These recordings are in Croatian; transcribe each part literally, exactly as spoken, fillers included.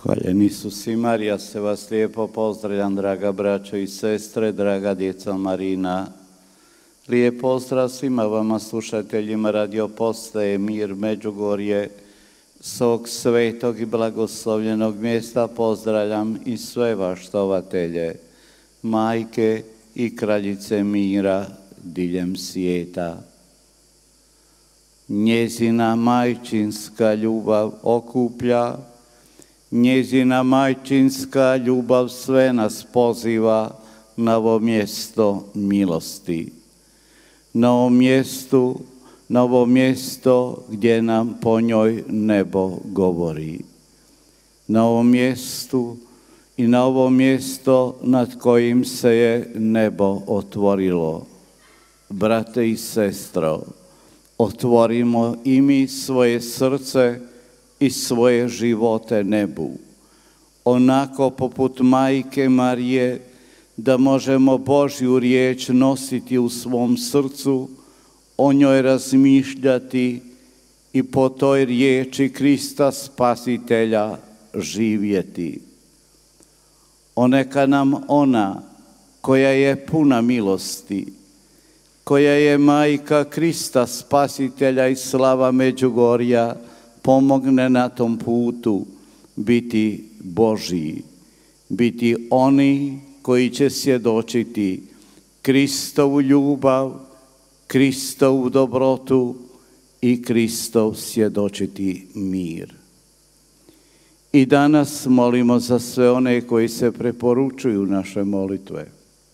Hvaljen Isus i Marija, se vas lijepo pozdravljam, draga braćo i sestre, draga djeca Marina. Lijep pozdrav svima vama slušateljima radio postaje Mir Međugorje, s ovog svetog i blagoslovljenog mjesta pozdravljam i sve vaštovatelje, majke i kraljice mira diljem svijeta. Njezina majčinska ljubav okuplja, njezina majčinska ljubav sve nas poziva na ovo mjesto milosti. Na ovo mjestu, na ovo mjesto gdje nam po njoj nebo govori. Na ovom mjestu i na ovo mjesto nad kojim se je nebo otvorilo. Brate i sestro, otvorimo i mi svoje srce i svoje živote nebu. Onako poput Majke Marije, da možemo Božju riječ nositi u svom srcu, o njoj razmišljati i po toj riječi Krista Spasitelja živjeti. O neka nam ona koja je puna milosti, koja je majka Krista Spasitelja i slava Međugorja, pomogne na tom putu biti Božji, biti oni koji će svjedočiti Kristovu ljubav, Kristovu dobrotu i Kristov svjedočiti mir. I danas molimo za sve one koji se preporučuju naše molitve.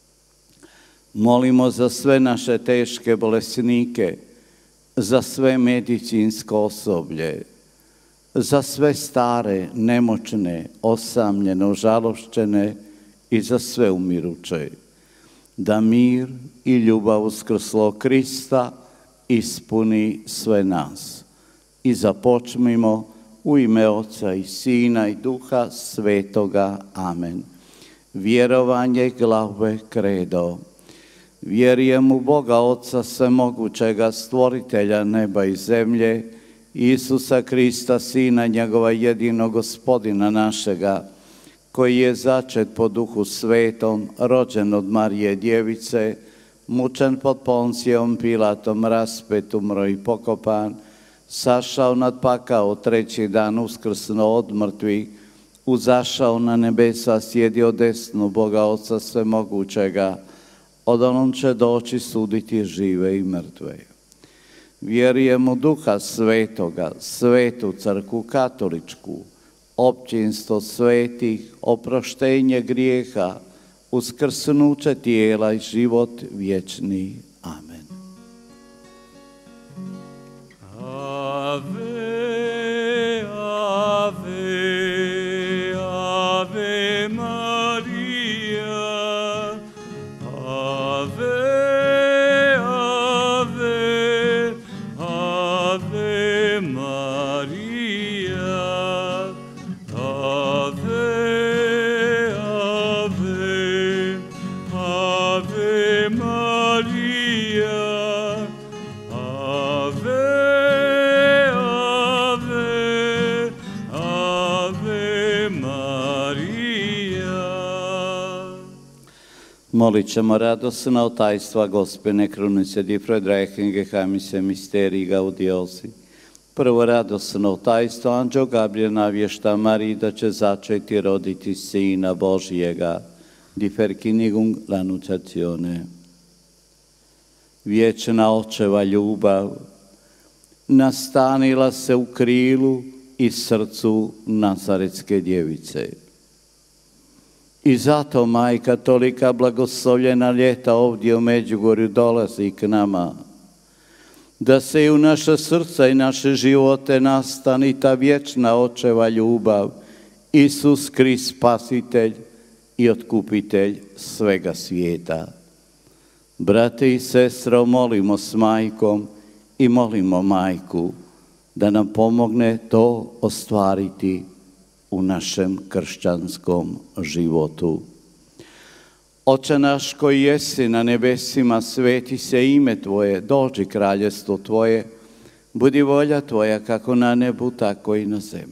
Molimo za sve naše teške bolesnike, za sve medicinsko osoblje, za sve stare, nemoćne, osamljene, ožalošćene i za sve umiruće, da mir i ljubav uskrslo Krista ispuni sve nas. I započnimo u ime Oca i Sina i Duha Svetoga. Amen. Vjerovanje glave kredo. Vjerujem u Boga Oca Svemogućega, stvoritelja neba i zemlje, Isusa Krista, Sina njegova jedinog Gospodina našega, koji je začet po Duhu Svetom, rođen od Marije Djevice, mučen pod Poncijom Pilatom, raspet, umro i pokopan, sašao nad pakao, treći dan uskrsnuo od mrtvih, uzašao na nebesa, sjedio desnu Boga Oca Svemogućega, od onom će doći suditi žive i mrtve. Vjerujem u Duha Svetoga, svetu crkvu katoličku, općinstvo svetih, oproštenje grijeha, uskrsnuće tijela i život vječni. Amen. Ave, ave, ave Maria, ave, ave, ave Maria, ave, ave, ave Maria, ave, ave, ave Maria. Molit ćemo radosna o tajstva Gospene krunice di Fredreichen geheimnisse misteri gaudiosi. Prvo radosno tajstvo, anđeo Gabriel navješta Mariji da će začeti roditi Sina Božjega, di verkündigung l'annunciazione. Vječna očeva ljubav nastanila se u krilu i srcu Nazaretske djevice. I zato majka tolika blagoslovljena ljeta ovdje u Međugorju dolazi k nama, da se i u naše srca i naše živote nastani ta vječna očeva ljubav, Isus Krist Spasitelj i Otkupitelj svega svijeta. Brate i sestro, molimo s majkom i molimo majku da nam pomogne to ostvariti u našem kršćanskom životu. Oče naš koji jesi na nebesima, sveti se ime Tvoje, dođi kraljestvo Tvoje, budi volja Tvoja kako na nebu, tako i na zemlji.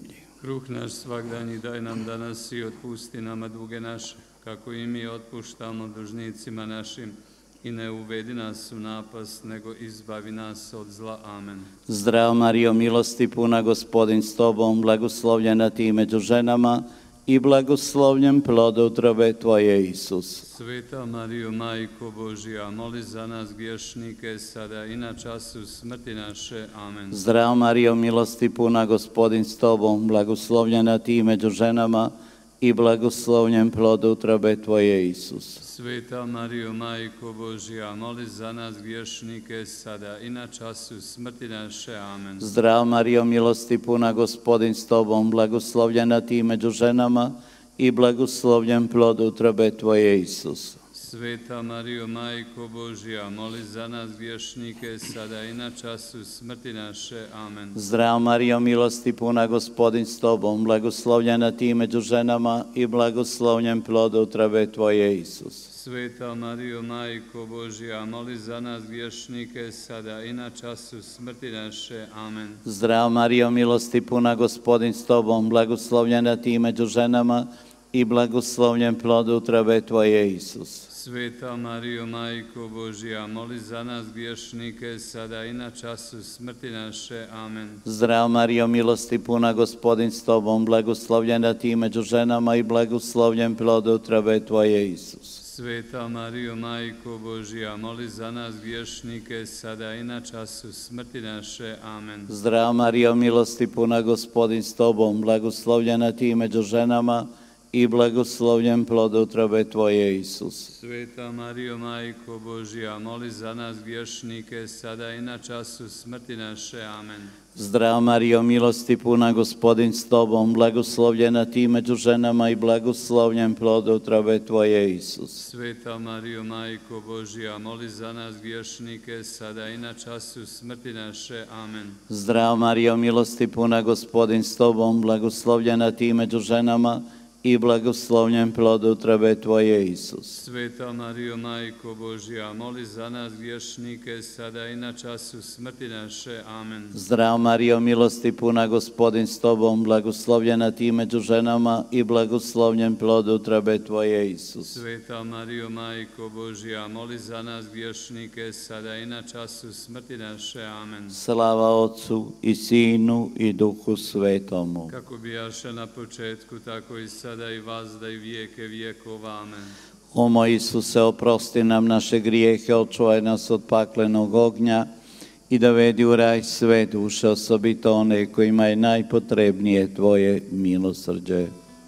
Kruh naš svagdanji daj nam danas i otpusti nama duge naše, kako i mi otpuštamo dužnicima našim. I ne uvedi nas u napast, nego izbavi nas od zla. Amen. Zdravo Marijo, milosti puna, Gospodin s tobom, blagoslovljena ti među ženama i blagoslovljen plod utrobe tvoje, Isus. Sveta Marijo, Majko Božja, moli za nas griješnike, sada i na času smrti naše. Amen. Zdravo Marijo, milosti puna, Gospodin s tobom, blagoslovljena ti među ženama i blagoslovljen plod utrobe tvoje, Isus. Sveta Marijo, Majko Božja, moli za nas griješnike, sada i na času smrti naše. Amen. Zdravo Marijo, milosti puna, Gospodin s tobom, blagoslovljena ti među ženama i blagoslovljen plod utrobe tvoje, Isus. Sveta Marijo, Majko Božja, moli za nas griješnike, sada i na času smrti naše. Amen. Zdravo Marijo, milosti puna, Gospodin s tobom, blagoslovljena ti među ženama i blagoslovljen plod utrobe tvoje, Isus. Sveta Marijo, Majko Božja, moli za nas griješnike, sada i na času smrti naše. Amen. Zdravo Marijo, milosti puna, Gospodin s tobom, blagoslovljena ti među ženama i blagoslovljen plod utrobe tvoje, Isus. Sveta Marijo, Majko Božja, moli za nas griješnike, sada i na času smrti naše. Amen. Zdravo Marijo, milosti puna, Gospodin s tobom, blagoslovljena ti među ženama i blagoslovljen plod utrobe tvoje, Isus. Sveta Marijo, Majko Božja, moli za nas griješnike, sada i na času smrti naše. Amen. Zdravo Marijo, milosti puna, Gospodin s tobom, blagoslovljena ti među ženama i blagoslovljen plod utrobe tvoje, Isus. Sveta Marijo, Majko Božja, moli za nas griješnike, sada i na času smrti naše. Amen. Zdravo Marijo, milosti puna, Gospodin s tobom, blagoslovljena ti među ženama i blagoslovljen plod utrobe tvoje, Isus. Sveta Marijo, Majko Božja, moli za nas griješnike, sada i na času smrti naše. Amen. Zdravo Marijo, milosti puna, Gospodin s tobom, blagoslovljena ti među ženama i blagoslovljen plod utrobe tvoje, Isus. Sveta Marijo, Majko Božja, moli za nas griješnike, sada i na času smrti naše. Amen. Zdravo Marijo, milosti puna, Gospodin s tobom, blagoslovljena ti među ženama i blagoslovljen plod utrobe tvoje, Isus. Sveta Marijo, Majko Božja, moli za nas griješnike, sada i na času smrti naše. Amen. Slava Otcu i Sinu i Duhu Svetomu. Kako bijaše na početku, tako i sada i vazda i vijeke vjekova. Amen. O moj Isuse, oprosti nam naše grijehe, očuvaj nas od paklenog ognja i dovedi u raj sve duše, osobito one kojima je najpotrebnije tvoje milosrđe.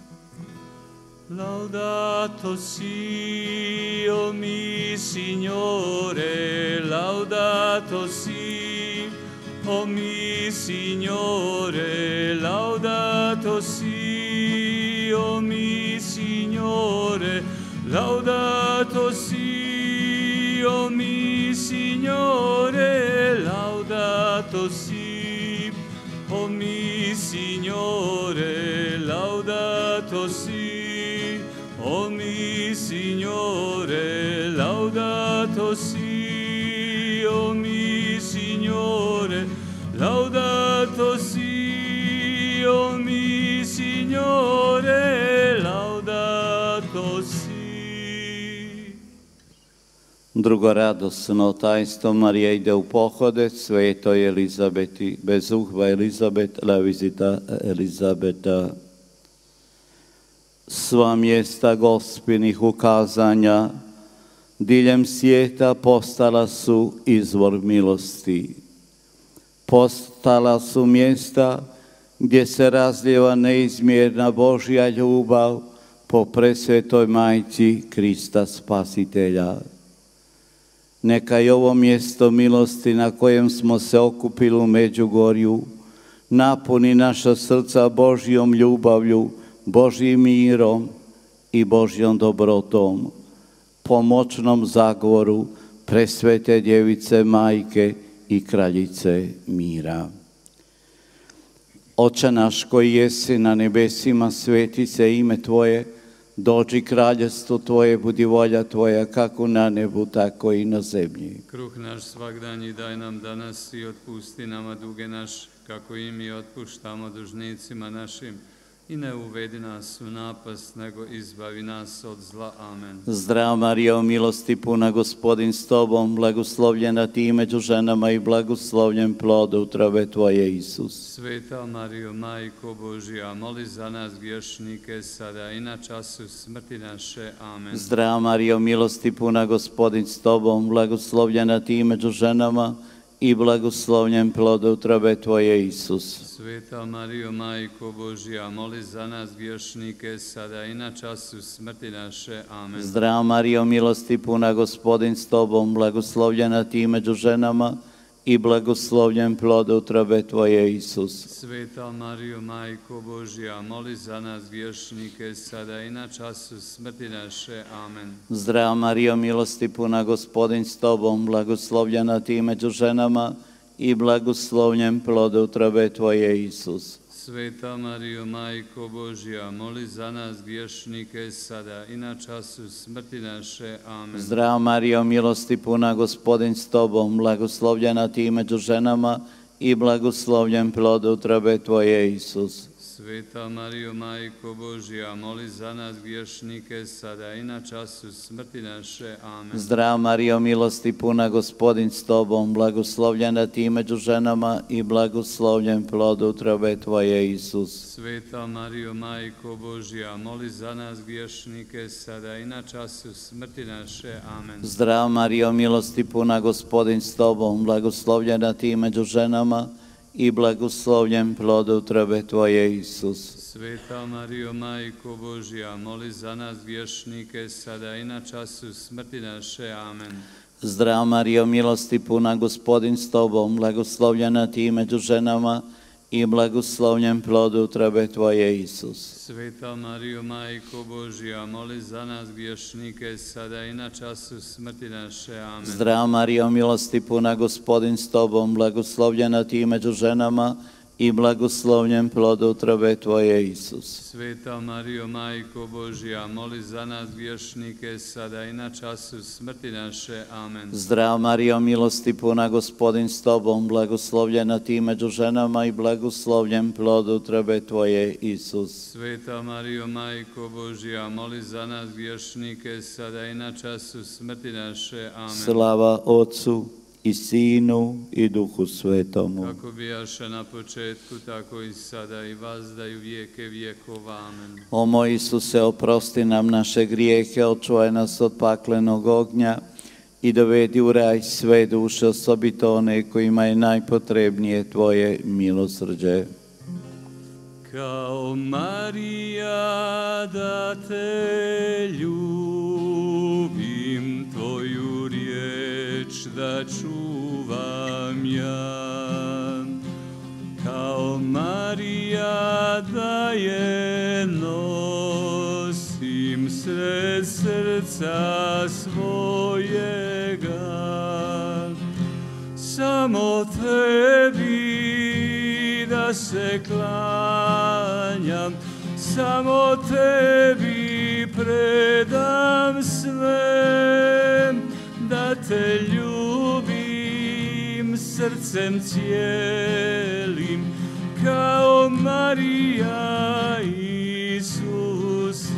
Laudato si, o mi Signore, laudato si, o mi Signore, laudato si, o mi Signore, laudato si, o mi Signore, laudato si, o mi Signore, laudato si, o mi Signore, laudato si, o mi Signore, laudato si, o mi Signore, laudato si. Drugo radosno tajstvo, Marija ide u pohode svetoj Elizabeti, bezuhva Elizabet, la visita Elizabeta. Sva mjesta gospinih ukazanja diljem svijeta postala su izvor milosti. Postala su mjesta gdje se razlijeva neizmjerna Božja ljubav po presvetoj majci Krista Spasitelja. Neka je ovo mjesto milosti na kojem smo se okupili u Međugorju napuni naša srca Božjom ljubavlju, Božjim mirom i Božjom dobrotom, pomoćnom zagovoru presvete djevice majke i kraljice mira. Oče naš koji jesi na nebesima, sveti se ime Tvoje, dođi kraljevstvo Tvoje, budi volja Tvoja kako na nebu, tako i na zemlji. Kruh naš svagdanji daj nam danas i otpusti nama duge naše, kako i mi otpuštamo dužnicima našim. i ne uvedi nas u napast, nego izbavi nas od zla. Amen. Zdrava Marijo, milosti puna, Gospodin s tobom, blagoslovljena ti među ženama i blagoslovljen plod utrobe tvoje, Isus. Sveta Marijo, Majko Božja, moli za nas griješnike, sada i na času smrti naše. Amen. Zdrava Marijo, milosti puna, Gospodin s tobom, blagoslovljena ti među ženama i blagoslovljen plod utrobe tvoje, Isus. Sveta Marijo, Majko Božja, moli za nas griješnike, sada i na času smrti naše. Amen. Zdrava Marijo, milosti puna, Gospodin s tobom, blagoslovljena ti među ženama i blagoslovljen plod utrobe tvoje, Isus. Sveta Marijo, Majko Božja, moli za nas griješnike, sada i na času smrti naše. Amen. Zdrava Marijo, milosti puna, Gospodin s tobom, blagoslovljena ti među ženama i blagoslovljen plod utrobe tvoje, Isus. Sveta Marijo, Majko Božja, moli za nas griješnike, sada i na času smrti naše. Amen. Zdrava Marijo, milosti puna, Gospodin s tobom, blagoslovljena ti među ženama i blagoslovljen plod utrobe tvoje, Isus. Sveta Marijo, Majko Božja, moli za nas griješnike, sada i na času smrti naše. Amen. Zdrava Marijo, milosti puna, Gospodin s tobom, blagoslovljena ti među ženama i blagoslovljen plod utrobe tvoje, Isus. Sveta Marijo, Majko Božja, moli za nas griješnike, sada i na času smrti naše. Amen. Zdrava Marijo, milosti puna, Gospodin s tobom, blagoslovljena ti među ženama i blagoslovljen plod utrobe tvoje, Isus. Sveta Marijo, Majko Božja, moli za nas griješnike, sada i na času smrti naše. Amen. Zdrava Marijo, milosti puna, Gospodin s tobom, blagoslovljena ti među ženama i blagoslovljen plod utrobe tvoje, Isus. Sveta Marijo, Majko Božja, moli za nas griješnike, sada i na času smrti naše. Amen. Zdrava Marijo, milosti puna, Gospodin s tobom, blagoslovljena ti među ženama i blagoslovljen plod utrobe tvoje, Isus. Sveta Marijo, Majko Božja, moli za nas griješnike, sada i na času smrti naše. Amen. Zdrava Marijo, milosti puna, Gospodin s tobom, blagoslovljena ti među ženama i blagoslovljen plod utrobe tvoje, Isus. Sveta Marijo, Majko Božja, moli za nas griješnike, sada i na času smrti naše. Amen. Slava Otcu i Sinu i Duhu Svetomu. Kako bijaše na početku, tako i sada i vazda i u vijeke vijekova. Amen. O moj Isuse, oprosti nam naše grijehe, očuvaj nas od paklenog ognja i dovedi u raj sve duše, osobito one kojima je najpotrebnije tvoje milosrđe. Kao Marija da te ljubim, tvoju riječ da čuvam ja. Kao Marija da je nosim sred srca svojega. Samo tebi da se klanjam, samo tebi predam sve, da te ljubim srcem cijelim, kao Marija, Isuse.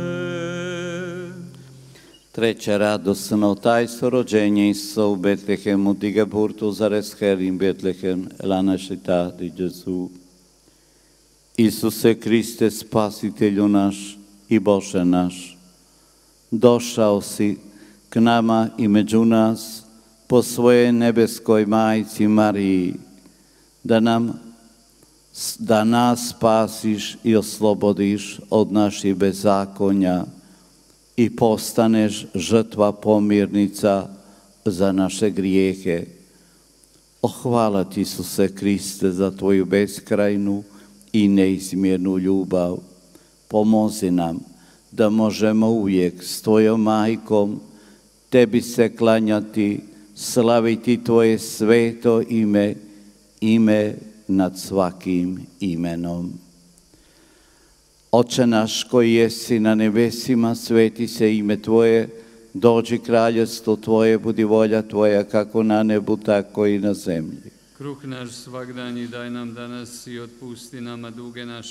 Treća radosno tajstvo, rođenje Isusa u Betlehemu, di geburtu zarescher in Betlehem, la nascita di Gesù. Isuse Kriste, spasitelju naš i Bože naš, došao si k nama i među nas po svojoj nebeskoj majci Mariji, da nam da nas spasiš i oslobodiš od naših bezakonja i postaneš žrtva pomirnica za naše grijehe. O, hvala ti, Isuse Kriste, za tvoju beskrajnu i neizmjernu ljubav. Pomozi nam da možemo uvijek s tvojom majkom tebi se klanjati, slaviti tvoje sveto ime, ime nad svakim imenom. Oče naš koji jesi na nebesima, sveti se ime tvoje, dođi kraljevstvo tvoje, budi volja tvoja kako na nebu, tako i na zemlji. Kruh naš svagdanji daj nam danas i otpusti nama duge naše,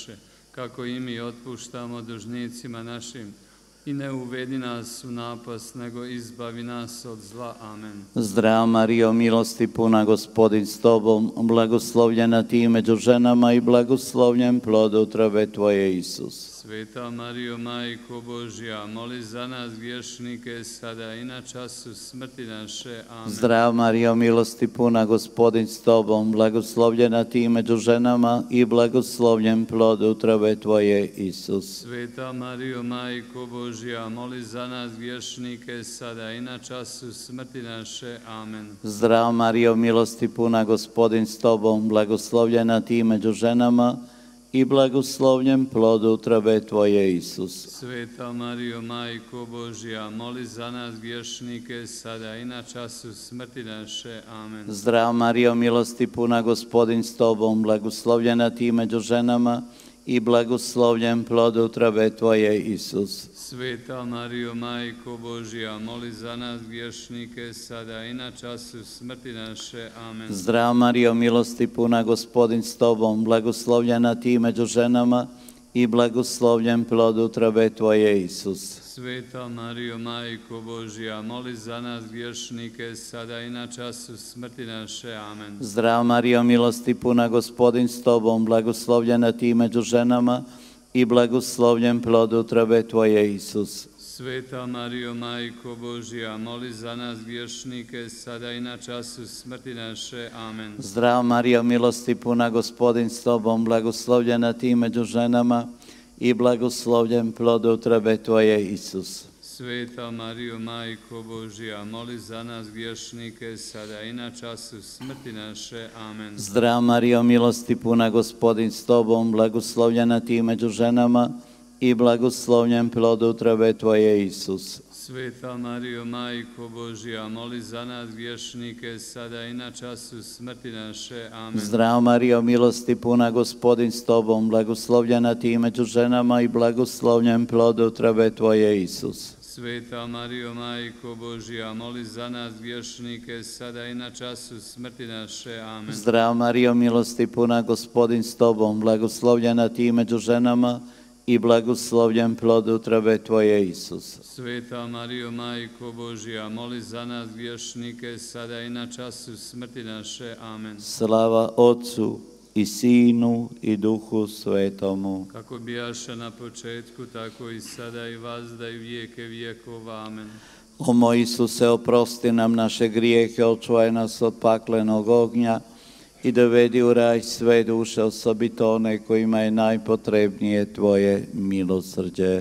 kako i mi otpuštamo dužnicima našim. I ne uvedi nas u napast, nego izbavi nas od zla. Amen. Zdrava Marijo, milosti puna, Gospodin s tobom, blagoslovljena ti među ženama i blagoslovljen plod utrobe tvoje, Isus. Sveta Marijo, Majko Božja, moli za nas griješnike, sada i na času smrti naše. Amen. Zdrava Marijo, milosti puna, Gospodin s tobom, blagoslovljena ti među ženama i blagoslovljen plod utrobe tvoje, Isus. Sveta Marijo, Majko Božja, moli za nas griješnike, sada i na času smrti naše. Amen. Zdrava Marijo, milosti puna, Gospodin s tobom, blagoslovljena ti među ženama i blagoslovljen plod utrobe tvoje, Isus. Sveta Marijo, Majko Božja, moli za nas griješnike, sada i na času smrti naše. Amen. Zdrava Marijo, milosti puna, Gospodin s tobom, blagoslovljena ti među ženama i blagoslovljen plod utrobe tvoje, Isus. Sveta Marijo, Majko Božja, moli za nas griješnike, sada i na času smrti naše. Amen. Zdrava Marijo, milosti puna, Gospodin s tobom, blagoslovljena ti među ženama i blagoslovljen plod utrobe tvoje, Isus. Sveta Marijo, Majko Božja, moli za nas griješnike, sada i na času smrti naše. Amen. Zdrava Marijo, milosti puna, Gospodin s tobom, blagoslovljena ti među ženama i blagoslovljen plod utrobe tvoje, Isus. Sveta Marijo, Majko Božja, moli za nas griješnike, sada i na času smrti naše. Amen. Zdrava Marijo, milosti puna, Gospodin s tobom, blagoslovljena ti među ženama i blagoslovljen plod utrobe tvoje, Isus. Sveta Marijo, Majko Božja, moli za nas griješnike, sada i na času smrti naše. Amen. Zdrava Marijo, milosti puna, Gospodin s tobom, blagoslovljena ti među ženama i blagoslovljen plod utrobe tvoje, Isus. Sveta Marijo, Majko Božja, moli za nas griješnike, sada i na času smrti naše. Amen. Zdrava Marijo, milosti puna, Gospodin s tobom, blagoslovljena ti među ženama i blagoslovljen plod utrobe tvoje, Isus. Sveta Marijo, Majko Božja, moli za nas griješnike, sada i na času smrti naše. Amen. Zdrava Marijo, milosti puna, Gospodin s tobom, blagoslovljena ti među ženama i blagoslovljen plod utrobe tvoje, Isus. Sveta Marijo, Majko Božja, moli za nas griješnike, sada i na času smrti naše. Amen. Slava Otcu i Sinu i Duhu Svetomu. Kako bijaše na početku, tako i sada i vazda i vijeke vijekova. Amen. O moj Isuse, oprosti nam naše grijehe, očuvaj nas od paklenog ognja i dovedi u raj sve duše, osobito one kojima je najpotrebnije tvoje milosrđe.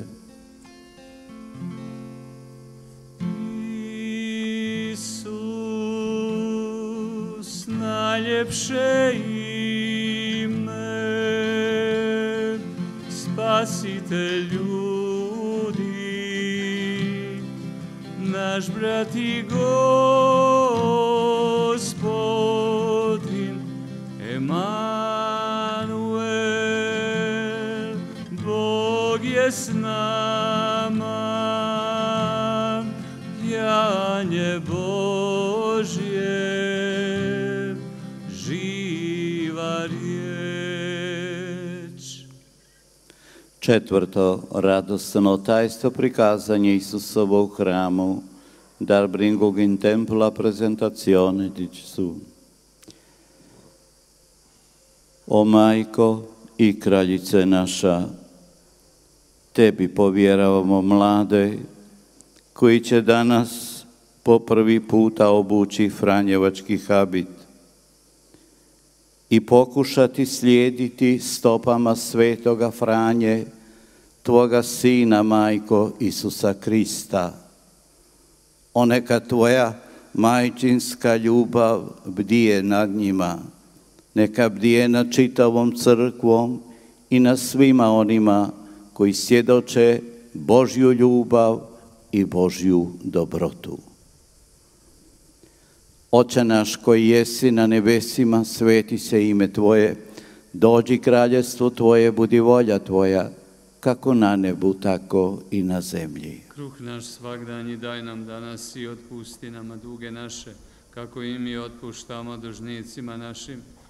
Isus, najljepše ime, spasitelj ljudi, naš brat i Gospodin, Emanuel, Bog je s nama, janje Božje, živa riječ. Četvrto radosno tajstvo prikazanje Isusovo u hramu, dar bringog in templa presentazione di Gesù. O Majko i kraljice naša, tebi povjeravamo mlade, koji će danas po prvi puta obući franjevački habit i pokušati slijediti stopama svetoga Franje, tvoga sina, Majko, Isusa Krista. O neka tvoja majčinska ljubav bdije nad njima, neka bdije nad čitavom crkvom i nad svima onima koji svjedoče Božju ljubav i Božju dobrotu. Oče naš koji jesi na nebesima, sveti se ime Tvoje, dođi kraljestvo Tvoje, budi volja Tvoja, kako na nebu, tako i na zemlji. Kruh naš svagdanji daj nam danas i otpusti nama duge naše, kako i mi otpuštamo dužnicima našim.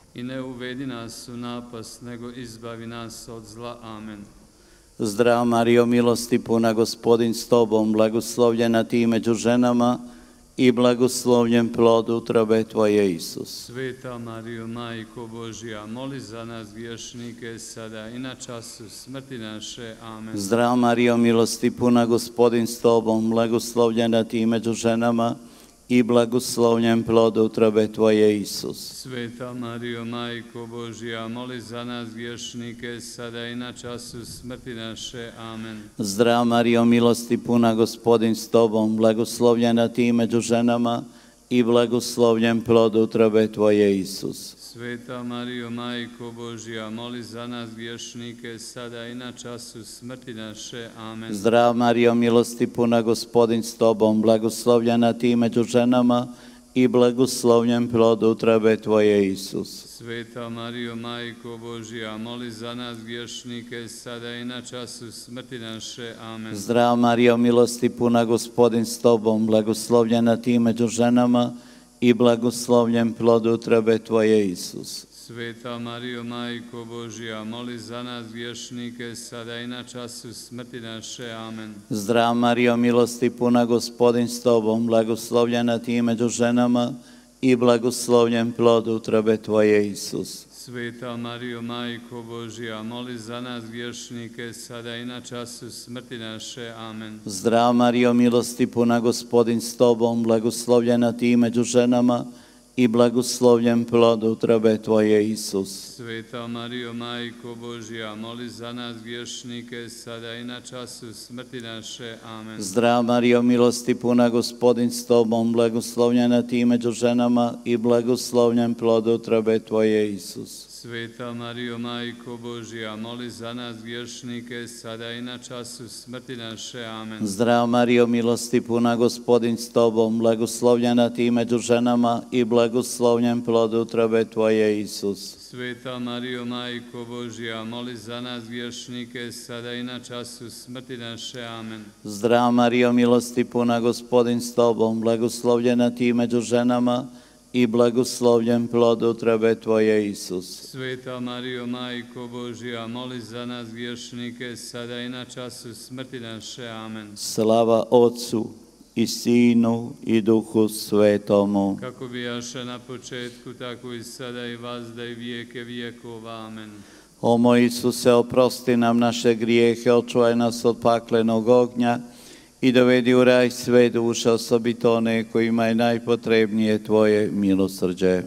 i ne uvedi nas u napast, nego izbavi nas od zla. Amen. Zdrava Marijo, milosti puna, Gospodin s tobom, blagoslovljena ti među ženama i blagoslovljen plod utrobe tvoje, Isus. Sveta Marijo, Majko Božja, moli za nas griješnike, sada i na času smrti naše. Amen. Zdrava Marijo, milosti puna, Gospodin s tobom, blagoslovljena ti među ženama i blagoslovljen plod utrobe tvoje, Isus. Sveta Marijo, Majko Božja, moli za nas griješnike, sada i na času smrti naše. Amen. Zdrava Marijo, milosti puna, Gospodin s tobom, blagoslovljena ti među ženama i blagoslovljen plod utrobe tvoje, Isus. Sveta Marijo, Majko Božja, moli za nas griješnike, sada i na času smrti naše. Amen. Zdrava Marijo, milosti puna, Gospodin s tobom, blagoslovljena ti među ženama i blagoslovljen plod utrobe tvoje, Isus. Sveta Marijo, Majko Božja, moli za nas griješnike, sada i na času smrti naše. Amen. Zdrava Marijo, milosti puna, Gospodin s tobom, blagoslovljena ti među ženama i blagoslovljen plod utrobe tvoje, Isus. Sveta Marijo, Majko Božja, moli za nas griješnike, sada i na času smrti naše. Amen. Zdrava Marijo, milosti puna, Gospodin s tobom, blagoslovljena ti među ženama i blagoslovljen plod utrobe tvoje, Isus. Sveta Marijo, Majko Božja, moli za nas griješnike, sada i na času smrti naše. Amen. Zdrava Marijo, milosti puna, Gospodin s tobom, blagoslovljena ti među ženama i blagoslovljen plod utrobe tvoje, Isus. Sveta Marijo, Majko Božja, moli za nas griješnike, sada i na času smrti naše. Amen. Zdrava Marijo, milosti puna, Gospodin s tobom, blagoslovljena ti među ženama i blagoslovljen plod utrobe tvoje, Isus. Sveta Marijo, Majko Božja, moli za nas griješnike, sada i na času smrti naše. Amen. Zdrava Marijo, milosti puna, Gospodin s tobom, blagoslovljena ti među ženama i blagoslovljen plod utrobe tvoje, Isus. Sveta Marijo, Majko Božja, moli za nas griješnike, sada i na času smrti naše. Amen. Zdrava Marijo, milosti puna, Gospodin s tobom, blagoslovljena ti među ženama i blagoslovljen plod utrobe tvoje, Isus. Sveta Marijo, Majko Božja, moli za nas griješnike, sada i na času smrti naše. Amen. Slava Otcu i Sinu i Duhu Svetomu. Kako bijaše na početku, tako i sada i vazda i vijeke vijekova. Amen. O moj Isuse, oprosti nam naše grijehe, očuvaj nas od paklenog ognja i dovedi u raj sve duše, osobito one kojima je najpotrebnije tvoje milosrđe.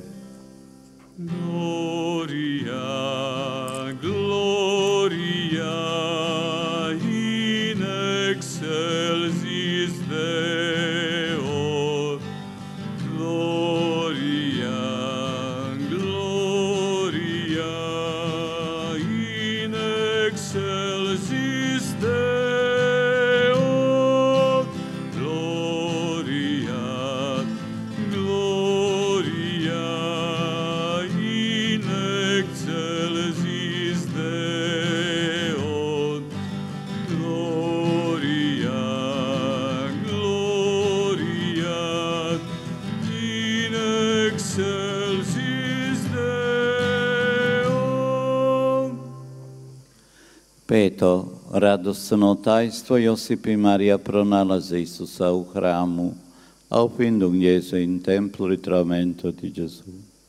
Gloria, gloria, in excelsis Deo. Gloria, gloria, in excelsis Deo. Peto, radosno tajstvo, Josip i Marija pronalaze Isusa u hramu, aufindung Jesu in templo ritrovamento di Gesù.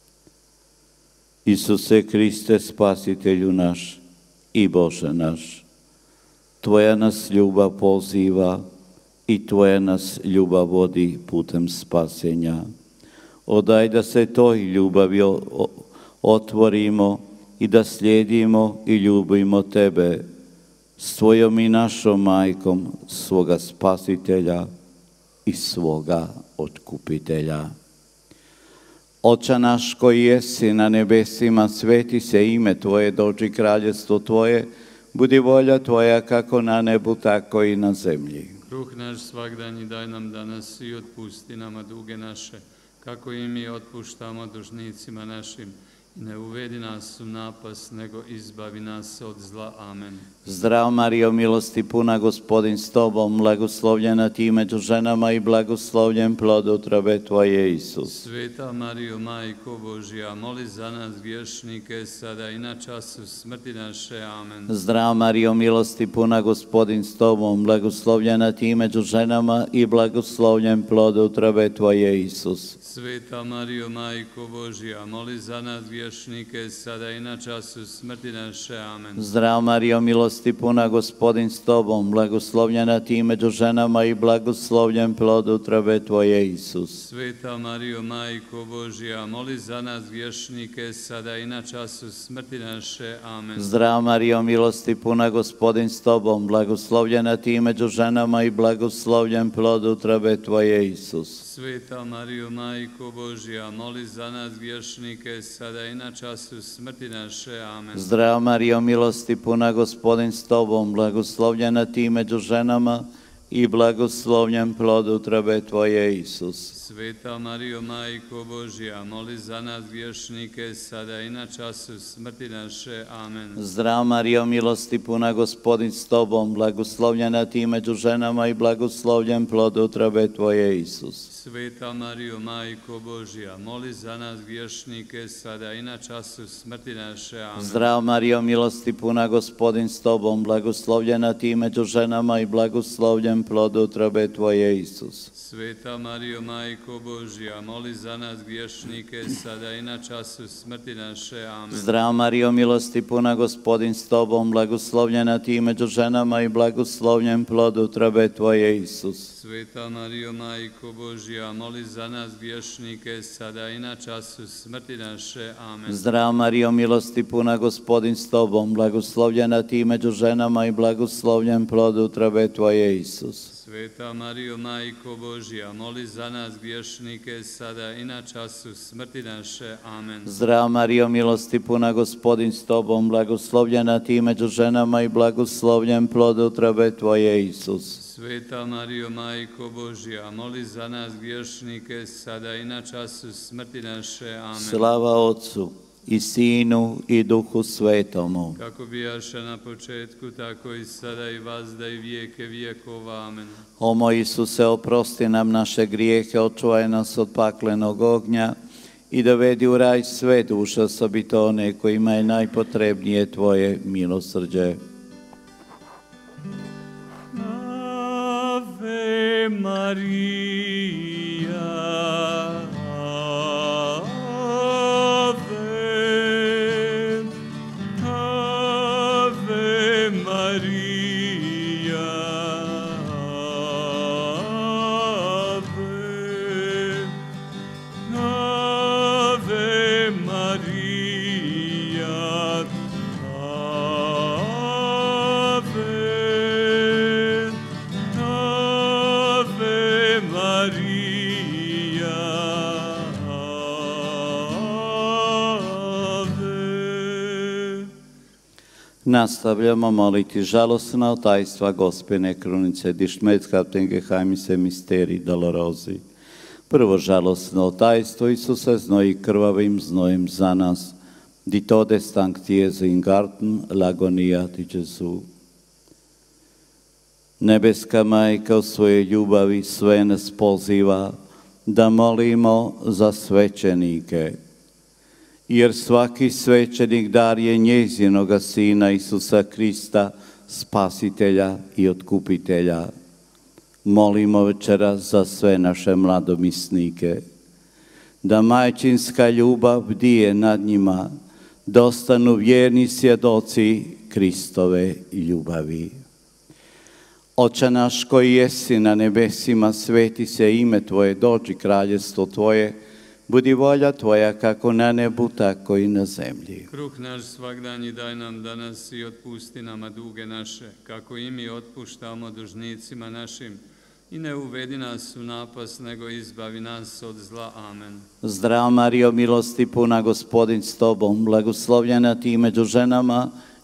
Isuse Kriste, spasitelju naš i Bože naš, tvoja nas ljubav poziva i tvoja nas ljubav vodi putem spasenja. Odaj da se toj ljubavi otvorimo i da slijedimo i ljubimo tebe s tvojom i našom majkom, svoga spasitelja i svoga otkupitelja. Oče naš koji jesi na nebesima, sveti se ime tvoje, dođi kraljestvo tvoje, budi volja tvoja kako na nebu, tako i na zemlji. Kruh naš svagdanji daj nam danas i otpusti nama duge naše, kako i mi otpuštamo dužnicima našim. ne uvedi nas u napast, nego izbavi nas od zla. Amen. Zdravo Marijo, milosti puna, Gospodin s tobom, blagoslovljena ti među ženama i blagoslovljen plod utrobe tvoje, Isus. Sveta Marijo, Majko Božja, moli za nas griješnike, sada i na času smrti naše. Amen. Zdravo Marijo, milosti puna, Gospodin s tobom, blagoslovljena ti među ženama i blagoslovljen plod utrobe tvoje, Isus. Sveta Marijo, Majko Božja, moli za nas griješnike, sada i na času smrti naše. Amen. Zdravo Marijo, milosti puna, Gospodin s tobom, blagoslovljena ti među ženama i blagoslovljen plod utrobe tvoje, Isus. Sveta Marijo, Majko Božja, moli za nas griješnike, sada i na času smrti naše. Amen. Zdravo Marijo, milosti puna, Gospodin s tobom, blagoslovljena ti među ženama i blagoslovljen plod utrobe tvoje, Isus. Sveta Marijo, Majko Božja, moli za nas griješnike, sada i na času smrti naše. Amen. Zdravo Marijo, milosti puna, Gospodin s tobom, blagoslovljena ti među ženama i blagoslovljen plod utrobe tvoje, Isus. Sveta Marijo, Majko Božja, moli za nas griješnike, sada i na času smrti naše. Amen. Zdravo Marijo, milosti puna, Gospodin s tobom, blagoslovljena ti među ženama i blagoslovljen plod utrobe tvoje, Isus. Sveta Marijo, Majko Božja, moli za nas griješnike, sada i na času smrti naše. Amen. Zdravo Marijo, milosti puna, Gospodin s tobom, blagoslovljena ti među ženama i blagoslovljen plod utrobe tvoje, Isus. Sveta Marijo, Majko Božja, moli za nas griješnike, sada i na času smrti naše. Amen. Zdravo Marijo, milosti puna, Gospodin s tobom, blagoslovljena ti među ženama i blagoslovljen plod utrobe tvoje, Isus. Sveta Marijo, Majko Božja, moli za nas griješnike, sada i na času smrti naše. Amen. Zdravo Marijo, milosti puna, Gospodin s tobom, blagoslovljena ti među ženama i blagoslovljen plod utrobe tvoje, Isus. Sveta Marijo, Majko Božja, moli za nas griješnike, sada i na času smrti naše. Amen. Zdravo Marijo, milosti puna, Gospodin s tobom, blagoslovljena ti među ženama i blagoslovljen plod utrobe tvoje, Isus. Sveta Marijo, Majko Božja, moli za nas griješnike, sada i na času smrti naše. Amen. Slava Otcu i Sinu i Duhu Svetomu. Kako bijaše na početku, tako i sada i vazda i vijeke vijekova. Amen. O moj Isuse, oprosti nam naše grijehe, očuvaj nas od paklenog ognja i dovedi u raj sve duše, osobito one kojima je najpotrebnije tvoje milosrđe. Ave Maria, Ave, Ave Maria, Ave, Ave Maria, Nastavljamo moliti žalosna tajstva Gospine krunice di Šmedskapten Geheimnisse Misteri Dolorosi. Prvo žalosno tajstvo, Isuse znoji krvavim znojem za nas, di todesdank Jesu in Garten l'agonia di Gesù. Nebeska Majka u svojoj ljubavi sve nas poziva da molimo za svećenike, jer svaki svećenik dar je njezinoga Sina Isusa Krista, Spasitelja i Otkupitelja. Molimo večera za sve naše mladomisnike, da majčinska ljubav bdije nad njima, da ostanu vjerni svjedoci Kristove ljubavi. Oče naš koji jesi na nebesima, sveti se ime Tvoje, dođi kraljestvo Tvoje, budi volja Tvoja kako na nebu, tako i na zemlji. Kruh naš svagdanji daj nam danas i otpusti nama duge naše, kako i mi otpuštamo dužnicima našim. I ne uvedi nas u napast, nego izbavi nas od zla. Amen. Zdravo Marijo, milosti puna, Gospodin s Tobom, blagoslovljena Ti među ženama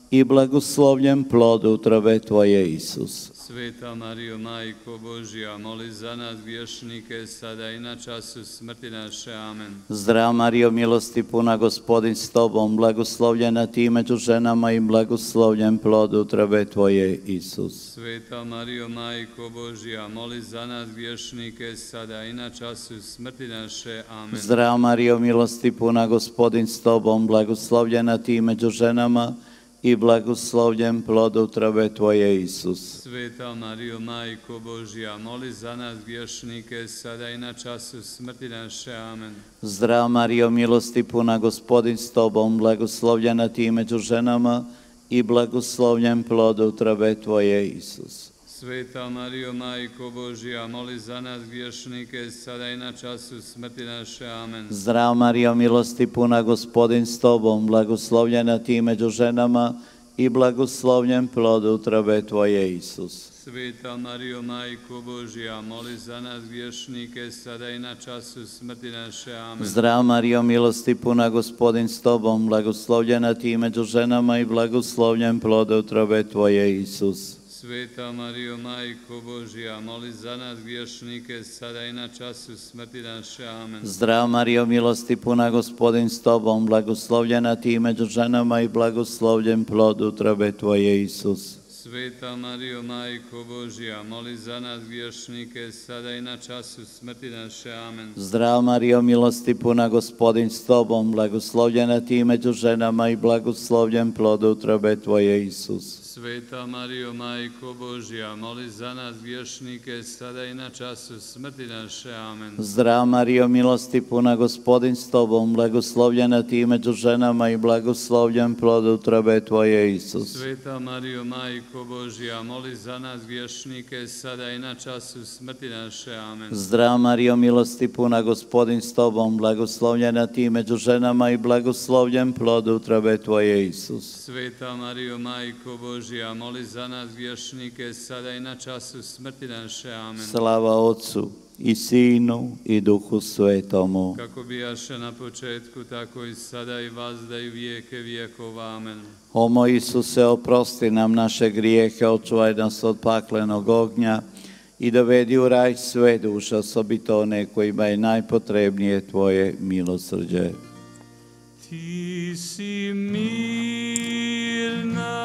i blagoslovljen plod utrobe Tvoje, Isus. Sveta Marijo, Majko Božja, moli za nas griješnike, sada i na času smrti naše. Amen. Zdrava Marijo, milosti puna, Gospodin s Tobom, blagoslovljena Ti među ženama i blagoslovljen plod utrobe Tvoje, Isus. Sveta Marijo, Majko Božja, moli za nas griješnike, sada i na času smrti naše. Amen. Zdrava Marijo, milosti puna, Gospodin s Tobom, blagoslovljena Ti među ženama i blagoslovljen plod utrobe Tvoje, Isus. Sveta Marijo, Majko Božja, moli za nas griješnike, sada i na času smrti naše. Amen. Zdrava Marijo, milosti puna, Gospodin s Tobom, blagoslovljena Ti među ženama i blagoslovljen plod utrobe Tvoje, Isus. Sveta Marijo, Majko Božja, moli za nas griješnike, sada i na času smrti naše. Amen. Zdrava Marijo, milosti puna, Gospodin s Tobom, blagoslovljena Ti među ženama i blagoslovljen plod utrobe Tvoje, Isus. Sveta Marijo, Majko Božja, moli za nas griješnike, sada i na času smrti naše. Amen. Zdrava Marijo, milosti puna, Gospodin s Tobom, blagoslovljena Ti među ženama i blagoslovljen plod utrobe Tvoje, Isus. Sveta Marijo, Majko Božja, moli za nas griješnike, sada i na času smrti naše. Amen. Zdrava Marijo, milosti puna, Gospodin s Tobom, blagoslovljena Ti među ženama i blagoslovljen plod utrobe Tvoje, Isus. Sveta Marijo, Majko Božja, moli za nas griješnike, sada i na času smrti naše. Amen. Zdrava Marijo, milosti puna, Gospodin s Tobom, blagoslovljena Ti među ženama i blagoslovljen plod utrobe Tvoje, Isus. Sveta Marijo, Majko Božja, moli za nas griješnike, sada i na času smrti naše. Amen. Zdrava Marijo, milosti puna, Gospodin s Tobom, blagoslovljena Ti među ženama i blagoslovljen plod utrobe Tvoje, Isus. Sveta Marijo, Majko Božja, moli za nas griješnike, sada i na času smrti naše. Amen. Zdrava Marijo, milosti puna, Gospodin s Tobom, blagoslovljena Ti među ženama i blagoslovljen plod utrobe Tvoje, Isus. Sveta Marijo, Majko Božja, moli za nas griješnike, sada i na času smrti naše. Amen. Slava Otcu i Sinu i Duhu Svetomu. Kako bijaše na početku, tako i sada i vazda i vijeke vijekova. Amen. O moj Isuse, oprosti nam naše grijehe, očuvaj nas od paklenog ognja i dovedi u raj sve duše, osobito one kojima je najpotrebnije Tvoje milosrđe. Ti si mir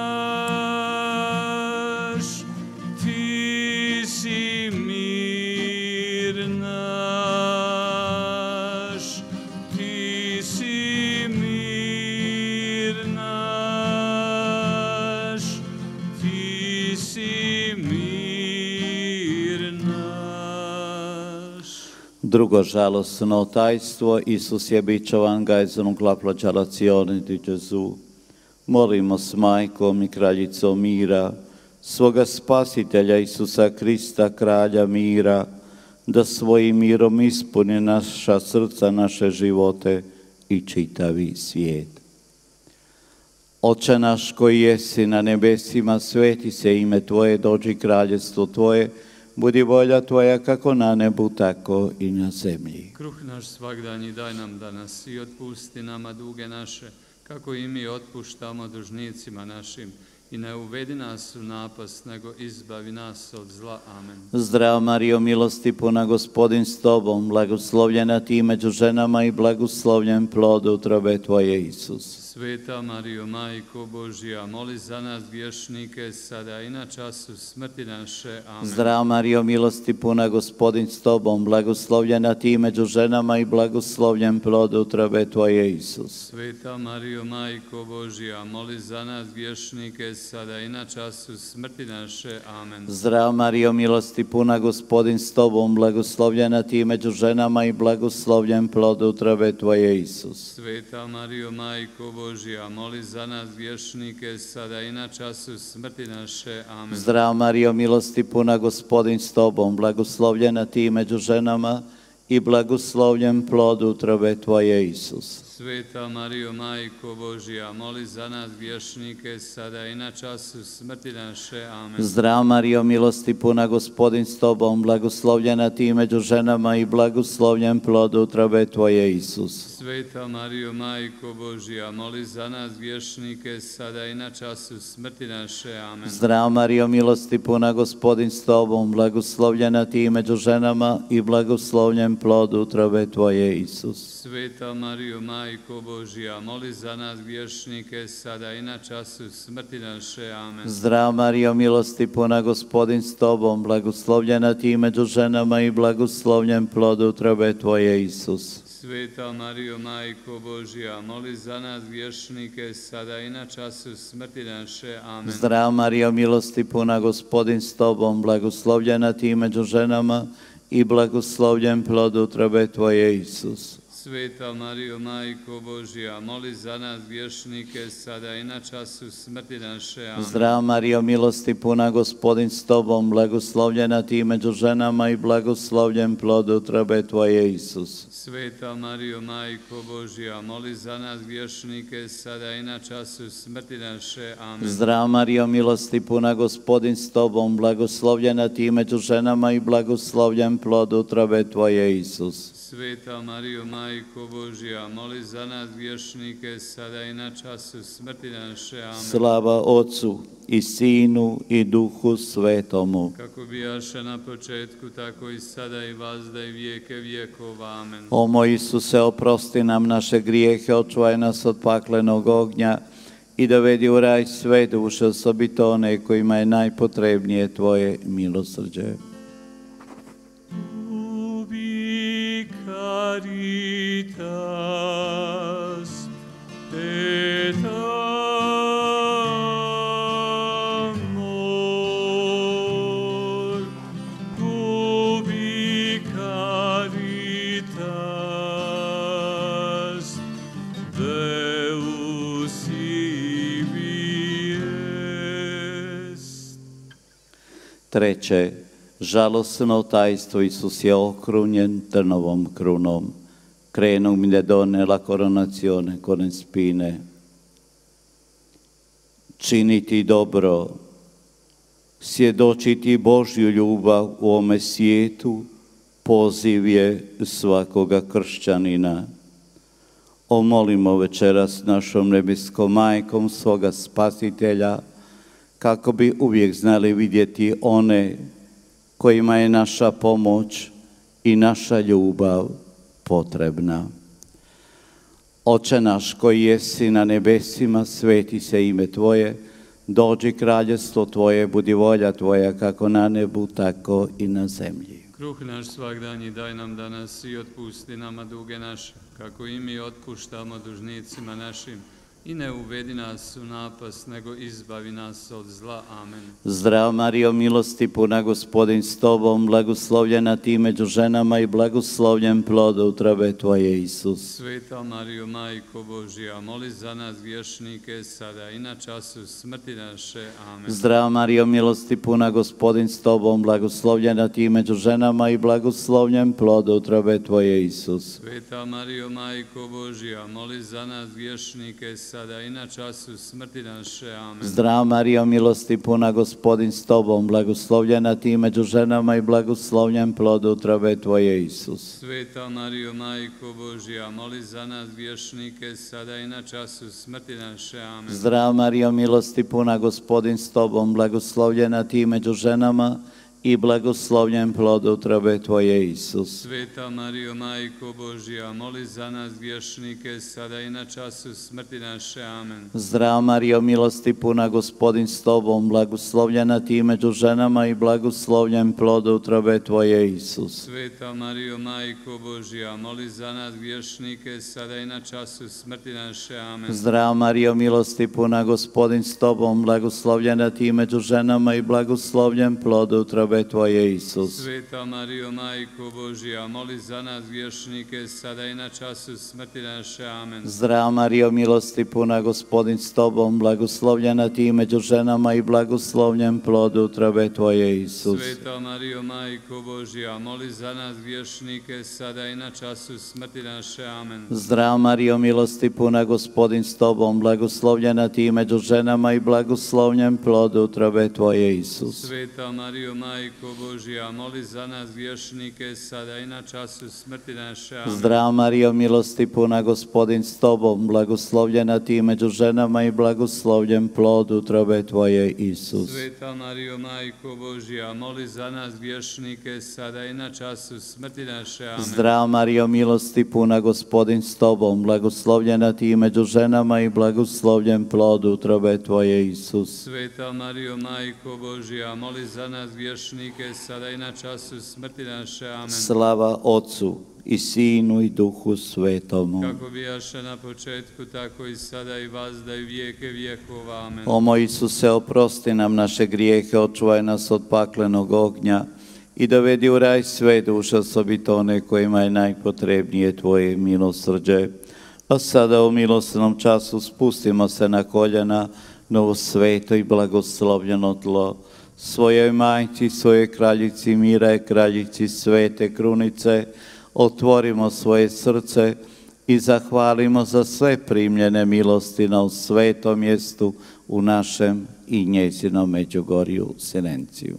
naš, Ti si mir naš, Ti si mir naš, Ti si mir naš. Drugo žalostno tajstvo, Isus je bičovan gajzonom la flagelazione di Gesù. Molimo s Majkom i Kraljicom mira, svoga Spasitelja Isusa Krista, Kralja mira, da svojim mirom ispuni naša srca, naše živote i čitavi svijet. Oče naš koji jesi na nebesima, sveti se ime Tvoje, dođi kraljestvo Tvoje, budi volja Tvoja kako na nebu, tako i na zemlji. Kruh naš svagdanji daj nam danas i otpusti nama duge naše, kako i mi otpuštamo dužnicima našim. I ne uvedi nas u napast, nego izbavi nas od zla. Amen. Zdrava Marijo, milosti puna, Gospodin s Tobom, blagoslovljena Ti među ženama i blagoslovljen plod utrobe Tvoje, Isus. Sveta Marijo, Majko Božja, moli za nas griješnike, sada i na času smrti naše. Amen. Zdrava Marijo, milosti puna, Gospodin s Tobom, blagoslovljena Ti među ženama i blagoslovljen plod utrobe Tvoje, Isus. Sveta Marijo, Majko Božja, moli za nas griješnike, sada i na času smrti naše. Amen. Zdrava Marijo, milosti puna, Gospodin s Tobom, blagoslovljena Ti među ženama i blagoslovljen plod utrobe Tvoje, Isus. Sveta Marijo, Majko Božja, moli za nas griješnike, sada i na času smrti naše. Amen. Zdrava Marijo, milosti puna, Gospodin s Tobom, blagoslovljena Ti među ženama i blagoslovljen plod utrobe Tvoje, Isus. Sveta Marijo, Majko Božja, moli za nas griješnike, sada i na času smrti naše. Amen. Zdrav Marijo, milosti puna, Gospodin s tobom, blagoslovljena ti među ženama i blagoslovljen plod utrobe tvoje, Isus. Sveta Marijo, Majko Božja, moli za nas griješnike, sada i na času smrti naše. Amen. Zdrav Marijo, milosti puna, Gospodin s tobom, blagoslovljena ti među ženama i blagoslovljen plod utrobe tvoje, Isus. Sveta Marijo, Majko Božja, moli za nas griješnike, sada i na času smrti naše. Amen. Zdrav Marijo, milosti puna, Gospodin s tobom, blagoslovljena ti među ženama i blagoslovljen plod utrobe tvoje, Isus. Sveta Marijo, Majko Božja, moli za nas griješnike, sada i na času smrti naše. Amen. Zdrav Marijo, milosti puna, Gospodin s tobom, blagoslovljena ti među ženama i blagoslovljen plod utrobe tvoje, Isus. Sveta Marijo, Majko Božja, moli za nas griješnike, sada i na času smrti naše. Amen. Zdrav Marijo, milosti puna, Gospodin s tobom, blagoslovljena ti među ženama i blagoslovljen plod utrobe tvoje, Isus. Sveta Marijo, Majko Božja, moli za nas griješnike, sada i na času smrti naše. Amen. Zdrav Marijo, milosti puna, Gospodin s tobom, blagoslovljena ti među ženama i blagoslovljen plod utrobe tvoje, Isus. Sveta Marijo, Majko Božja, moli za nas griješnike, sada i na času smrti naše. Amen. Slava Otcu i Sinu i Duhu Svetomu. Kako bijaše na početku, tako i sada i vazda i vijeke vjekova. Amen. O moj Isuse, oprosti nam naše grijehe, očuvaj nas od paklenog ognja i dovedi u raj sve duše, osobito one kojima je najpotrebnije tvoje milosrđe. Caritas et amor, ubi caritas Deus ibi est. Treće, žalosno tajstvo, Isus je okrunjen trnovom krunom. Credo mi ne donne la coronazione con spine. Činiti dobro, svjedočiti Božju ljubav u ovome svijetu, poziv je svakoga kršćanina. Omolimo večeras našom nebeskom majkom svoga Spasitelja, kako bi uvijek znali vidjeti one kojima je naša pomoć i naša ljubav potrebna. Oče naš koji jesi na nebesima, sveti se ime Tvoje, dođi kraljestvo Tvoje, budi volja Tvoja kako na nebu, tako i na zemlji. Kruh naš svagdanji daj nam danas i otpusti nama duge naše, kako i mi otpuštamo dužnicima našim. I ne uvedi nas u napast, nego izbavi nas od zla. Amen. Zdrav Marijo, milosti puna, Gospodin s tobom, blagoslovljena ti među ženama i blagoslovljen plod utrobe tvoje, Isus. Sveta Marijo, Majko Božja, moli za nas griješnike, sada i na času smrti naše. Amen. Zdrav Marijo, milosti puna, Gospodin s tobom, blagoslovljena ti među ženama i blagoslovljen plod utrobe tvoje, Isus. Sveta Marijo, Majko Božja, moli za nas griješnike, sada i na času smrti naše. Amen. Zdrav Marijo, milosti puna, Gospodin s tobom, blagoslovljena ti među ženama i blagoslovljen plod utrobe tvoje, Isus. Sveta Marijo, Majko Božja, moli za nas griješnike, sada i na času smrti naše. Amen. Zdrav Marijo, milosti puna, Gospodin s tobom, blagoslovljena ti među ženama i blagoslovljen plod utrobe tvoje, Isus. Sveta Marijo, Majko Božja, moli za nas griješnike, sada i na času smrti naše. Amen. Zdrav Marijo, milosti puna, Gospodin s tobom, blagoslovljena ti među ženama i blagoslovljen plod utrobe tvoje, Isus. Sveta Marijo, Majko Božja, moli za nas griješnike, sada i na času smrti naše. Amen. Zdrav Marijo, milosti puna, Gospodin s tobom, blagoslovljena ti među ženama i blagoslovljen plod utrobe utrobe Tvoje, Isus. Sveta Marijo, Majko Božja, moli za nas griješnike, sada i na času smrti naše. Amen. Zdrava Marijo, milosti puna, Gospodin s Tobom, blagoslovljena Ti među ženama i blagoslovljen plod utrobe Tvoje, Isus. Sveta Marijo, Majko Božja, moli za nas griješnike, sada i na času smrti naše. Amen. Zdrava Marijo, milosti puna, Gospodin s Tobom, blagoslovljena Ti među ženama i blagoslovljen plod utrobe Tvoje, Isus. Sveta Marijo, Majko Božja, moli za nas griješnike, sada i na času smrti naše. Amen. Zdrava Marijo, milosti puna, Gospodin s Tobom, blagoslovljena Ti među ženama i blagoslovljen plod utrobe Tvoje, Isus. Sveta Marijo, Majko Božja, moli za nas griješnike, sada i na času smrti naše. Amen. Zdrava Marijo, milosti puna, Gospodin s Tobom, blagoslovljena Ti među ženama i blagoslovljen plod utrobe Tvoje, Isus. Sveta Marijo, Majko Božja, moli za nas griješnike, sada i na času smrti naše. Amen. Slava Otcu i Sinu i Duhu Svetomu. Kako bijaše na početku, tako i sada i vazda i vijeke vjekova. Amen. O moj Isuse, oprosti nam naše grijehe, očuvaj nas od paklenog ognja i dovedi u raj sve duše, osobito one kojima je najpotrebnije Tvoje milosrđe. A sada u milosrdnom času spustimo se na koljena na ovo sveto i blagoslovljeno tlo, svojoj majci, svojoj kraljici mira i kraljici svete krunice, otvorimo svoje srce i zahvalimo za sve primljene milosti na svetom mjestu u našem i njezinom Međugorju Silenciju.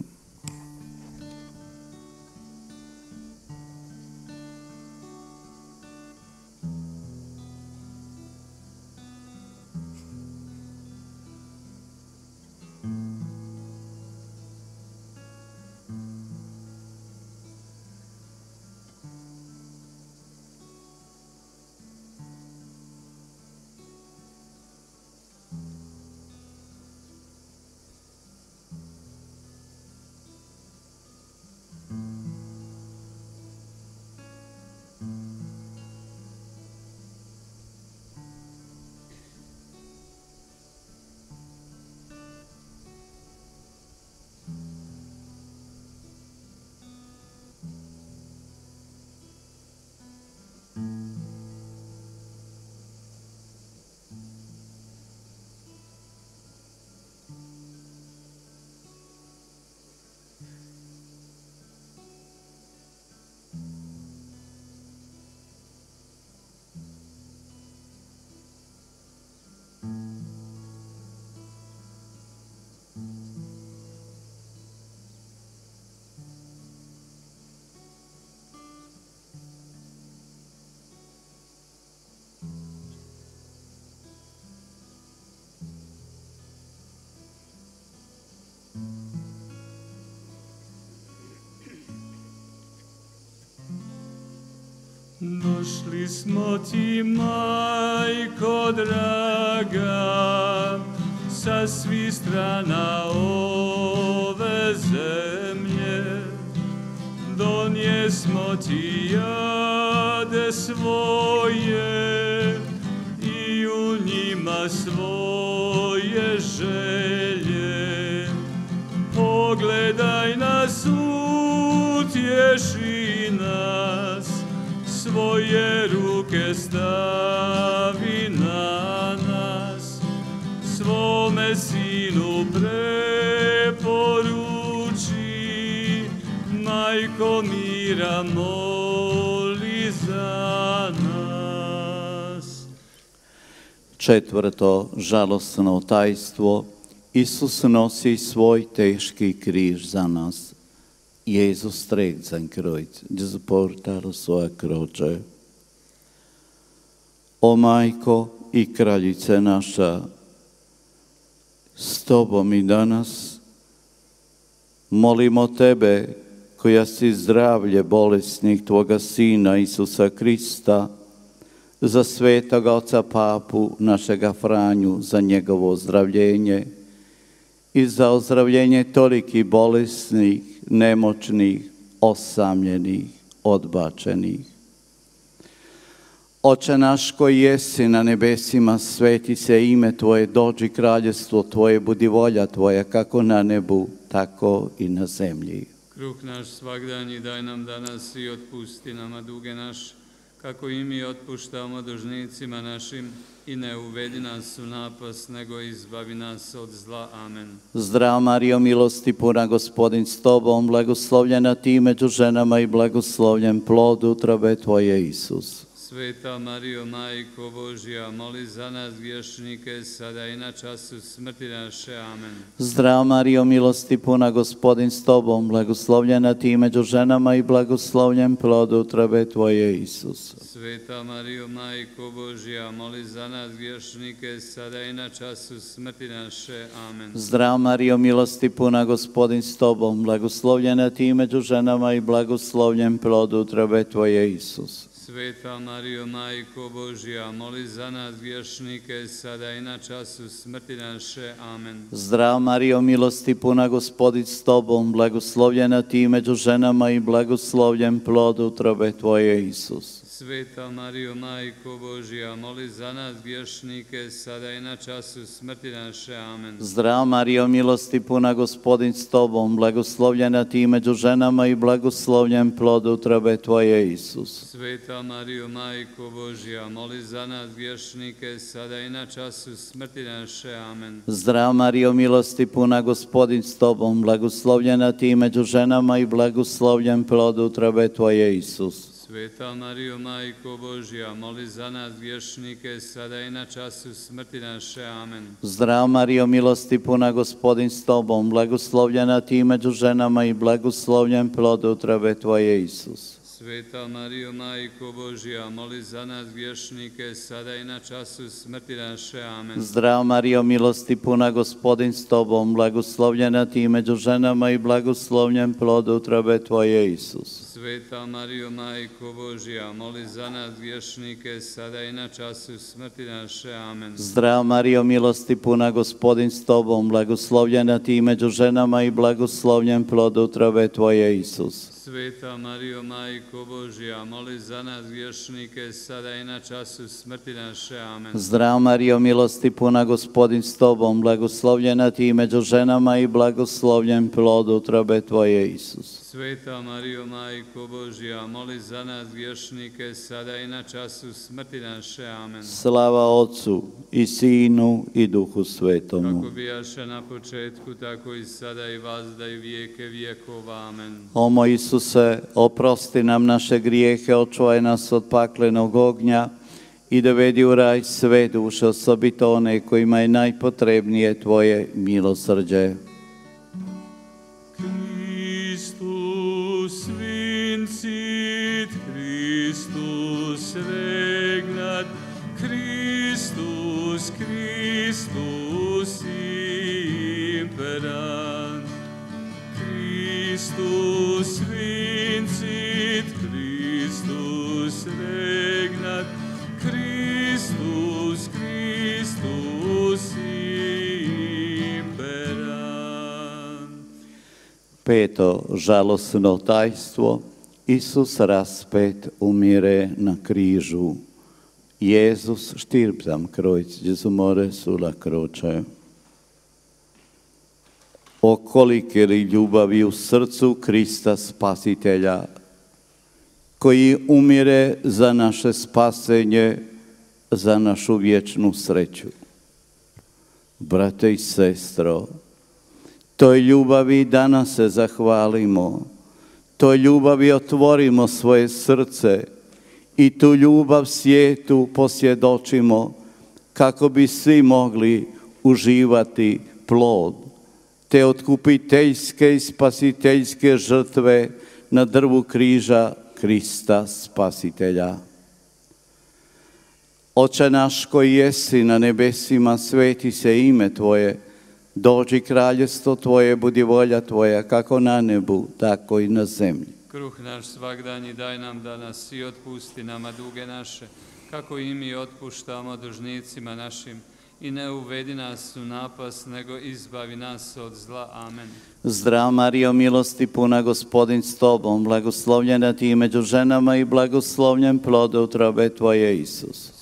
Došli smo Ti, Majko draga, sa svih strana ove zemlje. Donijesmo Ti jade svoje i u njima svoje želje. Pogledaj nas, utješi nas, svoje ruke stavi na nas, svome Sinu preporuči, Majko mira, moli za nas. Četvrto žalosno tajstvo, Isus nosi svoj teški križ za nas. Jesus trägt sein Kreuz, Jesus portar svoja kroče. O Majko i kraljice naša, s Tobom i danas molimo Tebe, koja si zdravlje bolesnih Tvoga Sina Isusa Krista, za svetoga oca Papu našega Franju, za njegovo ozdravljenje i za ozdravljenje tolikih bolesnih, nemoćnih, osamljenih, odbačenih. Oče naš koji jesi na nebesima, sveti se ime Tvoje, dođi kraljestvo Tvoje, budi volja Tvoja kako na nebu, tako i na zemlji. Kruh naš svagdanji daj nam danas i otpusti nama duge naše, kako i mi otpuštamo dužnicima našim, i ne uvedi nas u napast, nego izbavi nas od zla. Amen. Zdrav Marijo, milosti puna, Gospodin s tobom, blagoslovljena ti među ženama i blagoslovljen plod utrobe tvoje, Isus. Sveta Marijo, Majko Božja, moli za nas griješnike, sada i na času smrti naše. Amen. Zdrav Marijo, milosti puna, Gospodin s tobom, blagoslovljena ti među ženama i blagoslovljen plod utrobe tvoje, Isus. Sveta Marijo, Majko Božja, moli za nas griješnike, sada i na času smrti naše. Amen. Zdrav Marijo, milosti puna, Gospodin s tobom, blagoslovljena ti među ženama i blagoslovljen plod utrobe tvoje, Isus. Sveta Marijo, Majko Božja, moli za nas griješnike, sada i na času smrti naše. Amen. Zdrav Marijo, milosti puna, Gospodin s tobom, blagoslovljena ti među ženama i blagoslovljen plod utrobe tvoje, Isus. Sveta Marijo, Majko Božja, moli za nas griješnike, sada i na času smrti naše. Amen. Zdrav Marijo, milosti puna, Gospodin s tobom, blagoslovljena ti među ženama i blagoslovljen plod utrobe tvoje, Isus. Sveta Marijo, Majko Božja, moli za nas griješnike, sada i na času smrti naše. Amen. Zdrav Marijo, milosti puna, Gospodin s tobom, blagoslovljena ti među ženama i blagoslovljen plod utrobe tvoje, Isus. Sveta Marijo, Majko Božja, moli za nas griješnike, sada i na času smrti naše. Amen. Zdrav Marijo, milosti puna, Gospodin s tobom, blagoslovljena ti među ženama i blagoslovljen plod utrobe tvoje, Isus. Sveta Marijo, Majko Božja, moli za nas griješnike, sada i na času smrti naše. Amen. Zdrav Marijo, milosti puna, Gospodin s tobom, blagoslovljena ti među ženama i blagoslovljen plod utrobe tvoje, Isus. Sveta Marijo, Majko Božja, moli za nas griješnike, sada i na času smrti naše. Amen. Zdrav Marijo, milosti puna, Gospodin s tobom, blagoslovljena ti među ženama i blagoslovljen plod utrobe tvoje, Isus. Sveta Marijo, Majko Božja, moli za nas griješnike, sada i na času smrti naše. Amen. Zdrav Marijo, milosti puna, Gospodin s tobom, blagoslovljena ti među ženama i blagoslovljen plod utrobe tvoje, Isus. Sveta Marijo, Majko Božja, moli za nas griješnike, sada i na času smrti naše. Amen. Slava Otcu i Sinu i Duhu Svetomu. Kako bijaše na početku, tako i sada i vazda i vijeke vijekova. Amen. O moj Isuse, oprosti nam naše grijehe, očuvaj nas od paklenog ognja i dovedi u raj sve duše, osobito one kojima je najpotrebnije tvoje milosrđe. Christus vincit, Christus regnat, Christus, Christus imperant. Christus vincit, Christus regnat, Christus, Christus imperant. Peto žalosno tajstvo, Isus raspet umire na križu. Jesus stirbt am Kreuz, Jesu more sulla croce. O kolike li ljubavi u srcu Krista Spasitelja, koji umire za naše spasenje, za našu vječnu sreću. Brate i sestro, toj ljubavi danas se zahvalimo, toj ljubavi otvorimo svoje srce i tu ljubav svijetu posvjedočimo, kako bi svi mogli uživati plod te otkupiteljske i spasiteljske žrtve na drvu križa Krista Spasitelja. Oče naš koji jesi na nebesima, sveti se ime Tvoje, dođi kraljestvo Tvoje, budi volja Tvoja, kako na nebu, tako i na zemlji. Kruh naš svagdanji daj nam danas i otpusti nama duge naše, kako i mi otpuštamo dužnicima našim. I ne uvedi nas u napast, nego izbavi nas od zla. Amen. Zdrav Marijo, milosti puna, Gospodin s tobom, blagoslovljena ti među ženama i blagoslovljen plod utrobe tvoje, Isus.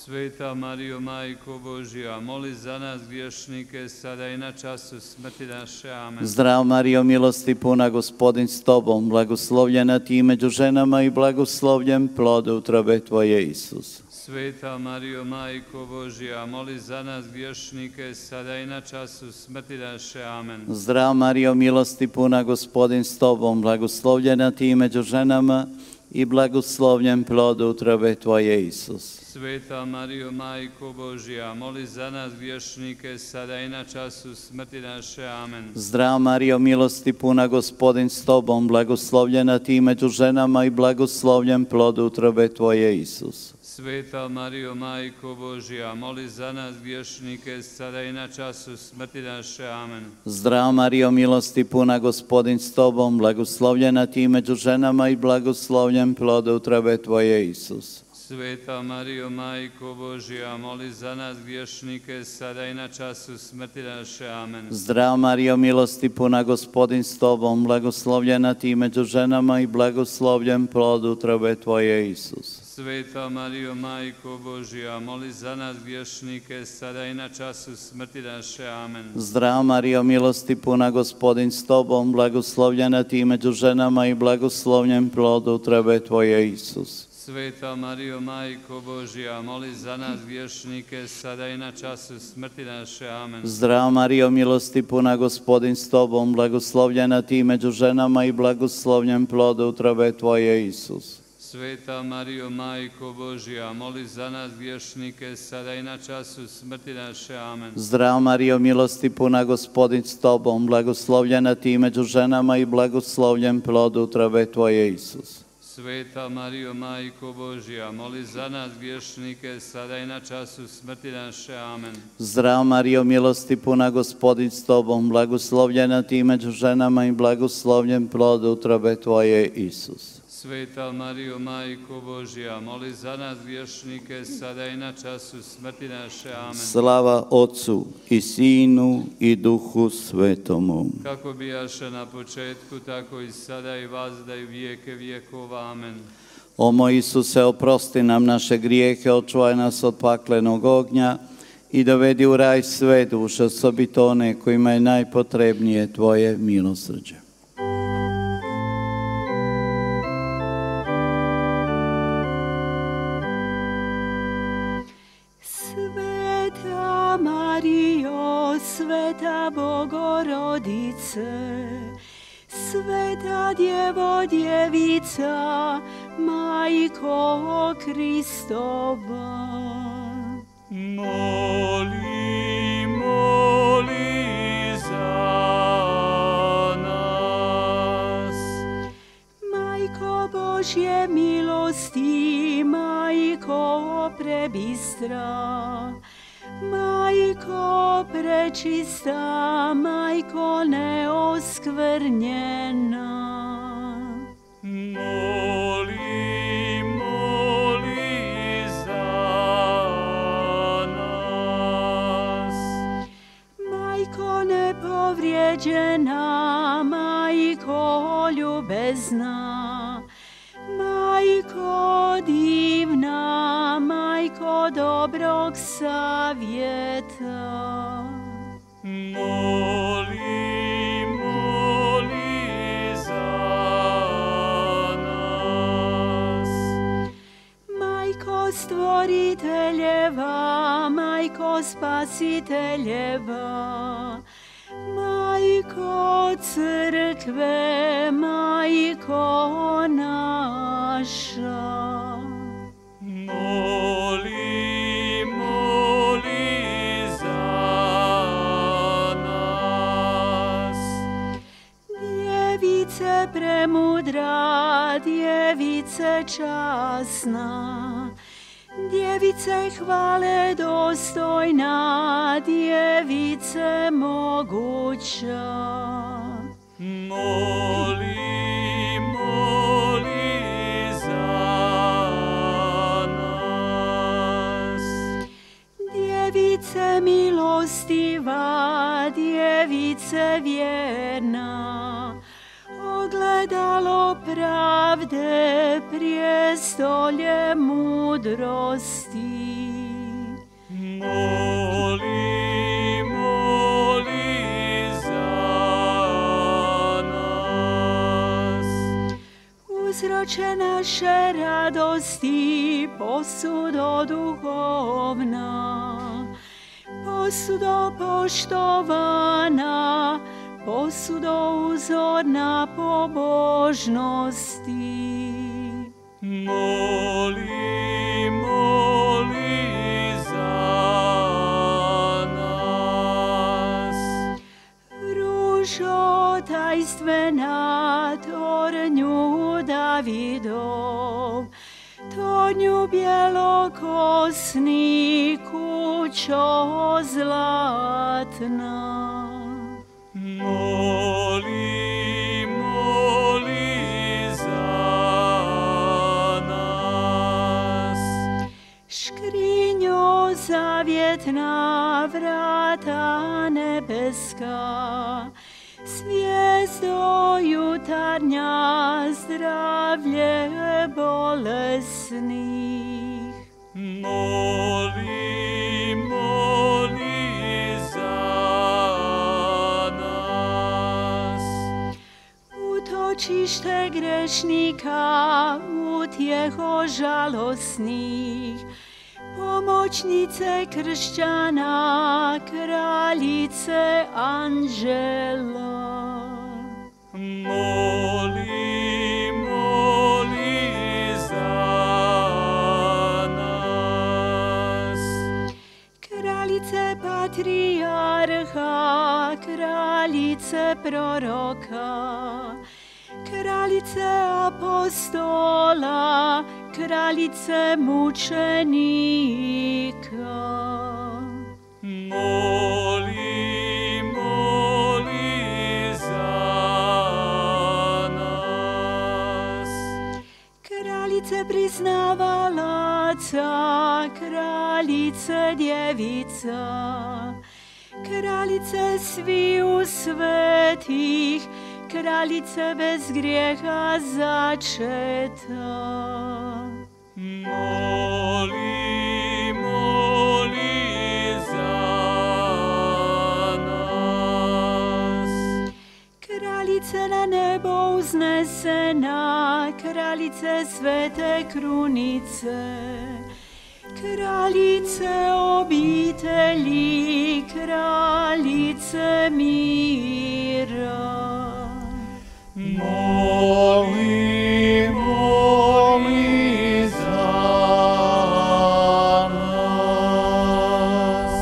Sveta Marijo, Majko Božja, moli za nas griješnike, sada i na času smrti naše. Amen. Zdrav Marijo, milosti puna, Gospodin s tobom, blagoslovljena ti među ženama i blagoslovljen plod utrobe tvoje, Isus. Sveta Marijo, Majko Božja, moli za nas griješnike, sada i na času smrti naše. Amen. Zdrav Marijo, milosti puna, Gospodin s tobom, blagoslovljena ti među ženama i blagoslovljen plod utrobe tvoje, Isus. Sveta Marijo, Majko Božja, moli za nas griješnike, sada i na času smrti naše. Amen. Zdrav Marijo, milosti puna, Gospodin s tobom, blagoslovljena ti među ženama i blagoslovljen plod utrobe tvoje, Isus. Sveta Marijo, Majko Božja, moli za nas griješnike, sada i na času smrti naše. Amen. Zdrav Marijo, milosti puna, Gospodin s tobom, blagoslovljena ti među ženama i blagoslovljen plod utrobe tvoje, Isus. Sveta Marijo, Majko Božja, moli za nas griješnike, sada i na času smrti naše. Amen. Zdrav Marijo, milosti puna, Gospodin s tobom, blagoslovljena ti među ženama i blagoslovljen plod utrobe tvoje, Isus. Sveta Marijo, Majko Božja, moli za nas griješnike, sada i na času smrti naše. Amen. Zdrav Marijo, milosti puna, Gospodin s tobom, blagoslovljena ti među ženama i blagoslovljen plod utrobe tvoje, Isus. Sveta Marijo, Majko Božja, moli za nas griješnike, sada i na času smrti naše. Amen. Zdrav Marijo, milosti puna, Gospodin s tobom, blagoslovljena ti među ženama i blagoslovljen plod utrobe tvoje, Isus. Sveta Marijo, Majko Božja, moli za nas griješnike, sada i na času smrti naše. Amen. Zdrav Marijo, milosti puna, Gospodin s tobom, blagoslovljena ti među ženama i blagoslovljen plod utrobe tvoje, Isus. Sveta Marijo, Majko Božja, moli za nas griješnike, sada i na času smrti naše. Amen. Zdrav Marijo, milosti puna, Gospodin s tobom, blagoslovljena ti među ženama i blagoslovljen plod utrobe tvoje, Isus. Sveta Marijo, Majko Božja, moli za nas griješnike, sada i na času smrti naše. Amen. Slava Otcu i Sinu i Duhu Svetomu. Kako bijaše na početku, tako i sada i vazda i vijeke vijekova. Amen. O moj Isuse, oprosti nam naše grijehe, očuvaj nas od paklenog ognja i dovedi u raj sve duše, osobito one kojima je najpotrebnije tvoje milosrđe. Marijo, Sveta Bogorodice, Sveta Djevo Djevica, Majko Kristova. Moli, moli za nas. Majko Božje milosti, Majko prebistra, Majko prečista, Majko neoskvrnjena. Moli, moli za nas. Majko nepovrijeđena, Majko ljubezna, Majko divna, Majko dobrog savjeta. Moli, moli za nas. Majko stvoriteljeva, Majko spasiteljeva, Majko crkve, Majko naša. Moli, moli za nas. Djevice premudra, djevice časna, djevice hvale dostojna, djevice moguća. Moli, moli za nas. Djevice milostiva, djevice vjerna, ogledalo pravde, prijestolje mudrosti. Moli, moli za nas. Uzroče naše radosti, posudo duhovna, posudo poštovana, posudo uzorna pobožnosti. Moli, moli za nas. Ružo tajstvena, tornju Davidov, tornju bjelokosni, kućo zlatna. Moli, moli za nas. Škrinjo zavjetna, vrata nebeska, zvijezdo jutarnja, zdravlje bolesnih. Moli, moli za nas. Utočište grešnika, utjeho žalosnih, pomoćnice kršćana, kraljice anđela. Moli, moli za nas. Kraljice patrijarha, kraljice proroka, kraljice apostola, kraljice mučenika. Moli, moli za nas. Kraljice priznavalaca, kraljice djevica, kraljice sviju svetih, kraljice bez grijeha začeta. Moli, moli za nas. Kraljice na nebo uznesena, kraljice svete krunice, kraljice obitelji, kraljice mira. Moli, moli za nas.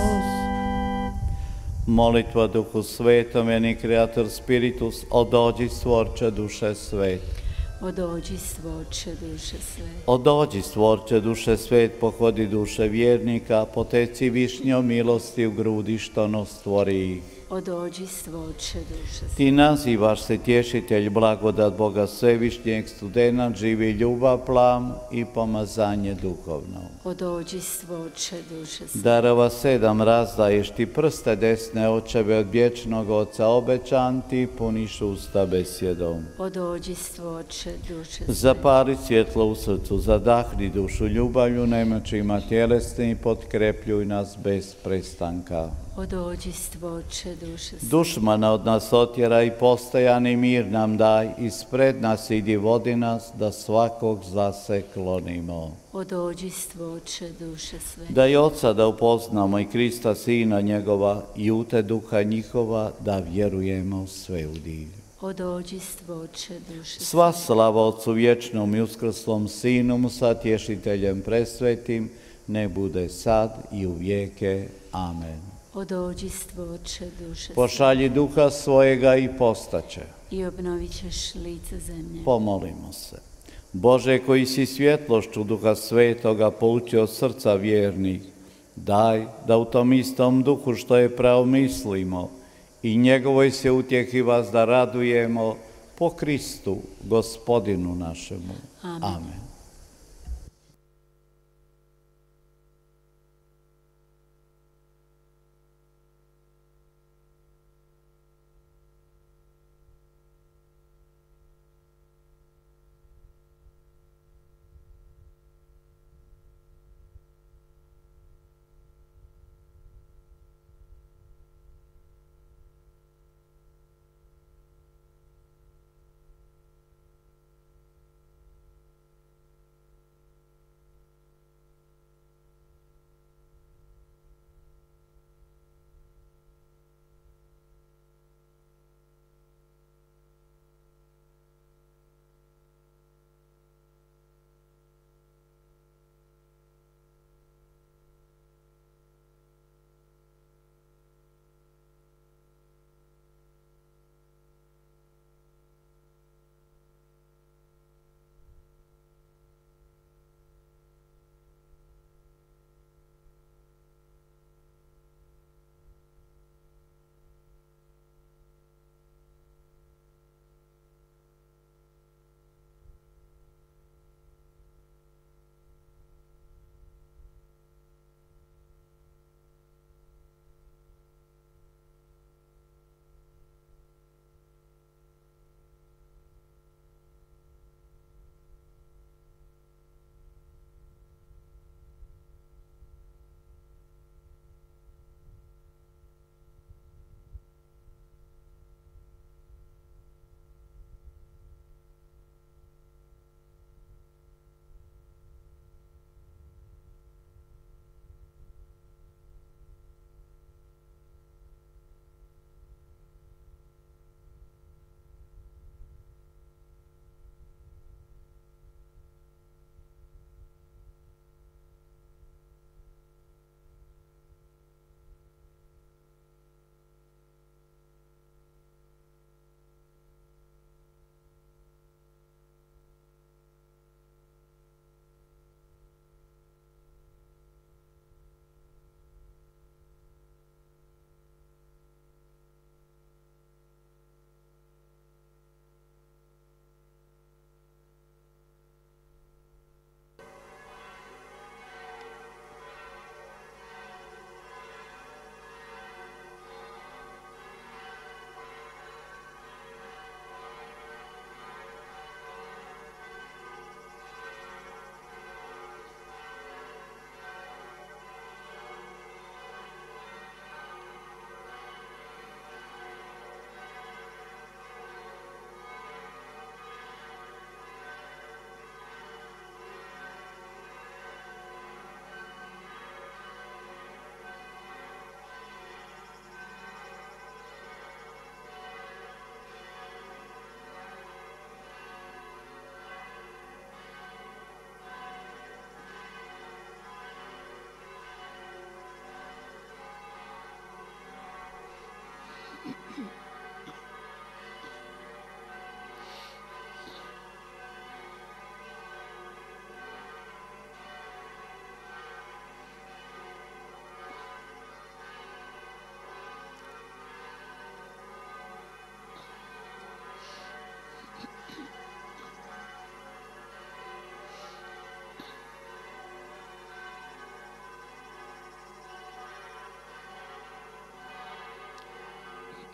Molitva Duhu Svetom, veni Creator Spiritus, odođi stvorče duše svet. Odođi stvorče duše svet. Odođi stvorče duše svet, pohodi duše vjernika, poteci višnjom milosti u grudi što no stvori ih. Odođi stvorče duše svet. Ti nazivaš se tješitelj, blagodat Boga Svevišnjeg, studenat, živi ljubav, plam i pomazanje duhovno. Odođi stvorče duše svet. Darova sedam razdaješ ti, prste desne očeve od vječnog Oca obećan ti, puniš usta besjedom. Odođi stvorče duše svet. Zapali svjetlo u srcu, zadahni dušu ljubavlju nemoćima tjelesni, potkrepljuj nas bez prestanka. Odođi stvorče duše svet. Dušmana od nas otjera i postajani mir nam daj, ispred nas idi, vodi nas, da svakog zla se klonimo. Odođi stvorče duše svet. Da i Oca da upoznamo i Krista Sina njegova i u te duha njihova, da vjerujemo sve u div. Odođi stvorče duše svet. Sva slava Otcu vječnom i uskrslom Sinu sa tješiteljem presvetim, ne bude sad i u vijeke. Amen. Odođi stvorče duše svet. Pošalji duha svojega i postaće. I obnovit ćeš lice zemlje. Pomolimo se. Bože, koji si svjetlošću Duha Svetoga poučio srca vjernih, daj da u tom istom duhu što je pravo mislimo i njegovoj se utjehi vas da radujemo po Kristu, Gospodinu našemu. Amen. Amen.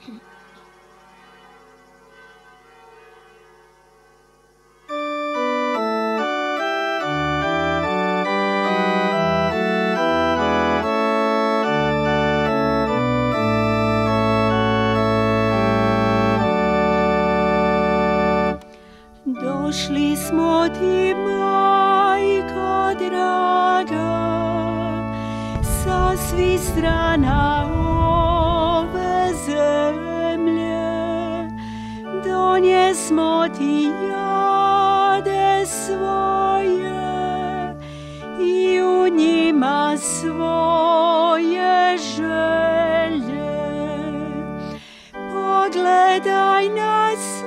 Došli smo ti, majko draga, sa svih strana ove zemlje. Donjesmo ti jade svoje i u njima svoje želje. Pogledaj nas,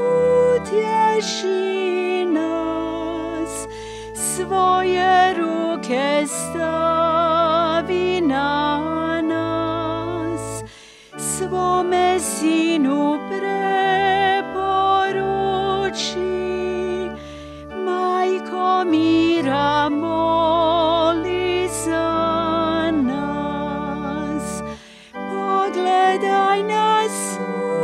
utješi nas, svoje ruke stavi na nas, svome sinu preporuči, majko mira moli za nas. Pogledaj nas,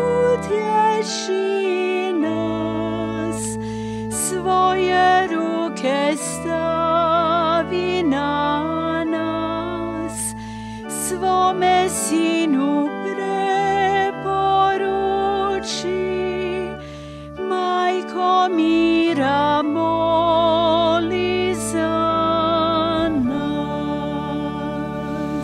utješi nas, svoje ruke stavi na nas, svome sinu preporuči, majko mira moli za nas.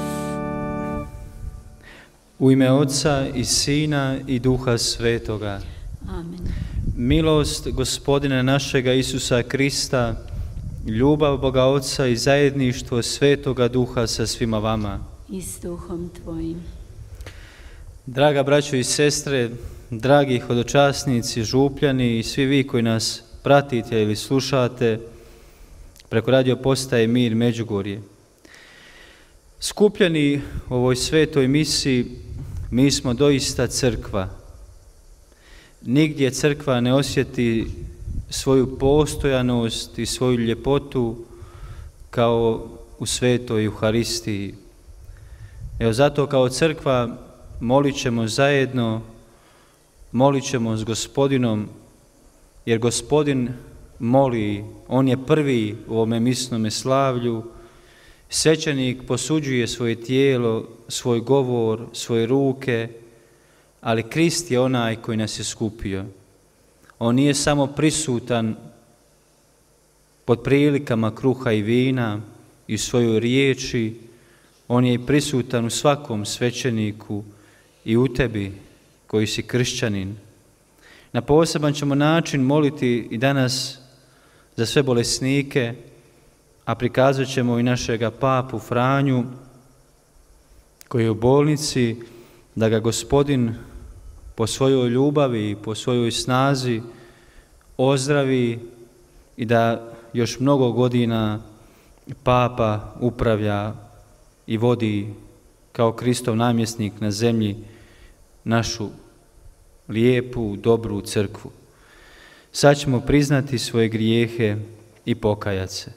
U ime Otca i Sina i Duha Svetoga. Amen. Milost Gospodina našega Isusa Krista, ljubav Boga Oca i zajedništvo Svetoga Duha sa svima vama. I s duhom tvojim. Draga braćo i sestre, dragi hodočasnici, župljani i svi vi koji nas pratite ili slušate preko radio postaje Mir Međugorje. Skupljeni u ovoj svetoj misiji, mi smo doista crkva. Nigdje crkva ne osjeti svoju postojanost i svoju ljepotu kao u svetoj Euharistiji. Evo zato kao crkva molit ćemo zajedno, molit ćemo s Gospodinom, jer Gospodin moli, On je prvi u ovome misnome slavlju. Svećenik posuđuje svoje tijelo, svoj govor, svoje ruke, ali Krist je onaj koji nas je skupio. On nije samo prisutan pod prilikama kruha i vina i u svojoj riječi, on je i prisutan u svakom svećeniku i u tebi koji si kršćanin. Na poseban ćemo način moliti i danas za sve bolesnike, a prikazat ćemo i našega papu Franju koji je u bolnici, da ga Gospodin po svojoj ljubavi i po svojoj snazi ozdravi i da još mnogo godina papa upravlja i vodi kao Kristov namjesnik na zemlji našu lijepu, dobru crkvu. Sad ćemo priznati svoje grijehe i pokajati se.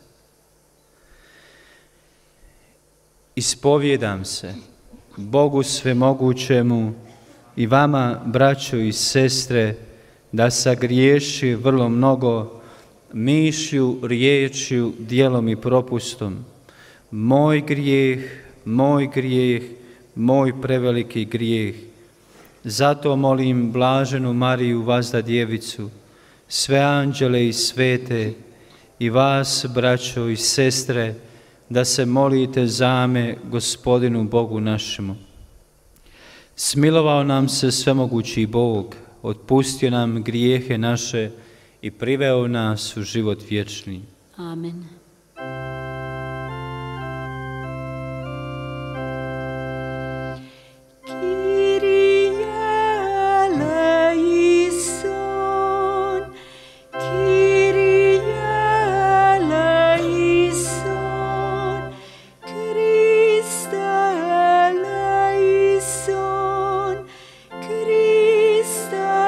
Ispovjedam se Bogu svemogućemu i vama, braćo i sestre, da sagriješi vrlo mnogo mišlju, riječju, djelom i propustom. Moj grijeh, moj grijeh, moj preveliki grijeh. Zato molim blaženu Mariju, vazda djevicu, sve anđele i svete i vas, braćo i sestre, da se molite za me Gospodinu Bogu našemu. Smilovao nam se svemogući Bog, otpustio nam grijehe naše i priveo nas u život vječni. Amen.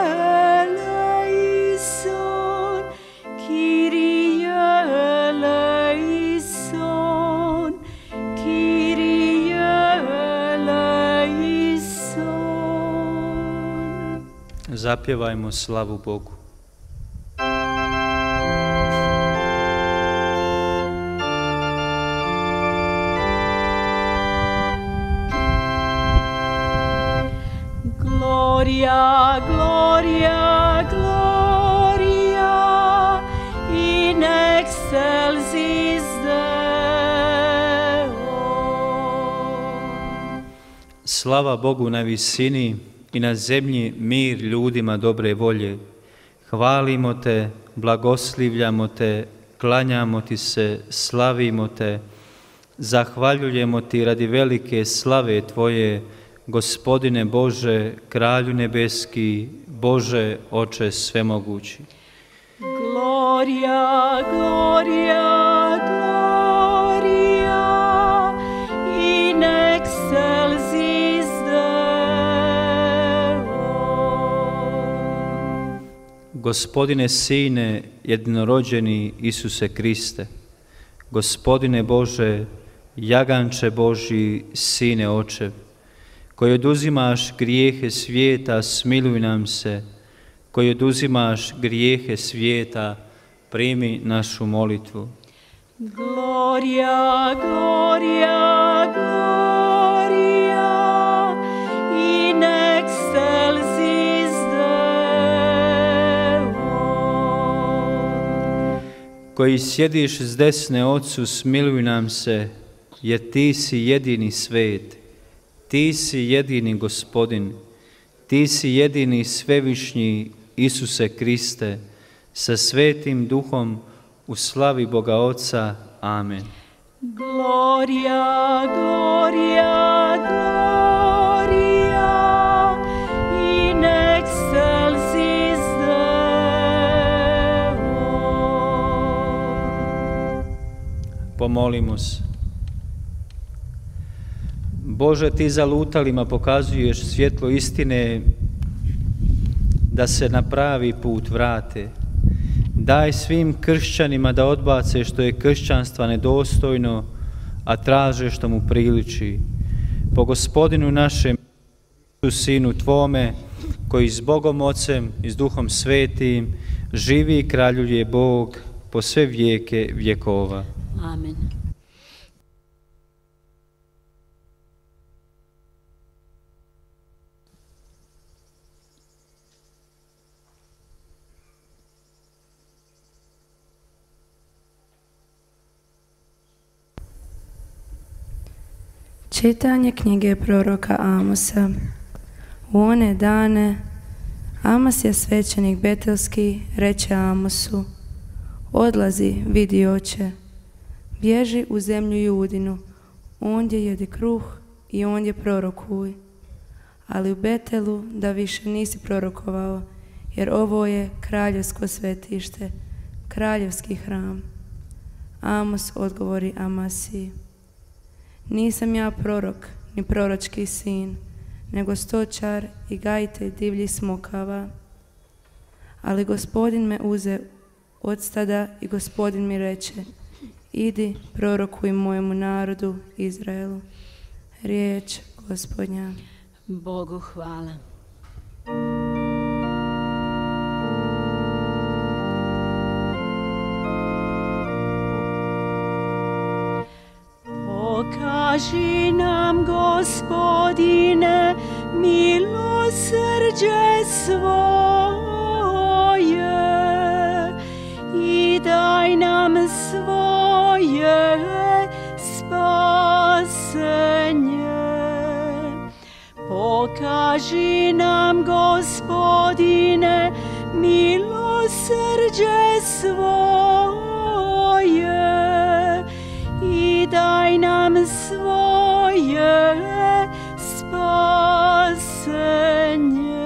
Kyrie eleison, zapjevajmo slavu Bogu. Gloria, gloria, gloria, in excelsis Deo. Slava Bogu na visini i na zemlji mir ljudima dobre volje. Hvalimo te, blagoslivljamo te, klanjamo ti se, slavimo te, zahvaljujemo ti radi velike slave tvoje, Gospodine Bože, Kralju nebeski, Bože, Oče svemogući. Gloria, gloria, gloria, in excelsis Deo. Gospodine Sine, jednorođeni Isuse Kriste, Gospodine Bože, Jaganče Božji, Sine Očev, koji oduzimaš grijehe svijeta, smiluj nam se. Koji oduzimaš grijehe svijeta, primi našu molitvu. Gloria, gloria, gloria, in excelsis Deo. Koji sjediš s desne Otcu, smiluj nam se, jer ti si jedini svet. Ti si jedini Gospodin, ti si jedini svevišnji Isuse Kriste, sa Svetim Duhom u slavi Boga Oca. Amen. Gloria, gloria, gloria, in excelsis Deo. Pomolimo se. Bože, ti zalutalima pokazuješ svjetlo istine da se na pravi put vrate. Daj svim kršćanima da odbace što je kršćanstva nedostojno, a traže što mu priliči. Po Gospodinu našem, Sinu Tvome, koji s Bogom Ocem i s Duhom Svetim živi i kraljuje Bog po sve vijeke vjekova. Amen. Čitanje knjige proroka Amosa. U one dane Amos je svećenik betelski, reče Amosu: odlazi, vidi oče, bježi u zemlju Judinu, ondje jedi kruh i ondje prorokuj. Ali u Betelu da više nisi prorokovao, jer ovo je kraljevsko svetište, kraljevski hram. Amos odgovori Amasiji: nisam ja prorok, ni proročki sin, nego stočar i gajitelj divljih smokava. Ali Gospodin me uze od stada i Gospodin mi reče: idi, prorokuj mojemu narodu Izraelu. Riječ Gospodnja. Bogu hvala. Pokaži nam, Gospodine, milosrđe svoje i daj nam svoje spasenje. Pokaži nam, Gospodine, milosrđe svoje i daj nam svoje spasenje.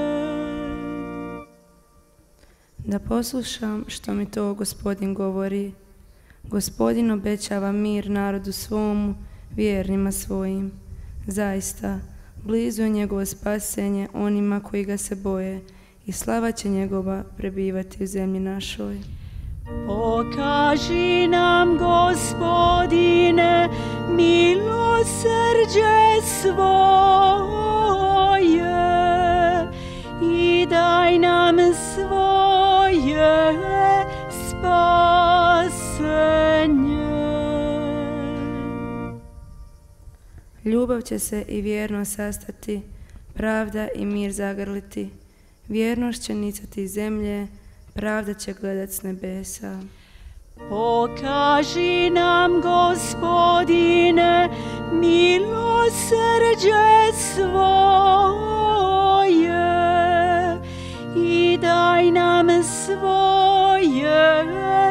Da poslušam što mi to Gospodin govori. Gospodin obećava mir narodu svomu, vjernima svojim. Zaista, blizu je njegovo spasenje onima koji ga se boje i slava će njegova prebivati u zemlji našoj. Pokaži nam, Gospodine, milosrđe svoje i da Ljubav će se i vjerno sastati, pravda i mir zagrliti. Vjernost će nicati iz zemlje, pravda će gledat s nebesa. Pokaži nam, Gospodine, milosrđe svoje i daj nam svoje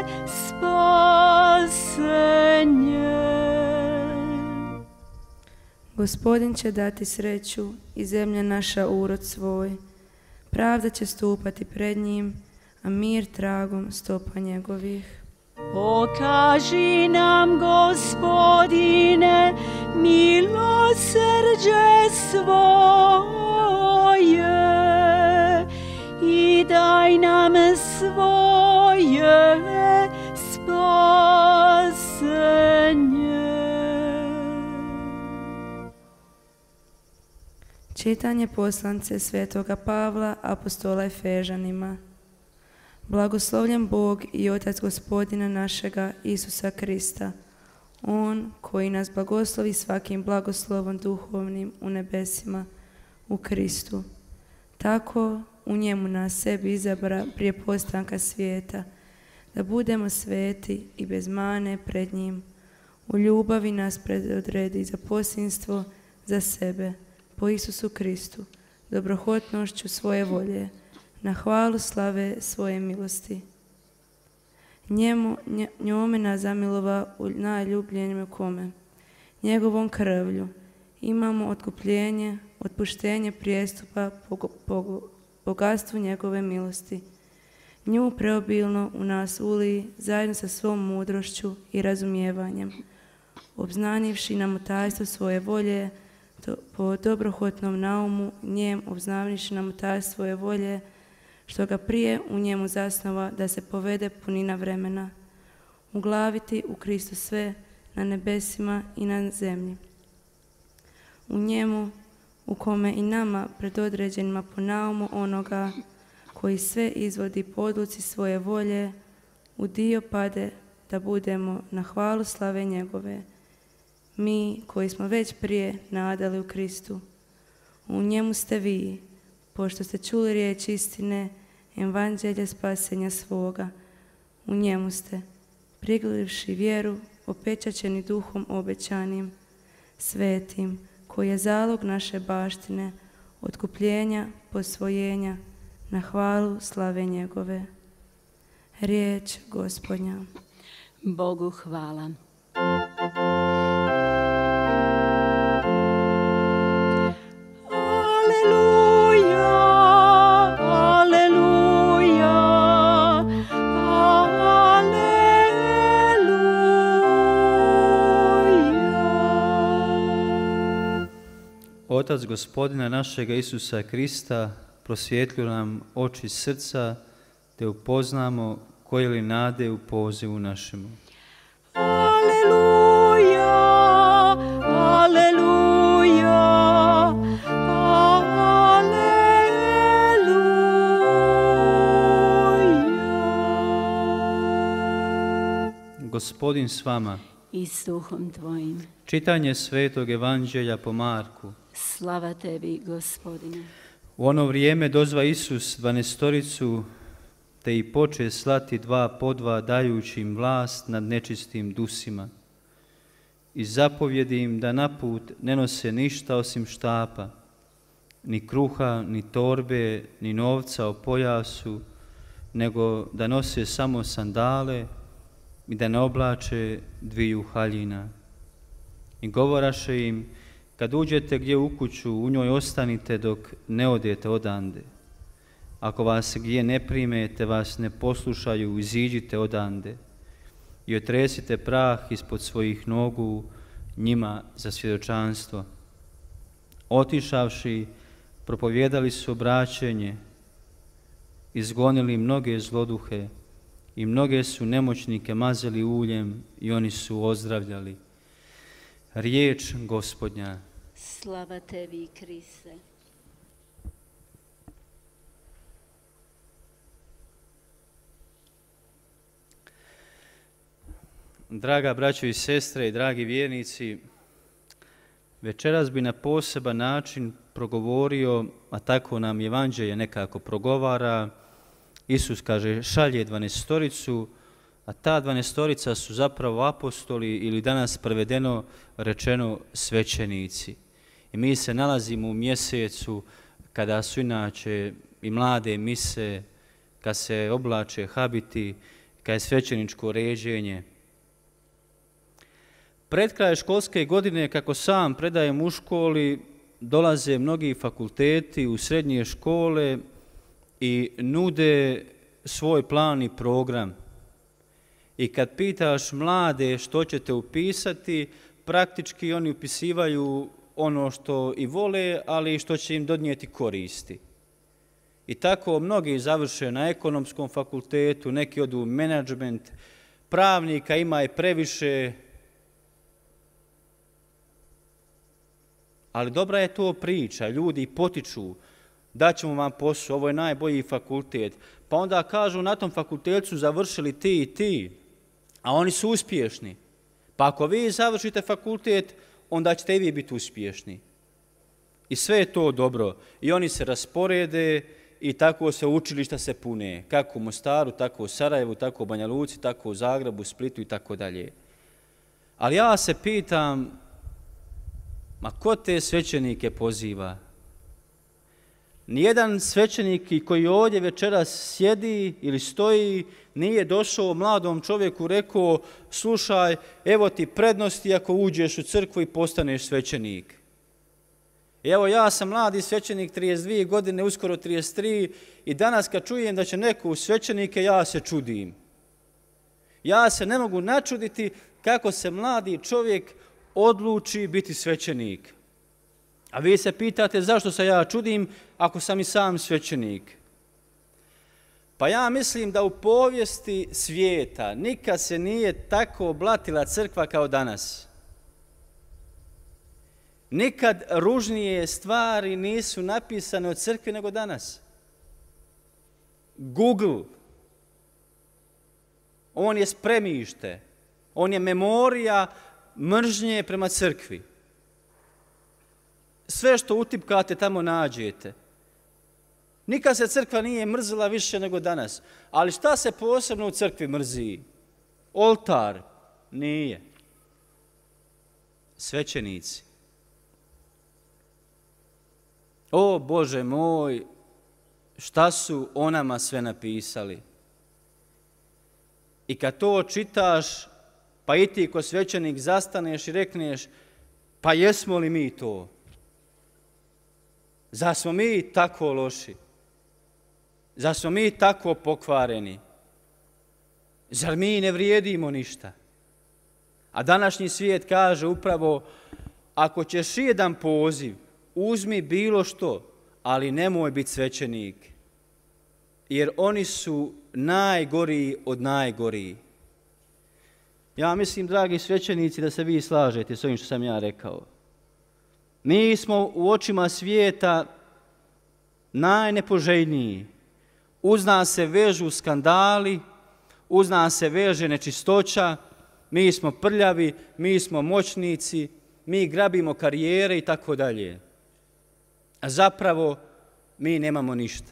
spasenje. Gospodin će dati sreću i zemlja naša urod svoj. Pravda će stupati pred njim, a mir tragom stopa njegovih. Pokaži nam, Gospodine, milosrđe svoje i daj nam svoje spasenje. Čitanje poslanice svetoga Pavla apostola Efežanima. Blagoslovljen Bog i Otac Gospodina našega Isusa Krista, On koji nas blagoslovi svakim blagoslovom duhovnim u nebesima u Kristu. Tako u njemu nas sebi izabra prije postanka svijeta, da budemo sveti i bez mane pred njim. U ljubavi nas predodredi za posinstvo za sebe, po Isusu Kristu, dobrohotnošću svoje volje, na hvalu slave svoje milosti. Njemu, njome nas zamilova u najljubljenim kome. Njegovom krvlju imamo otkupljenje, otpuštenje prijestupa po, po bogatstvu njegove milosti. Nju preobilno u nas uliji zajedno sa svom mudrošću i razumijevanjem, obznanivši nam tajstvo svoje volje, to, po dobrohotnom naumu njem obznavniši nam tajstvo svoje volje, što ga prije u njemu zasnova da se povede punina vremena, uglaviti u Kristu sve na nebesima i na zemlji. U njemu, u kome i nama predodređenima po naumu onoga koji sve izvodi po odluci svoje volje, u dio pade da budemo na hvalu slave njegove, mi koji smo već prije nadali u Kristu. U njemu ste vi, pošto ste čuli riječ istine, evanđelje spasenja svoga. U njemu ste, priglivši vjeru, opečaćeni duhom obećanim, svetim, koji je zalog naše baštine, otkupljenja, posvojenja, na hvalu slave njegove. Riječ Gospodnja. Bogu hvala. Otac Gospodina našega Isusa Krista prosvjetlio nam oči srca, te upoznamo koje li nade u pozivu našemu. Aleluja, aleluja, aleluja. Gospodin s vama. I s duhom tvojim. Čitanje Svetog Evanđelja po Marku. Slava tebi, Gospodine. U ono vrijeme dozva Isus dvanestoricu, te i poče slati dva po dva, dajući im vlast nad nečistim dusima. I zapovjedi im da na put ne nose ništa osim štapa, ni kruha, ni torbe, ni novca o pojasu, nego da nose samo sandale i da ne oblače dviju haljina. I govoraše im, kad uđete gdje u kuću, u njoj ostanite dok ne odete odande. Ako vas gdje ne prime, te vas ne poslušaju, iziđite odande i otresite prah ispod svojih nogu njima za svjedočanstvo. Otišavši, propovjedali su obraćenje, izgonili mnoge zloduhe i mnoge su nemoćnike mazali uljem i oni su ozdravljali. Riječ Gospodnja. Slava tebi, Kriste. Draga braćo i sestre i dragi vjernici, Večeras bi na poseban način progovorio, a tako nam Evanđelje nekako progovara. Isus kaže šalje dvanaestoricu, a ta dvanaestorica su zapravo apostoli ili danas prevedeno rečeno svećenici. I mi se nalazimo u mjesecu kada su inače i mlade mise, kad se oblače habiti, kad je svećeničko ređenje. Pred kraj školske godine, kako sam predajem u školi, dolaze mnogi fakulteti u srednje škole i nude svoj plan i program. I kad pitaš mlade što ćete upisati, praktički oni upisivaju ono što i vole, ali i što će im donijeti koristi. I tako mnogi završe na ekonomskom fakultetu, neki odu u menadžment, pravnika ima i previše. Ali dobra je to priča, ljudi potiču, daćemo vam posao, ovo je najbolji fakultet. Pa onda kažu na tom fakultetu su završili ti i ti, a oni su uspješni. Pa ako vi završite fakultet, onda ćete i vi biti uspješni. I sve je to dobro. I oni se rasporede i tako se učilišta se pune. Kako u Mostaru, tako u Sarajevu, tako u Banja Luci, tako u Zagrebu, Splitu i tako dalje. Ali ja se pitam, ma ko te svećenike poziva? Nijedan svećenik koji ovdje večeras sjedi ili stoji nije došao mladom čovjeku rekao slušaj, evo ti prednosti ako uđeš u crkvu i postaneš svećenik. Evo ja sam mladi svećenik, trideset dvije godine, uskoro trideset tri i danas kad čujem da će neko u svećenike, ja se čudim. Ja se ne mogu načuditi kako se mladi čovjek odluči biti svećenik. A vi se pitate zašto se ja čudim ako sam i sam svećenik. Pa ja mislim da u povijesti svijeta nikad se nije tako blatila crkva kao danas. Nikad ružnije stvari nisu napisane o crkvi nego danas. Google, on je spremište, on je memorija mržnje prema crkvi. Sve što utipkate tamo nađete. Nikad se crkva nije mrzila više nego danas. Ali šta se posebno u crkvi mrzi? Oltar? Nije. Svećenici. O Bože moj, šta su o nama sve napisali? I kad to čitaš, pa i ti ko svećenik zastaneš i rekneš, pa jesmo li mi to? Zar smo mi tako loši? Zar smo mi tako pokvareni? Zar mi ne vrijedimo ništa? A današnji svijet kaže upravo, ako ćeš jedan poziv, uzmi bilo što, ali nemoj biti svećenik. Jer oni su najgoriji od najgoriji. Ja mislim, dragi svećenici, da se vi slažete s ovim što sam ja rekao. Mi smo u očima svijeta najnepoželjniji. Uz nas se vežu skandali, uz nas se veže nečistoća, mi smo prljavi, mi smo moćnici, mi grabimo karijere i tako dalje. A zapravo mi nemamo ništa,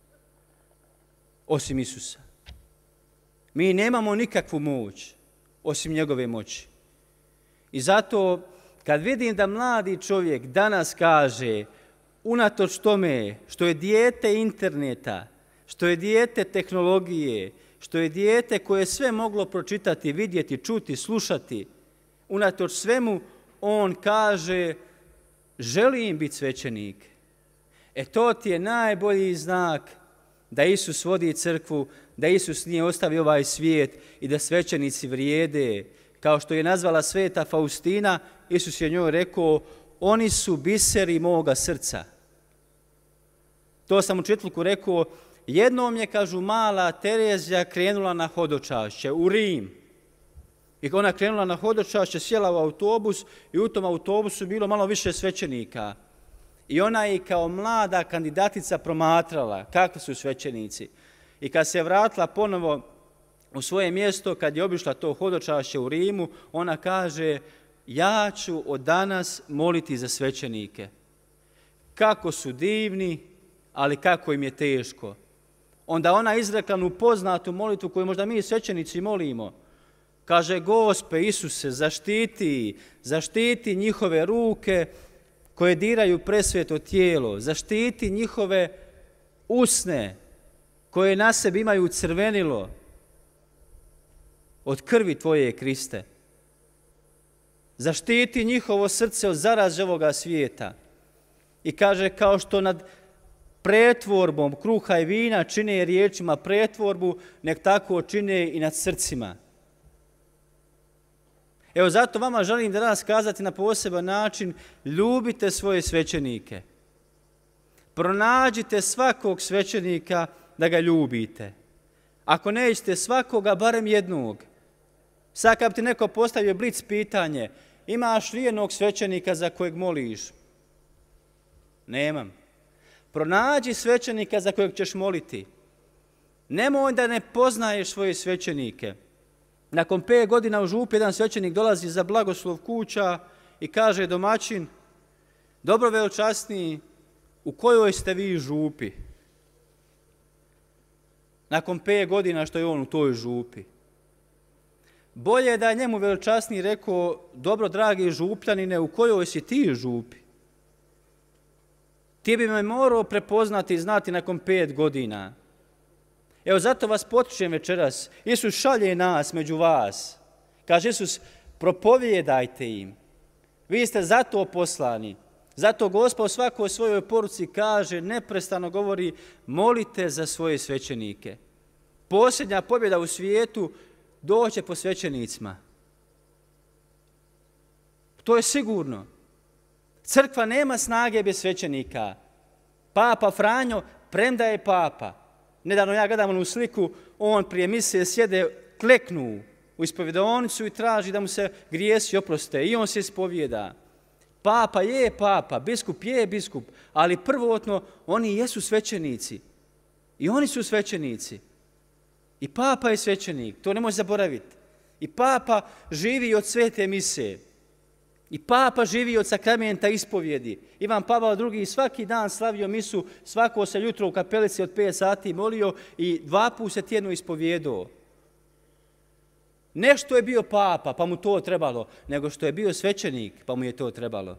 osim Isusa. Mi nemamo nikakvu moć, osim njegove moći. I zato kad vidim da mladi čovjek danas kaže, unatoč tome što je dijete interneta, što je dijete tehnologije, što je dijete koje je sve moglo pročitati, vidjeti, čuti, slušati, unatoč svemu on kaže, želim biti svećenik. E to ti je najbolji znak da Isus vodi crkvu, da Isus nije ostavio ovaj svijet i da svećenici vrijede. Kao što je nazvala sveta Faustina, Isus je njoj rekao, oni su biseri moga srca. To sam u četvrtku rekao, jednom je, kažu, mala Terezija krenula na hodočašće u Rim. I ona krenula na hodočašće, sjela u autobus i u tom autobusu bilo malo više svećenika. I ona je kao mlada kandidatica promatrala kakvi su svećenici. I kad se vratila ponovo u svoje mjesto, kad je obišla to hodočašće u Rimu, ona kaže, ja ću od danas moliti za svećenike. Kako su divni, ali kako im je teško. Onda ona izrekla onu poznatu molitvu koju možda mi svećenici molimo. Kaže, Gospe Isuse, zaštiti, zaštiti njihove ruke koje diraju presveto tijelo, zaštiti njihove usne koje na sebi imaju crvenilo od krvi Tvoje, Kriste. Zaštiti njihovo srce od zaraze ovoga svijeta. I kaže, kao što nad pretvorbom kruha i vina čine riječima pretvorbu, nek tako čine i nad srcima. Evo zato vama želim danas kazati na poseban način, ljubite svoje svećenike. Pronađite svakog svećenika da ga ljubite. Ako nećete svakoga, barem jednog. Sad kad bi ti neko postavio blic pitanje, imaš li jednog svećenika za kojeg moliš? Nemam. Pronađi svećenika za kojeg ćeš moliti. Nemoj da ne poznaješ svoje svećenike. Nakon pet godina u župi jedan svećenik dolazi za blagoslov kuća i kaže domaćin, dobro veličasniji, u kojoj ste vi župi? Nakon pet godina što je on u toj župi. Bolje je da je njemu veličasniji rekao, dobro dragi župljanine, u kojoj si ti župi? Ti bi me morao prepoznati i znati nakon pet godina. Evo zato vas potičem večeras. Isus šalje nas među vas. Kaže Isus, propovijedajte im. Vi ste zato poslani. Zato Gospod u svakoj svojoj poruci kaže, neprestano govori, molite za svoje svećenike. Posljednja pobjeda u svijetu doće po svećenicima. To je sigurno. Crkva nema snage bez svećenika. Papa Franjo, premda je papa. Nedavno ja gledam onu sliku, on prije mise sjede, kleknu u ispovjedaonicu i traži da mu se grijesi oproste. I on se ispovijeda. Papa je papa, biskup je biskup, ali prvotno oni jesu svećenici. I oni su svećenici. I papa je svećenik, to nemoj zaboraviti. I papa živi od svete mise. I papa živi od sakramenta ispovjedi. Ivan Pavao drugi svaki dan slavio misu, svako se jutro u kapelici od pet sati molio i dva put se tjedno ispovjedao. Ne što je bio papa, pa mu to trebalo, nego što je bio svećenik, pa mu je to trebalo.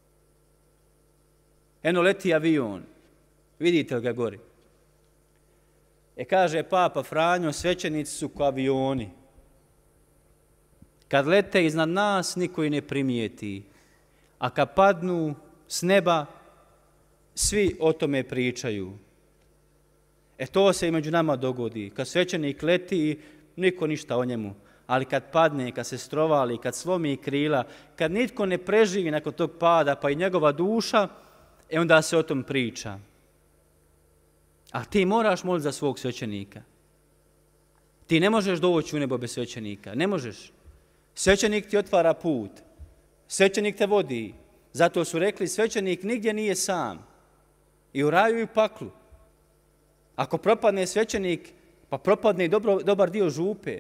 Eno leti avion, vidite li ga gori? E kaže papa Franjo, svećenici su ko avioni. Kad lete iznad nas, niko ih ne primijeti. A kad padnu s neba, svi o tome pričaju. E to se i među nama dogodi. Kad svećenik leti, niko ništa o njemu. Ali kad padne, kad se strovali, kad slomi krila, kad nitko ne preživi nakon tog pada, pa i njegova duša, e onda se o tom priča. A ti moraš moliti za svog svećenika. Ti ne možeš doći u nebo bez svećenika. Ne možeš. Svećenik ti otvara put. Svećenik te vodi. Zato su rekli, svećenik nigdje nije sam. I u raju i u paklu. Ako propadne svećenik, pa propadne i dobro, dobar dio župe.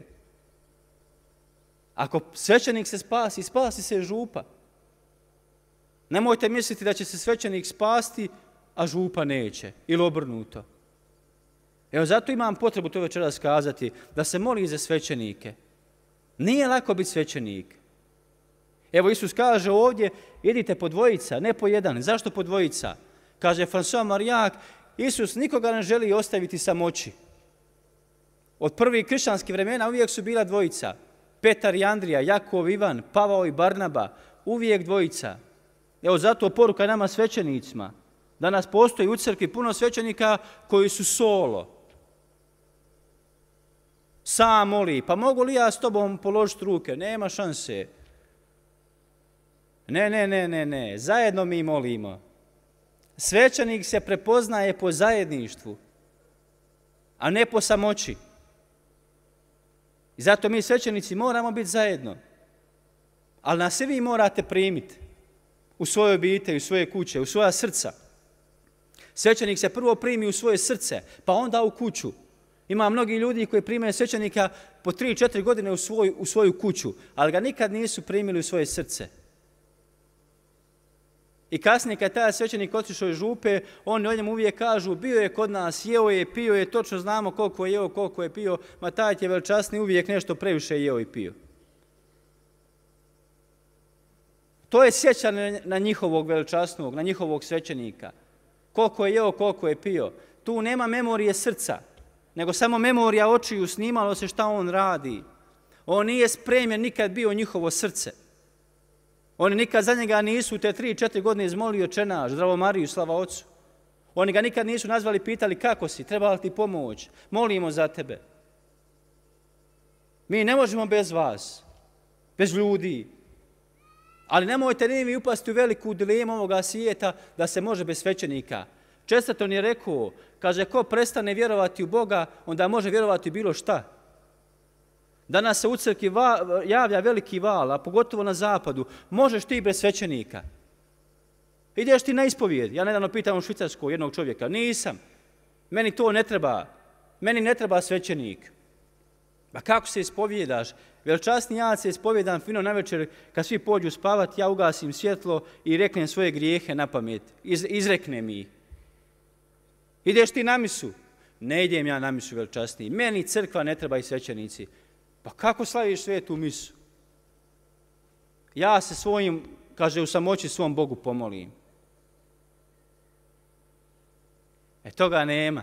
Ako svećenik se spasi, spasi se župa. Nemojte misliti da će se svećenik spasti, a župa neće. Ili obrnuto. Evo zato imam potrebu to večeras kazati, da se moli za svećenike. Nije lako biti svećenik. Evo Isus kaže ovdje, idite po dvojica, ne po jedan. Zašto po dvojica? Kaže François Marijak, Isus nikoga ne želi ostaviti samoći. Od prvih kršćanskih vremena uvijek su bila dvojica. Petar i Andrija, Jakov, Ivan, Pavao i Barnaba, uvijek dvojica. Evo zato poruka nama svećenicima. Danas postoji u crkvi puno svećenika koji su solo. Sam moli, pa mogu li ja s tobom položiti ruke? Nema šanse. Ne, ne, ne, ne, ne, zajedno mi molimo. Svećenik se prepoznaje po zajedništvu, a ne po samoći. I zato mi svećenici moramo biti zajedno. Ali nas i vi morate primiti u svoje obitelji, u svoje kuće, u svoja srca. Svećenik se prvo primi u svoje srce, pa onda u kuću. Ima mnogi ljudi koji primaju svećenika po tri, četiri godine u svoju, u svoju kuću, ali ga nikad nisu primili u svoje srce. I kasnije kad taj svećenik otišao iz župe, oni o njemu uvijek kažu, bio je kod nas, jeo je, pio je, točno znamo koliko je jeo, koliko je pio, ma taj je veličasni uvijek nešto previše jeo i pio. To je sjećanje na njihovog veličasnog, na njihovog svećenika. Koliko je jeo, koliko je pio. Tu nema memorije srca, nego samo memorija očiju, snimalo se šta on radi. On nije spremljen nikad bio njihovo srce. Oni nikad za njega nisu te tri, četiri godine izmolio Oče naš, Zdravo Mariju, slava Ocu. Oni ga nikad nisu nazvali, pitali kako si, treba li ti pomoć, molimo za tebe. Mi ne možemo bez vas, bez ljudi. Ali nemojte ni vi upasti u veliku dilemu ovoga svijeta da se može bez svećenika. Chesterton je rekao, kaže, ko prestane vjerovati u Boga, onda može vjerovati u bilo šta. Danas se u crkvi javlja veliki val, a pogotovo na zapadu. Možeš ti bez svećenika. Ideš ti na ispovijed. Ja nedavno pitam u Švicarskoj jednog čovjeka. Nisam. Meni to ne treba. Meni ne treba svećenik. Pa kako se ispovijedaš? Veličasni ja se ispovijedam fino navečer kad svi pođu spavati, ja ugasim svjetlo i reknem svoje grijehe na pamet. Iz, izreknem ih. Ideš ti na misu? Ne idem ja na misu, veličasni. Meni crkva ne treba i svećenici. Pa kako slaviš svetu misu? Ja se svojim, kaže, u samoći svom Bogu pomolim. E toga nema.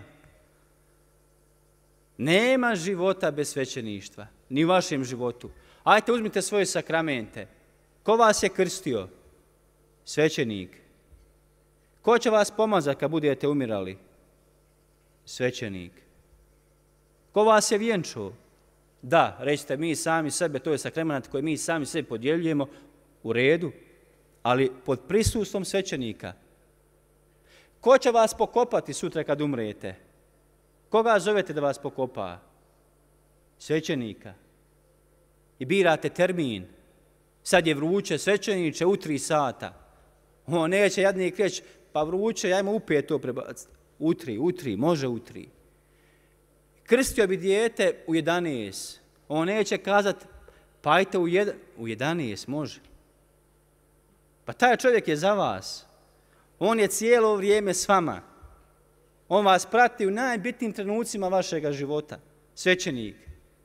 Nema života bez svećeništva, ni u vašem životu. Ajde, uzmite svoje sakramente. Ko vas je krstio? Svećenik. Ko će vas pomazati kad budete umirali? Svećenik. Ko vas je vjenčao? Da, rećete, mi sami sebe, to je sakrament koji mi sami sebe podjeljujemo u redu, ali pod prisustvom svećenika. Ko će vas pokopati sutra kad umrete? Koga zovete da vas pokopa? Svećenika. I birate termin. Sad je vruće, svećeniče, u tri sata. On neće jadnik reći, pa vruće, ajmo u pet to prebaciti. U tri, u tri, može u tri. Krstio bi dijete u jedanaest. On neće kazati, pa ajte u, jedan, u jedanaest, može. Pa taj čovjek je za vas. On je cijelo vrijeme s vama. On vas prati u najbitnijim trenucima vašega života. Svećenik.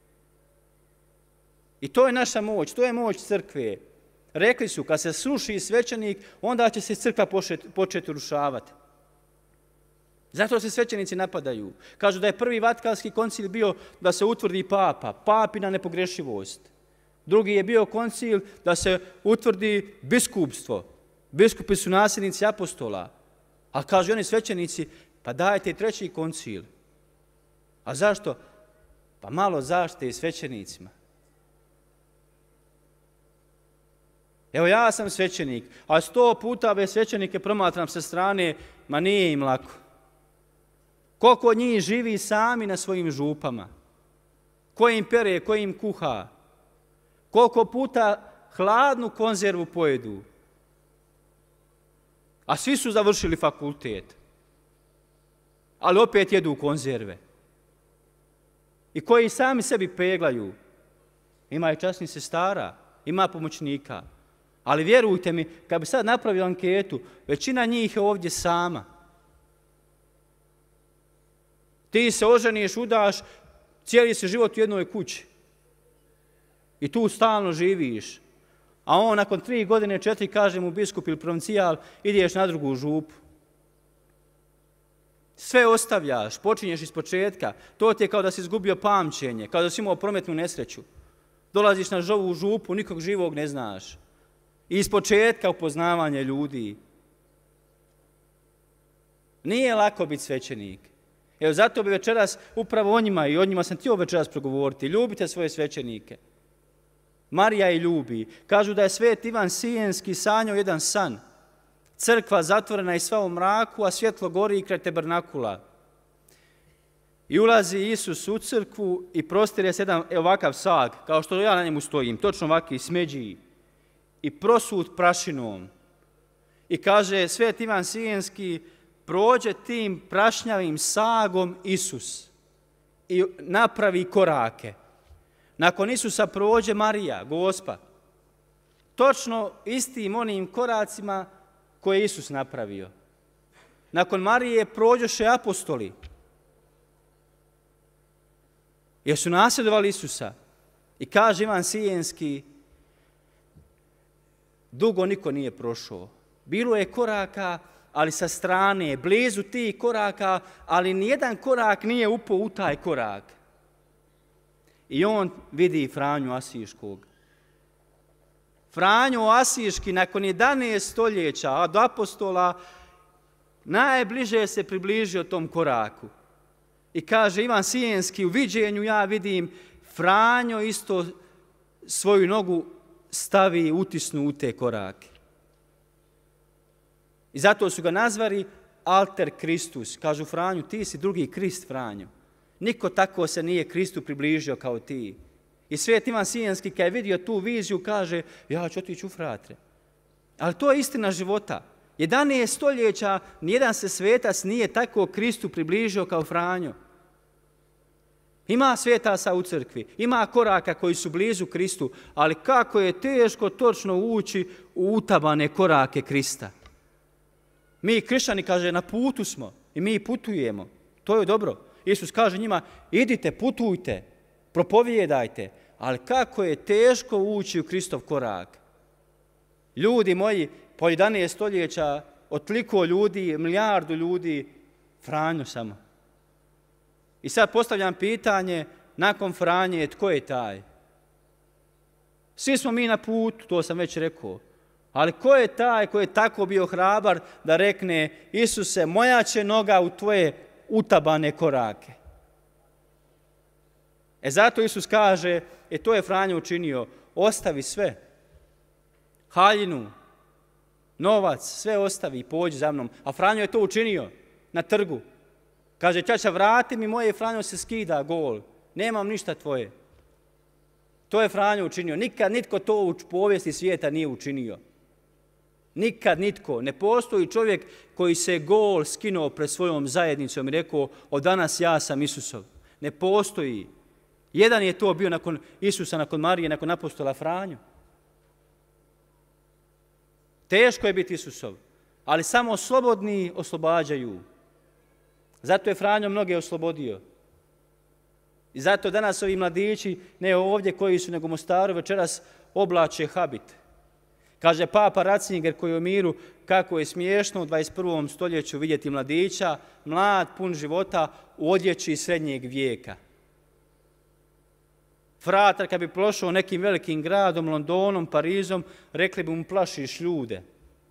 I to je naša moć, to je moć crkve. Rekli su, kad se sruši svećenik, onda će se crkva početi urušavati. Zato se svećenici napadaju. Kažu da je prvi Vatikanski koncil bio da se utvrdi papa, papina nepogrešivost. Drugi je bio koncil da se utvrdi biskupstvo. Biskupi su nasljednici apostola. Ali kažu oni svećenici, pa dajte treći koncil. A zašto? Pa malo zaštite i svećenicima. Evo ja sam svećenik, a sto puta ove svećenike promatram sa strane, ma nije im lako. Koliko od njih živi sami na svojim župama? Ko im pere, ko im kuha? Koliko puta hladnu konzervu pojedu? A svi su završili fakultet. Ali opet jedu konzerve. I koji sami sebi peglaju. Ima i časnih sestara, ima pomoćnika. Ali vjerujte mi, kad bi sad napravio anketu, većina njih je ovdje sama. Ti se oženiš, udaš, cijeli se život u jednoj kući. I tu stalno živiš. A on nakon tri godine, četiri, kaže mu biskup ili provincijal, ideš na drugu župu. Sve ostavljaš, počinješ iz početka. To ti je kao da si izgubio pamćenje, kao da si imao prometnu nesreću. Dolaziš na novu župu, nikog živog ne znaš. I iz početka upoznavanje ljudi. Nije lako biti svećenik. Evo zato bi večeras upravo o njima i o njima sam htio večeras progovoriti. Ljubite svoje svećenike. Marija ih ljubi. Kažu da je svet Ivan Sijenski sanjao jedan san. Crkva zatvorena i sva u mraku, a svjetlo gori kraj tabernakula. I ulazi Isus u crkvu i prostire se jedan ovakav sag, kao što ja na njemu stojim, točno ovakvi smeđi i prosut prašinom. I kaže svet Ivan Sijenski, prođe tim prašnjavim sagom Isus i napravi korake. Nakon Isusa prođe Marija, Gospa. Točno istim onim koracima koje je Isus napravio. Nakon Marije prođoše apostoli. Jer su nasljedovali Isusa. I kaže Ivan Sijenski, dugo niko nije prošao. Bilo je koraka, ali sa strane, blizu tih koraka, ali nijedan korak nije upao u taj korak. I on vidi Franju Asiškog. Franjo Asiški nakon jedanaest stoljeća od apostola najbliže se približio tom koraku. I kaže Ivan Sijenski, u viđenju ja vidim Franjo isto svoju nogu stavi i utisnu u te korake. I zato su ga nazvali Alter Kristus. Kažu Franju, ti si drugi Krist, Franjo. Niko tako se nije Kristu približio kao ti. I svet Ivan Sijenski kad je vidio tu viziju kaže, ja ću otići u fratre. Ali to je istina života. jedanaest stoljeća nijedan se svetac nije tako Kristu približio kao Franjo. Ima svetasa u crkvi, ima koraka koji su blizu Kristu, ali kako je teško točno ući u utabane korake Krista. Mi kršćani, kaže, na putu smo i mi putujemo. To je dobro. Isus kaže njima, idite, putujte, propovijedajte, ali kako je teško ući u Kristov korak. Ljudi moji, po jedanaest stoljeća, od toliko ljudi, milijardu ljudi, Franjo samo. I sad postavljam pitanje, nakon Franje, tko je taj? Svi smo mi na putu, to sam već rekao. Ali ko je taj koji je tako bio hrabar da rekne, Isuse, moja će noga u tvoje utabane korake. E zato Isus kaže, e to je Franjo učinio, ostavi sve. Haljinu, novac, sve ostavi i pođi za mnom. A Franjo je to učinio na trgu. Kaže, čača, vrati mi moje, Franjo se skida gol. Nemam ništa tvoje. To je Franjo učinio. Nikad nitko to u povijesti svijeta nije učinio. Nikad nitko. Ne postoji čovjek koji se gol skinuo pred svojom zajednicom i rekao, od danas ja sam Isusov. Ne postoji. Jedan je to bio nakon Isusa, nakon Marije, nakon apostola Franjo. Teško je biti Isusov, ali samo slobodni oslobađaju. Zato je Franjo mnoge oslobodio. I zato danas ovi mladići, ne ovdje koji su nego u Mostaru, večeras oblače habit. Kaže Papa Ratzinger koji je u miru, kako je smiješno u dvadeset prvom stoljeću vidjeti mladića, mlad, pun života, u odjeći srednjeg vijeka. Fratar kad bi prošao nekim velikim gradom, Londonom, Parizom, rekli bi mu plašiš ljude.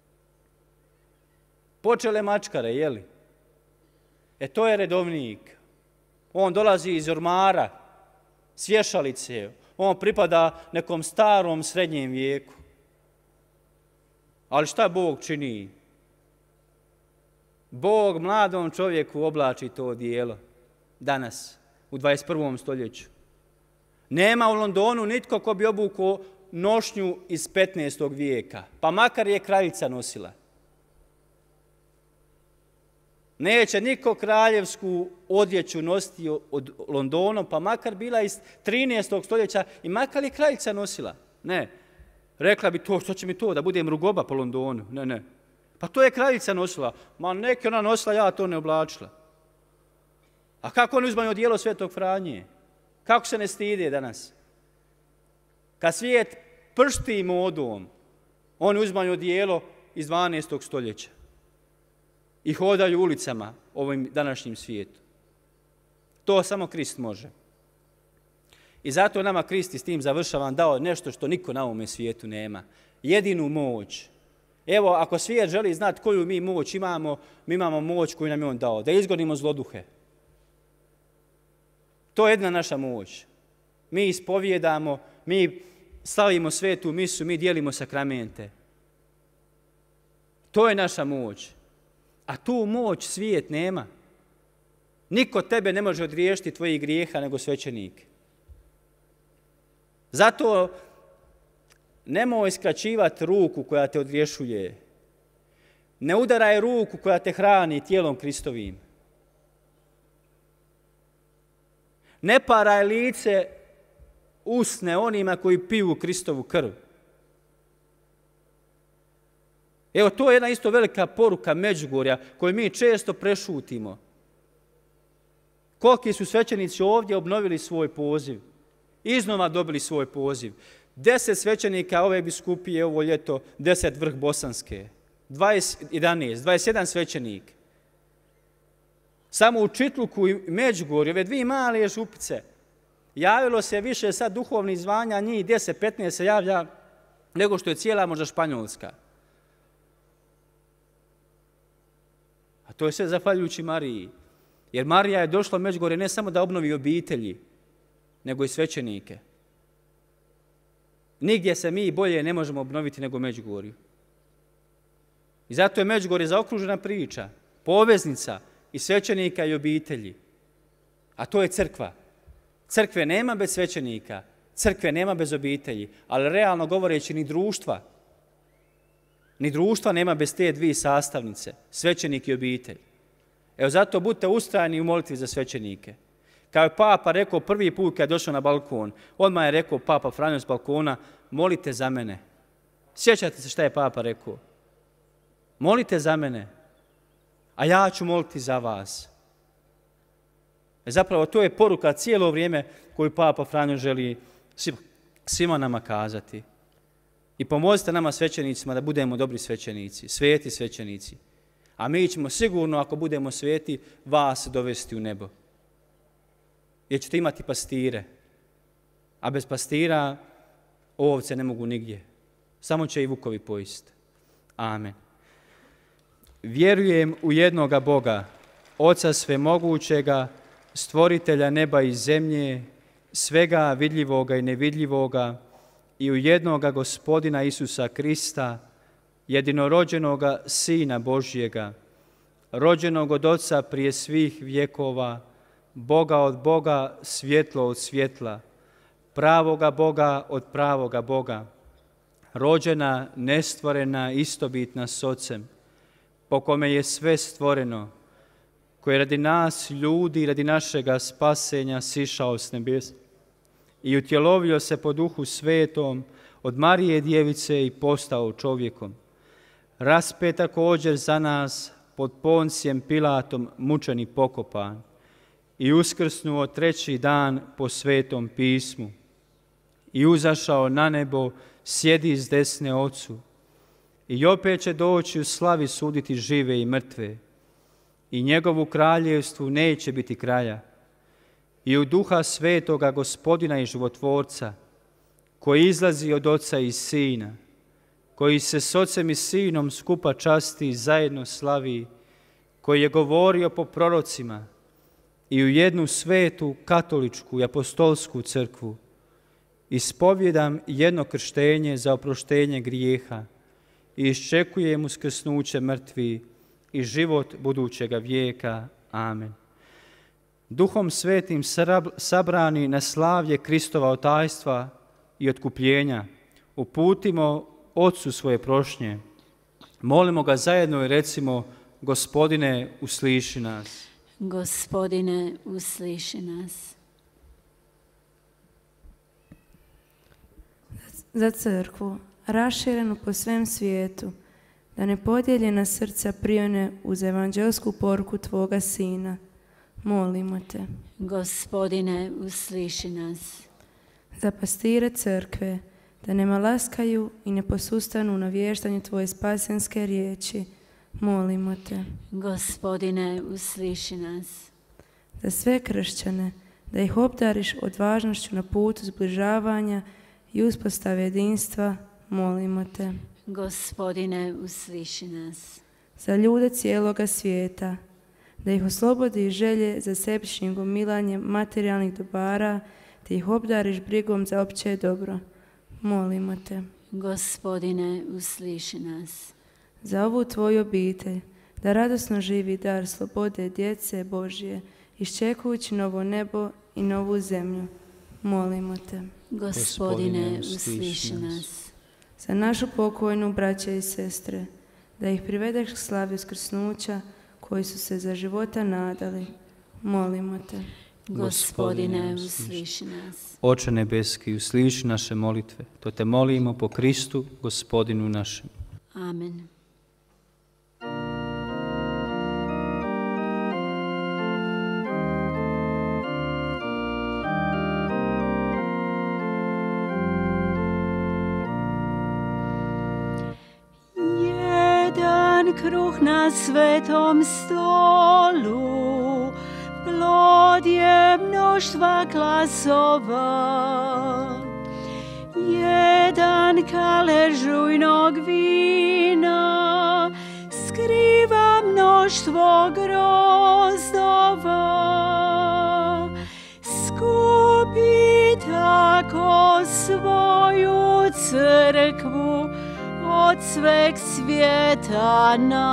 Počele mačkare, jeli? E to je redovnik. On dolazi iz ormara, s vješalice. On pripada nekom starom srednjem vijeku. Ali šta Bog čini? Bog mladom čovjeku oblači to odijelo. Danas, u dvadeset prvom stoljeću. Nema u Londonu nitko ko bi obukao nošnju iz petnaestog vijeka. Pa makar je kraljica nosila. Neće niko kraljevsku odjeću nositi od Londonom, pa makar bila iz trinaestog stoljeća i makar je kraljica nosila. Ne. Rekla bi to, što će mi to, da budem rugoba po Londonu. Ne, ne. Pa to je kraljica nosila. Ma neke ona nosila, ja to ne oblačila. A kako oni uzmaju odijelo Svetog Franje? Kako se ne stide danas? Kad svijet pršti modom, oni uzmaju odijelo iz dvanaestog stoljeća i hodaju ulicama ovim današnjim svijetu. To samo Krist može. I zato nama Krist, i s tim završavam, dao nešto što niko na ovome svijetu nema. Jedinu moć. Evo, ako svijet želi znati koju mi moć imamo, mi imamo moć koju nam je on dao. Da izgonimo zloduhe. To je jedna naša moć. Mi ispovjedamo, mi slavimo svetu misu, mi dijelimo sakramente. To je naša moć. A tu moć svijet nema. Niko tebe ne može odriješiti tvojih grijeha nego svećenik. Zato nemoj skraćivati ruku koja te odriješuje. Ne udaraj ruku koja te hrani tijelom Kristovim. Ne paraj lice usne onima koji piju Kristovu krv. Evo, to je jedna isto velika poruka Međugorja koju mi često prešutimo. Koliki su svećenici ovdje obnovili svoj poziv, iznova dobili svoj poziv. Deset svećenika ove biskupije ovo ljeto, deset vrh Bosanske, dvadeset, jedanaest, dvadeset jedan svećenik. Samo u Čitluku i Međugorju, ove dvije male župice, javilo se više sad duhovnih zvanja, njih deset petnaest se javlja nego što je cijela možda Španjolska. A to je sve zahvaljujući Mariji. Jer Marija je došla u Međugorje ne samo da obnovi obitelji, nego i svećenike. Nigdje se mi bolje ne možemo obnoviti nego u Međugorju. I zato je Međugorje zaokružena priča, poveznica i svećenika i obitelji. A to je crkva. Crkve nema bez svećenika, crkve nema bez obitelji, ali realno govoreći ni društva. Ni društva nema bez te dvije sastavnice, svećenik i obitelj. Evo zato budite ustrajni u molitvi za svećenike. Kao je Papa rekao prvi put kad je došao na balkon, odmah je rekao Papa Franjo s balkona, molite za mene. Sjećate se šta je Papa rekao? Molite za mene, a ja ću moliti za vas. E zapravo to je poruka cijelo vrijeme koju Papa Franjo želi svima nama kazati. I pomozite nama svećenicima da budemo dobri svećenici, sveti svećenici. A mi ćemo sigurno, ako budemo sveti, vas dovesti u nebo. Jer ćete imati pastire. A bez pastira ovce ne mogu nigdje. Samo će i vukovi pojist. Amen. Vjerujem u jednoga Boga, Oca svemogućega, stvoritelja neba i zemlje, svega vidljivoga i nevidljivoga, i u jednoga Gospodina Isusa Krista, jedinorođenoga Sina Božjega, rođenog od Oca prije svih vjekova, Boga od Boga, svjetlo od svjetla, pravoga Boga od pravoga Boga, rođena, nestvorena, istobitna s Ocem, po kome je sve stvoreno, koji je radi nas, ljudi, radi našega spasenja sišao s nebesa i utjelovio se po Duhu Svetom od Marije Djevice i postao čovjekom. Raspet također za nas pod Poncijem Pilatom mučen i pokopan i uskrsnuo treći dan po Svetom pismu i uzašao na nebo, sjedi s desne Ocu i opet će doći u slavi suditi žive i mrtve i njegovu kraljevstvu neće biti kraja. I u Duha Svetoga Gospodina i Životvorca, koji izlazi od Oca i Sina, koji se s Ocem i Sinom skupa časti i zajedno slavi, koji je govorio po prorocima, i u jednu svetu, katoličku i apostolsku crkvu, ispovjedam jedno krštenje za oproštenje grijeha i iščekujem uskrsnuće mrtvi i život budućega vijeka. Amen. Duhom Svetim sabrani na slavlje Kristova otajstva i otkupljenja, uputimo Otcu svoje prošnje. Molimo ga zajedno i recimo, Gospodine, usliši nas. Gospodine, usliši nas. Za crkvu, raširenu po svem svijetu, da nepodijeljena srca prione uz evanđelsku poruku Tvoga Sina, molimo Te. Gospodine, usliši nas. Za pastire crkve, da ne malaskaju i ne posustanu na vještanju Tvoje spasenske riječi, molimo Te. Gospodine, usliši nas. Za sve kršćane, da ih obdariš odvažnošću na putu zbližavanja i uspostave jedinstva, molimo Te. Gospodine, usliši nas. Za ljude cijeloga svijeta, da ih oslobodiš želje za sebičnim gomilanjem materijalnih dobara, te ih obdariš brigom za opće dobro, molimo Te. Gospodine, usliši nas. Za ovu Tvoju obitelj, da radosno živi dar slobode djece Božje, iščekujući novo nebo i novu zemlju, molimo Te. Gospodine, usliši nas. Za našu pokojnu braće i sestre, da ih privedeš k slavi uskrsnuća, koji su se za života nadali, molimo Te. Gospodine, usliši nas. Oče nebeski, usliši naše molitve. To te molimo po Kristu, Gospodinu našem. Amen. Kruh na svetom stolu, plod je mnoštva glasova. Jedan kalež rujnog vina skriva mnoštvo grozdova. Skupi tako svoju crkvu od sveg svijeta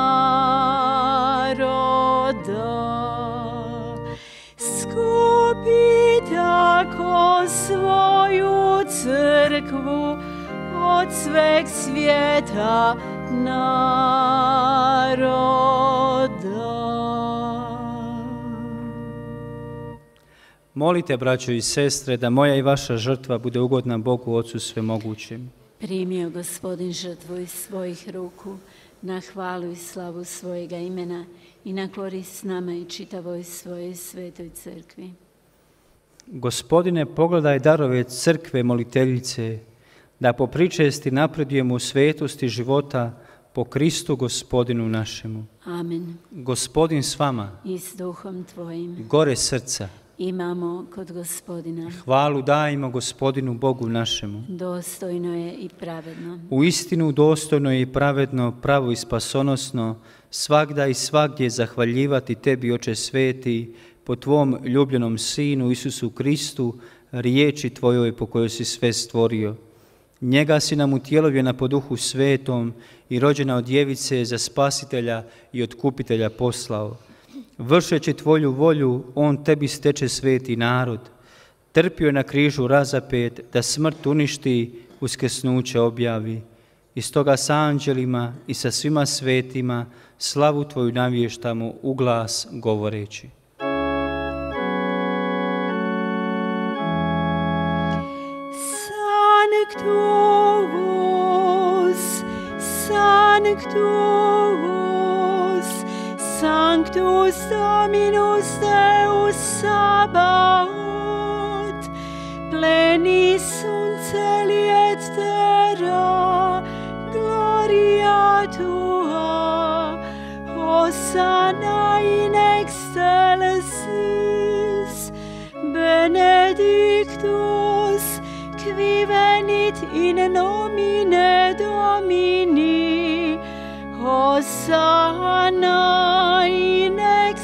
naroda. Skupi tako svoju crkvu od sveg svijeta naroda. Molite, braćo i sestre, da moja i vaša žrtva bude ugodna Bogu Otcu Svemogućem. Primio Gospodin žrtvu iz svojih ruku, na hvalu i slavu svojega imena i na korist nama i čitavoj svojoj svetoj crkvi. Gospodine, pogledaj darove crkve moliteljice, da po pričesti napredujemo u svetosti života po Kristu Gospodinu našemu. Amen. Gospodin s vama. I s duhom tvojim. Gore srca. Imamo kod Gospodina. Hvalu dajmo Gospodinu Bogu našemu. Dostojno je i pravedno. U istinu dostojno je i pravedno, pravo i spasonosno, svagda i svagdje zahvaljivati tebi, Oče sveti, po tvom ljubljenom Sinu Isusu Kristu, riječi tvojoj po kojoj si sve stvorio. Njega si nam utjelovljena po Duhu Svetom i rođena od djevice za spasitelja i otkupitelja poslao. Vršeći tvoju volju, on tebi steče sveti narod. Trpio je na križu razapet, da smrt uništi, uskrsnuće objavi. I stoga sa anđelima i sa svima svetima slavu tvoju navještamo u glas govoreći. Sanctus, Sanctus, Sanctus Dominus Deus Sabaoth, pleni sunt celi et terra, gloria tua, Hosanna in excelsis, benedictus, qui venit in nomine Domini, Hosanna in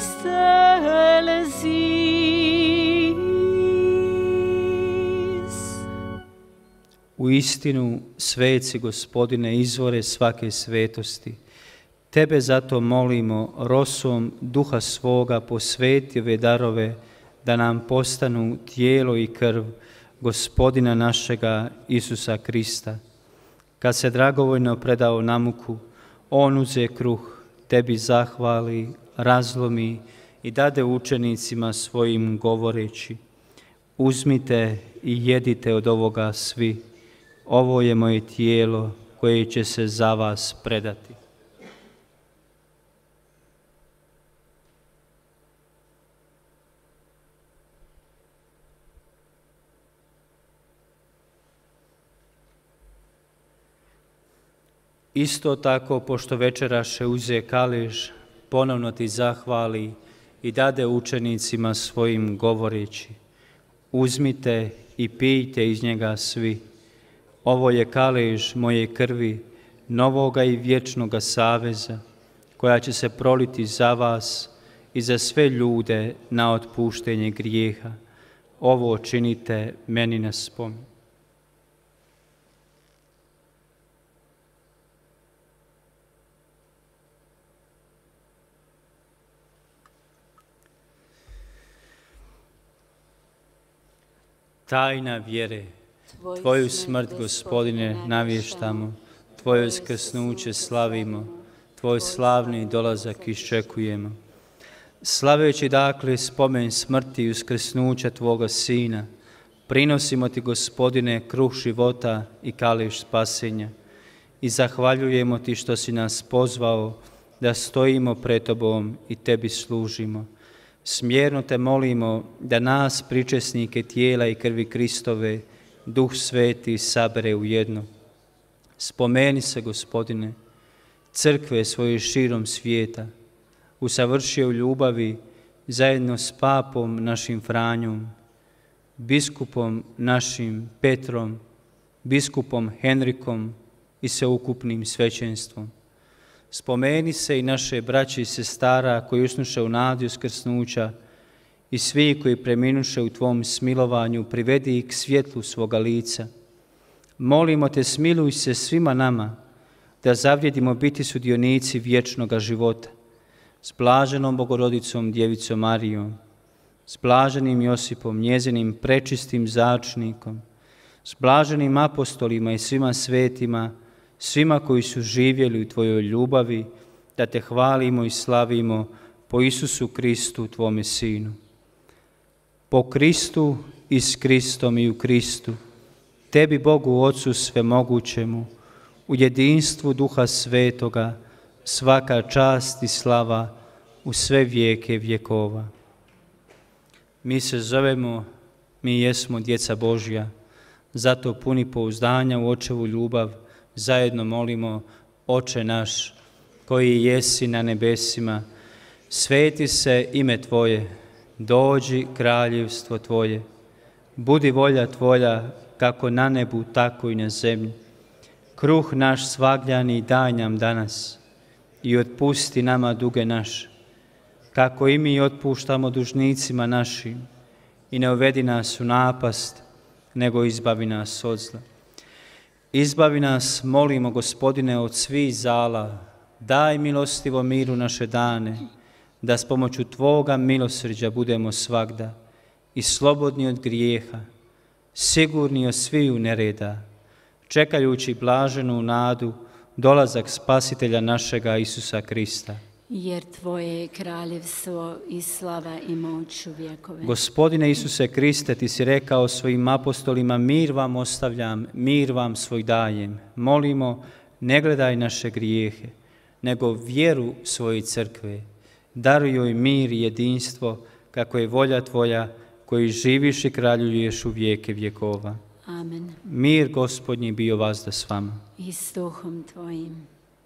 excelsis. U istinu, sveci Gospodine, izvore svake svetosti. Tebe zato molimo, rosom duha svoga posveti ove darove, da nam postanu tijelo i krv Gospodina našega Isusa Krista. Kad se dragovoljno predao na muku, on uze kruh, tebi zahvali, razlomi i dade učenicima svojim govoreći: uzmite i jedite od ovoga svi, ovo je moje tijelo koje će se za vas predati. Isto tako, pošto večeraše uze kalež, ponovno ti zahvali i dade učenicima svojim govoreći: uzmite i pijte iz njega svi, ovo je kalež moje krvi, novoga i vječnoga saveza, koja će se proliti za vas i za sve ljude na otpuštenje grijeha. Ovo činite meni na spomen. Tajna vjere, Tvoju smrt, Gospodine, navještamo, Tvoje uskrsnuće slavimo, Tvoj slavni dolazak iščekujemo. Slaveći dakle spomen smrti i uskrsnuća Tvoga Sina, prinosimo Ti, Gospodine, kruh života i kališ spasenja i zahvaljujemo Ti što si nas pozvao da stojimo pred Tobom i Tebi služimo. Smjerno Te molimo da nas, pričesnike tijela i krvi Kristove, Duh Sveti sabere u jedno. Spomeni se, Gospodine, crkve svoje širom svijeta, usavršio u ljubavi zajedno s papom našim Franjom, biskupom našim Petrom, biskupom Henrikom i sveukupnim svećenstvom. Spomeni se i naše braće i sestara koji usnuše u nadi uskrsnuća i svi koji preminuše u Tvom smilovanju, privedi ih k svjetlu svoga lica. Molimo Te, smiluj se svima nama, da zavrijedimo biti sudionici vječnoga života, s blaženom Bogorodicom Djevicom Marijom, s blaženim Josipom, njezinim prečistim začnikom, s blaženim apostolima i svima svetima, svima koji su živjeli u Tvojoj ljubavi, da Te hvalimo i slavimo po Isusu Kristu, Tvome Sinu. Po Kristu i s Kristom i u Kristu, Tebi, Bogu Otcu svemogućemu, u jedinstvu Duha Svetoga, svaka čast i slava u sve vijeke vjekova. Mi se zovemo, mi jesmo djeca Božja, zato puni pouzdanja u Očevu ljubav, zajedno molimo: Oče naš, koji jesi na nebesima, sveti se ime Tvoje, dođi kraljevstvo Tvoje, budi volja Tvoja, kako na nebu, tako i na zemlji. Kruh naš svagljani daj nam danas i otpusti nama duge naše, kako i mi otpuštamo dužnicima našim, i ne uvedi nas u napast, nego izbavi nas od zla. Izbavi nas, molimo, Gospodine, od svih zala, daj milostivo miru naše dane, da s pomoću Tvoga milosrđa budemo svagda i slobodni od grijeha, sigurni od sviju nereda, čekajući blaženu nadu, dolazak Spasitelja našega Isusa Krista. Jer Tvoje je kraljevstvo i slava i moć u vjekove. Gospodine Isuse Kriste, Ti si rekao svojim apostolima: mir vam ostavljam, mir vam svoj dajem. Molimo, ne gledaj naše grijehe, nego vjeru svoje crkve. Daruj joj mir i jedinstvo, kako je volja Tvoja, koji živiš i kraljuješ u vijeke vjekova. Amen. Mir Gospodnji bio vazda s vama. I s duhom Tvojim.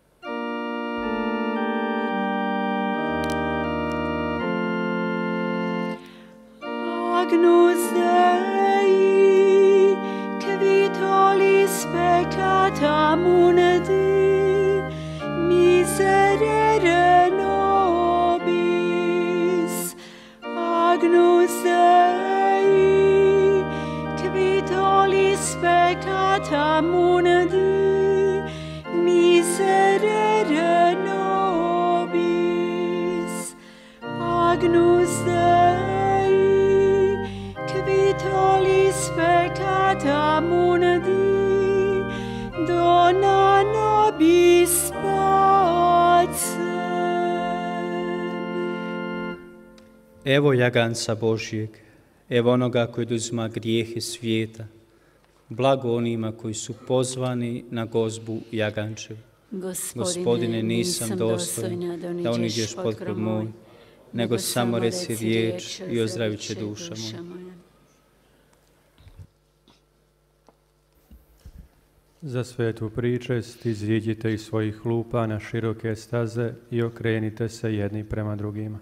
Agnus Dei, qui tollis peccata mundi, miserere nobis. Agnus Dei, qui tollis peccata mundi, miserere nobis. Agnus Dei, qui tollis peccata mundi, dona nobis pacem. Evo jaganca Božjeg, evo onoga koji oduzima grijehe svijeta. Blago onima koji su pozvani na gozbu jagančevu. Gospodine, Gospodine, nisam dostojan da uniđeš pod krov moj, nego samo reci riječ i ozdravit će duša moja. Za svetu pričest iziđite iz svojih klupa na široke staze i okrenite se jedni prema drugima.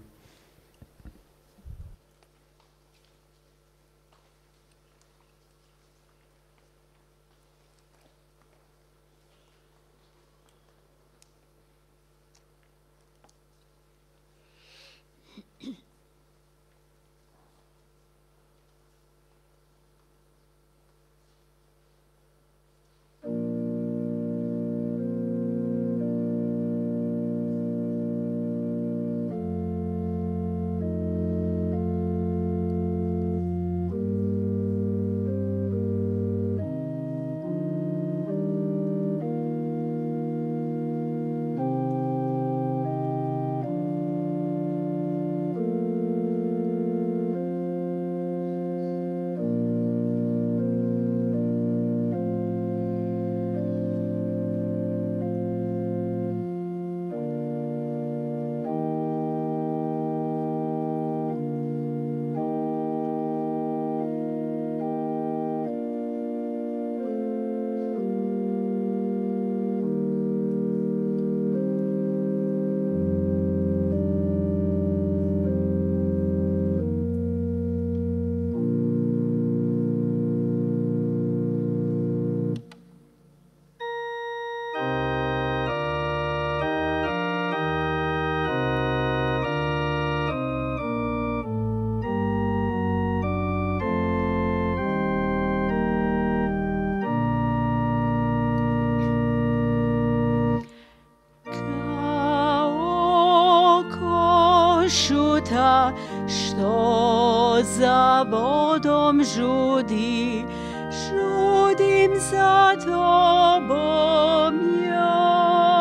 moga, što za vodom žudi, žudim za tobom ja.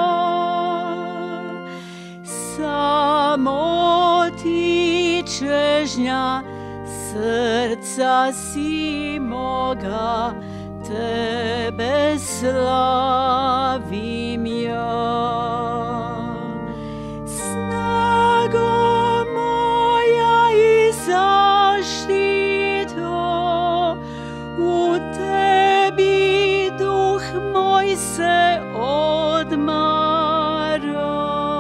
Samo ti čežnja srca si moga, tebe slavim ja. Snago moja i zaštito, u tebi duh moj se odmara.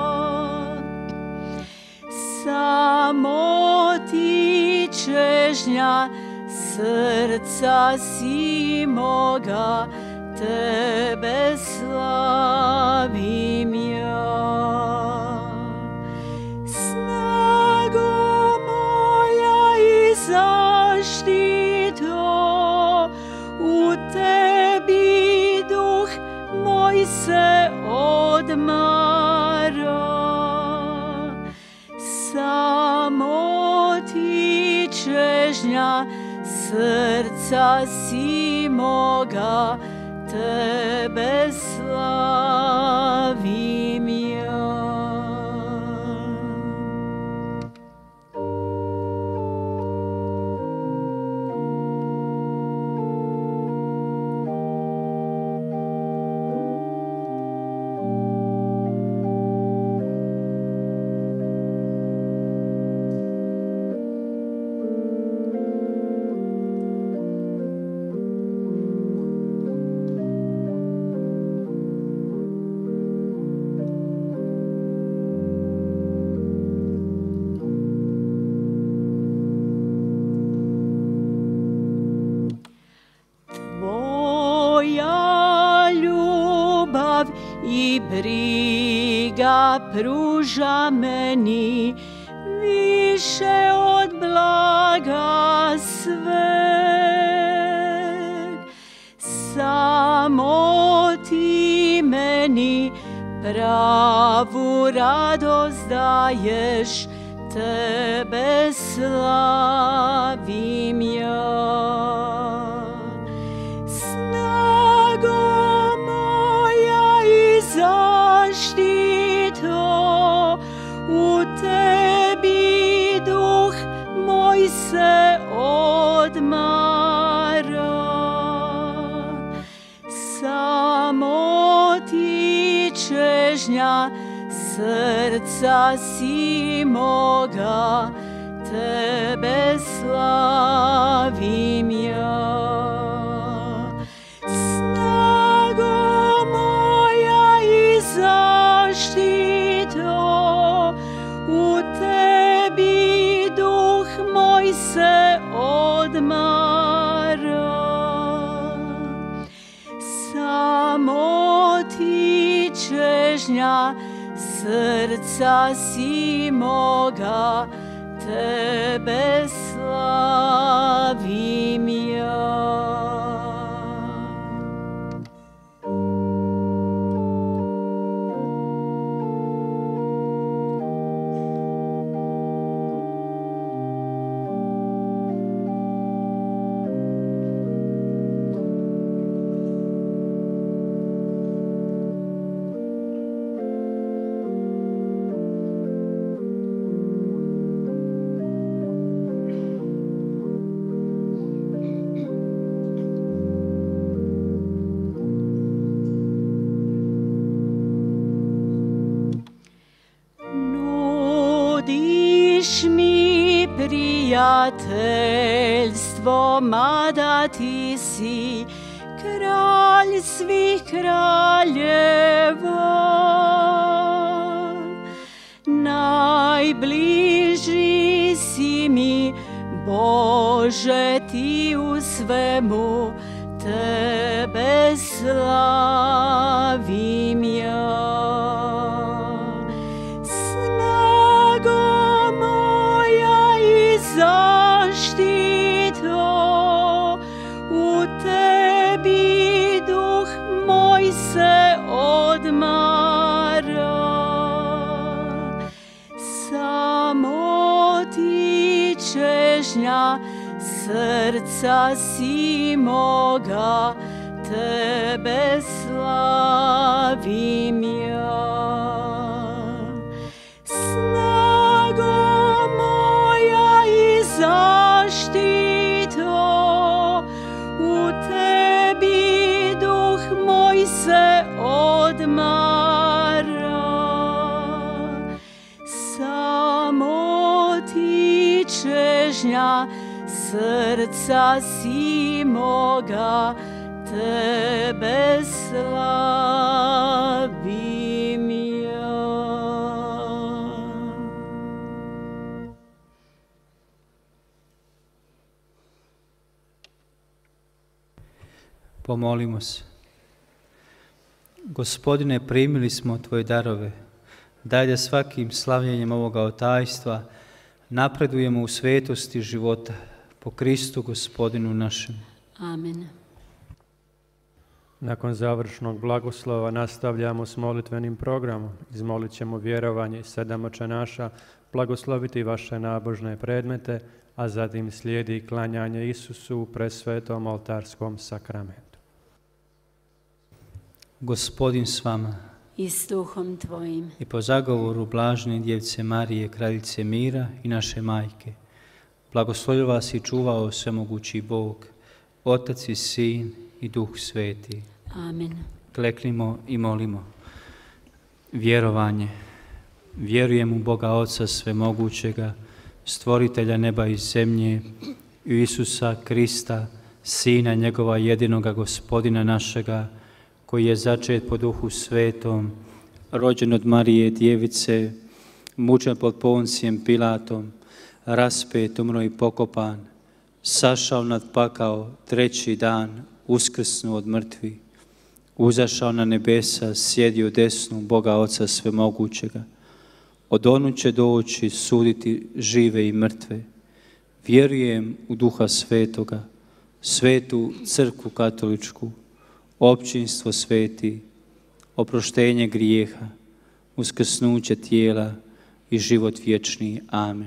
Samo ti čežnja srca si moga, tebe slavim ja. Snago moja i zaštito, u tebi duh moj se odmara. Samo ti čežnja srca si moga, tebe slavim ja. I briga pruža meni više od blaga sveg. Samo ti meni pravu radost daješ, tebe slavim ja. Zaštito, u tebi duh moj se odmara. Samo ti čežnja srca si moga, tebe slavim ja. Zaštito, u tebi duh moj se odmara. Samo ti čežnja srca si moga, tebe slavim ja. Prijateljstvo, mada ti si kralj svih kraljeva, najbliži si mi, Bože, ti u svemu, tebe slavim ja. Zaštito, u tebi duh moj se odmara. Samo ti čežnja srca si moga, tebe slavim ja. Snago moja i zaštito, u tebi duh moj se odmara. Samo ti čežnja srca si moga, tebe slavim ja. Pomolimo se. Gospodine, primili smo Tvoje darove. Daj da svakim slavljenjem ovoga otajstva napredujemo u svetosti života po Kristu Gospodinu našem. Amen. Nakon završnog blagoslova nastavljamo s molitvenim programom. Izmolit ćemo vjerovanje i sedam očenaša, blagosloviti vaše nabožne predmete, a zatim slijedi klanjanje Isusu u presvetom oltarskom sakramentu. Gospodin s vama I s duhom Tvojim. i po zagovoru blažene Djevice Marije, Kraljice mira i naše majke, blagoslovio vas i čuvao svemogući Bog, Otac i Sin i Duh Sveti. Amen. Kleknimo i molimo. Vjerovanje. Vjerujem u Boga Oca Svemogućega, Stvoritelja neba i zemlje, i u Isusa Krista, Sina njegova jedinoga Gospodina našega, koji je začet po Duhu Svetom, rođen od Marije Djevice, mučen pod Poncijem Pilatom, raspet, umro i pokopan, sašao nad pakao, treći dan uskrsnuo od mrtvi, uzašao na nebesa, sjedio desnu Boga Oca Svemogućega. Od onu će doći suditi žive i mrtve. Vjerujem u Duha Svetoga, Svetu Crkvu Katoličku, općinstvo sveti, oproštenje grijeha, uskrsnuće tijela i život vječni. Amen.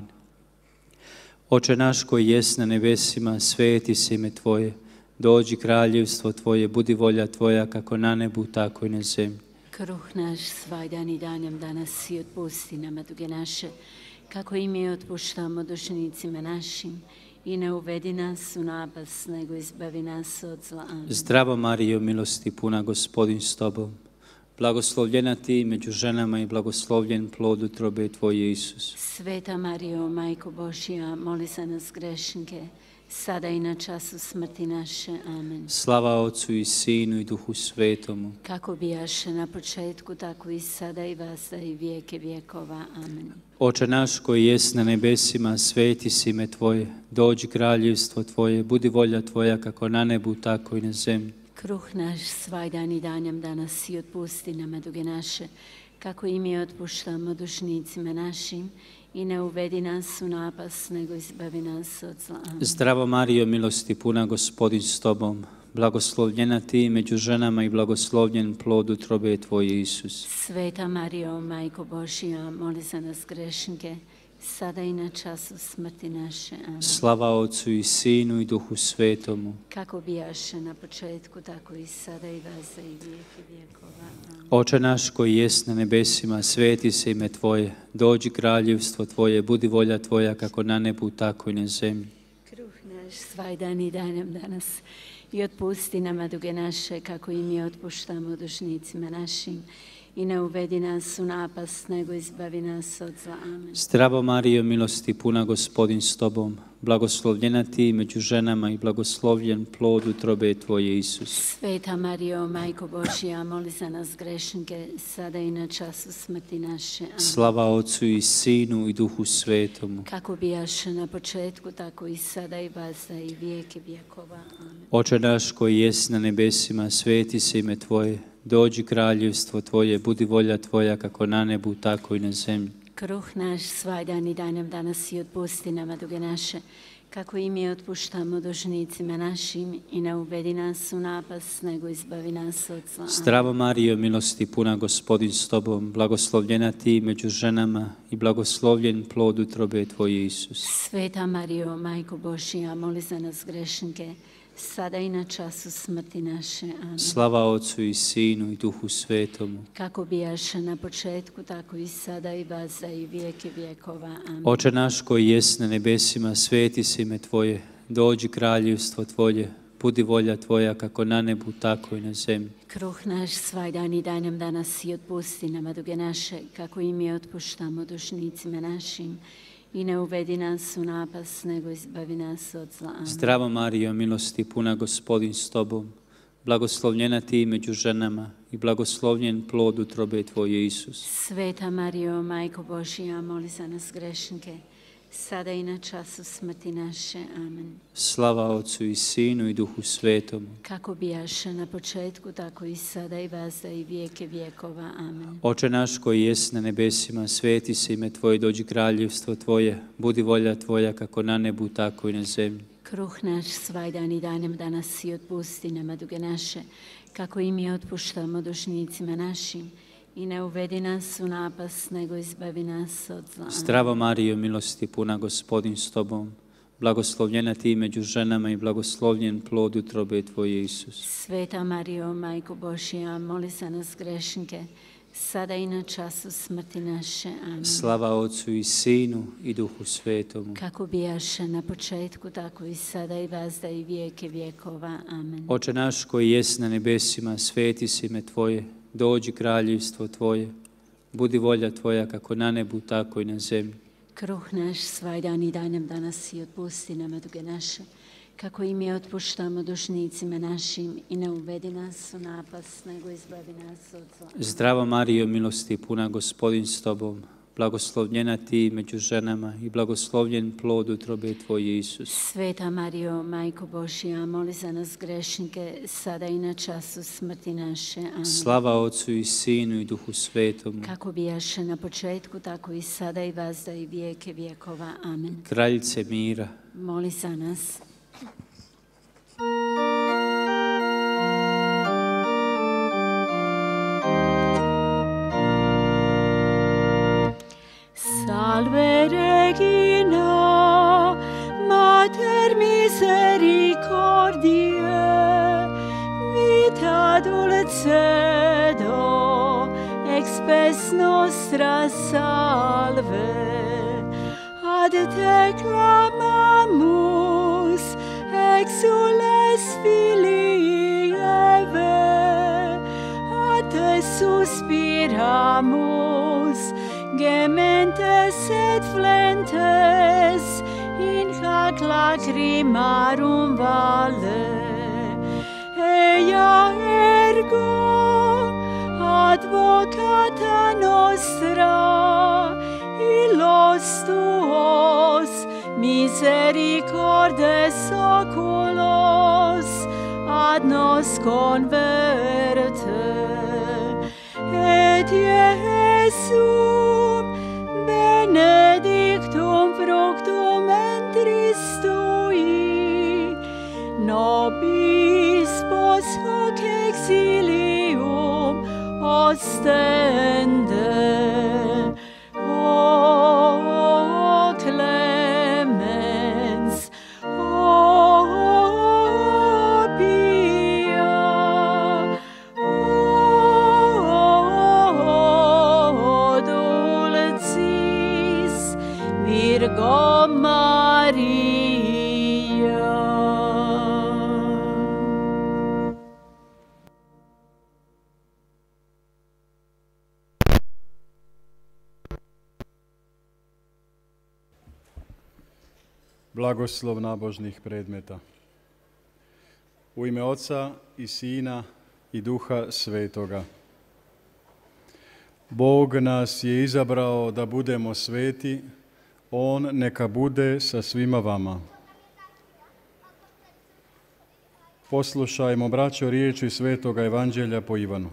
Oče naš koji jest na nebesima, sveti se ime Tvoje, dođi kraljevstvo Tvoje, budi volja Tvoja kako na nebu, tako i na zemlji. Kruh naš svagdani daj nam danas i otpusti nama duge naše, kako i mi otpuštamo dužnicima našim, i ne uvedi nas u napast, nego izbavi nas od zla. Amen. Zdravo Marijo, milosti puna, Gospodin s Tobom, blagoslovljena Ti među ženama i blagoslovljen plod utrobe Tvoje, Isus. Sveta Marijo, Majko Božja, moli za nas grešnike, sada i na času smrti naše. Amen. Slava Otcu i Sinu i Duhu Svetomu. Kako bijaše na početku, tako i sada i vazda i vijeke vjekova. Amen. Oče naš koji jest na nebesima, sveti si ime Tvoje, dođi kraljevstvo Tvoje, budi volja Tvoja kako na nebu, tako i na zemlji. Kruh naš svagdani daj nam danas i otpusti nama duge naše, kako i mi otpuštamo dužnicima našim, i ne uvedi nas u napast, nego izbavi nas od zla. Amen. Zdravo Marijo, milosti puna, Gospodin s Tobom, blagoslovljena Ti među ženama i blagoslovljen plod utrobe Tvoje, Isus. Sveta Marijo, Majko Božja, moli za nas grešnike, sada i na času smrti naše. Amen. Slava Otcu i Sinu i Duhu Svetomu. Kako bijaše na početku, tako i sada i vazda i vijeke vjekova. Amen. Oče naš koji jest na nebesima, sveti se ime Tvoje, dođi kraljevstvo Tvoje, budi volja Tvoja kako na nebu, tako i na zemlji. Kruh naš svagdani daj nam danas i otpusti nama duge naše, kako i mi otpuštamo dužnicima našim, i ne uvedi nas u napast, nego izbavi nas od zla. Amen. Zdravo Marijo, milosti puna, Gospodin s Tobom, blagoslovljena Ti među ženama i blagoslovljen plod utrobe Tvoje, Isus. Sveta Marijo, Majko Božja, moli za nas grešnike, sada i na času smrti naše. Amen. Slava Otcu i Sinu i Duhu Svetomu. Kako bijaše na početku, tako i sada i vazda i vijeke vjekova. Amen. Oče naš koji jest na nebesima, sveti se ime Tvoje, dođi kraljevstvo Tvoje, budi volja Tvoja kako na nebu, tako i na zemlji. Kruh naš svagdani daj nam danas i otpusti nama duge naše, kako i mi otpuštamo dužnicima našim i ne uvedi nas u napast, nego izbavi nas od zla. Zdravo Marijo, milosti puna, Gospodin s tobom, blagoslovljena ti među ženama i blagoslovljen plod utrobe tvoje, Isus. Sveta Marijo, Majko Božja, moli za nas grešnike, sada i na času smrti naše. Amen. Slava Otcu i Sinu i Duhu Svetomu. Kako bijaše na početku, tako i sada i vazda i vijeke vjekova. Amen. Oče naš koji jest na nebesima, sveti se ime Tvoje, dođi kraljevstvo Tvoje, budi volja Tvoja kako na nebu, tako i na zemlji. Kruh naš svajdani daj nam danas i otpusti nama duge naše, kako i mi otpuštamo dužnicima našim. I ne uvedi nas u napas, nego izbavi nas od zla. Amen. Zdravo Marijo, milosti puna, Gospodin s tobom, blagoslovljena ti među ženama i blagoslovljen plod utrobe tvoje, Isus. Sveta Marijo, Majko Božja, moli za nas grešnike, sada i na času smrti naše. Amen. Slava Otcu i Sinu i Duhu Svetomu. Kako bijaše na početku, tako i sada i vazda i vijeke vjekova. Amen. Oče naš koji jest na nebesima, sveti se ime Tvoje, dođi kraljevstvo Tvoje, budi volja Tvoja kako na nebu, tako i na zemlji. Kruh naš svajdani daj nam danas i otpusti nama duge naše, kako i mi otpuštamo dužnicima našim. I ne uvedi nas u napas, nego izbavi nas od zla. Zdravo Marijo, milosti puna, Gospodin s tobom, blagoslovljena ti među ženama i blagoslovljen plod utrobe tvoje, Isus. Sveta Marijo, Majko Božja, moli za nas grešnike, sada i na času smrti naše. Amen. Slava Otcu i Sinu i Duhu Svetomu. Kako bijaše na početku, tako i sada i vazda i vijeke vjekova. Amen. Oče naš koji jest na nebesima, sveti se ime Tvoje, dođi kraljevstvo Tvoje, budi volja Tvoja kako na nebu, tako i na zemlji. Kruh naš svajdani daj nam danas i otpusti nama duge naše, kako i mi otpuštamo dužnicima našim i ne uvedi nas u napas, nego izbavi nas od zla. Zdravo Marijo, milosti puna, Gospodin s tobom, blagoslovljena ti među ženama i blagoslovljen plod utrobe tvoje, Isus. Sveta Marijo, Majko Božja, moli za nas grešnike, sada i na času smrti naše. Amen. Slava Otcu i Sinu i Duhu Svetomu. Kako bijaše na početku, tako i sada i vazda i vijeke vjekova. Amen. Kraljice mira, moli za nas. Salve Regina, Mater misericordiae, vita dulcedo, expes nostra salve, ad te clamamus, exules filii Eve, a te suspiramus, gementes et flentes, in hac lacrimarum valle. Ea ergo, advocata nostra, illos tuos, misericordes oculos, ad nos converte. Et Iesum, benedictum fructum ventris tui, nobis pos hoc exilium ostende. O clemens, o pia, o dulcis Virgo Maria. Blagoslov nabožnih predmeta. U ime Oca i Sina i Duha Svetoga. Bog nas je izabrao da budemo sveti, On neka bude sa svima vama. Poslušajmo, braćo, riječi Svetoga Evanđelja po Ivanu.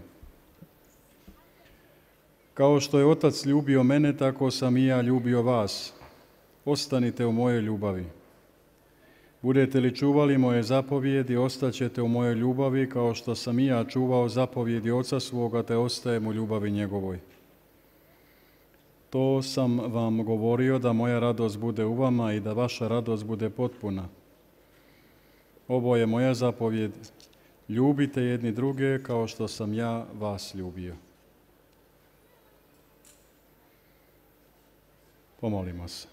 Kao što je Otac ljubio mene, tako sam i ja ljubio vas. Ostanite u mojoj ljubavi. Budete li čuvali moje zapovjedi, ostaćete u mojoj ljubavi, kao što sam i ja čuvao zapovjedi Oca svoga, te ostajem u ljubavi njegovoj. To sam vam govorio, da moja radost bude u vama i da vaša radost bude potpuna. Ovo je moja zapovjed. Ljubite jedni druge kao što sam ja vas ljubio. Pomolimo se.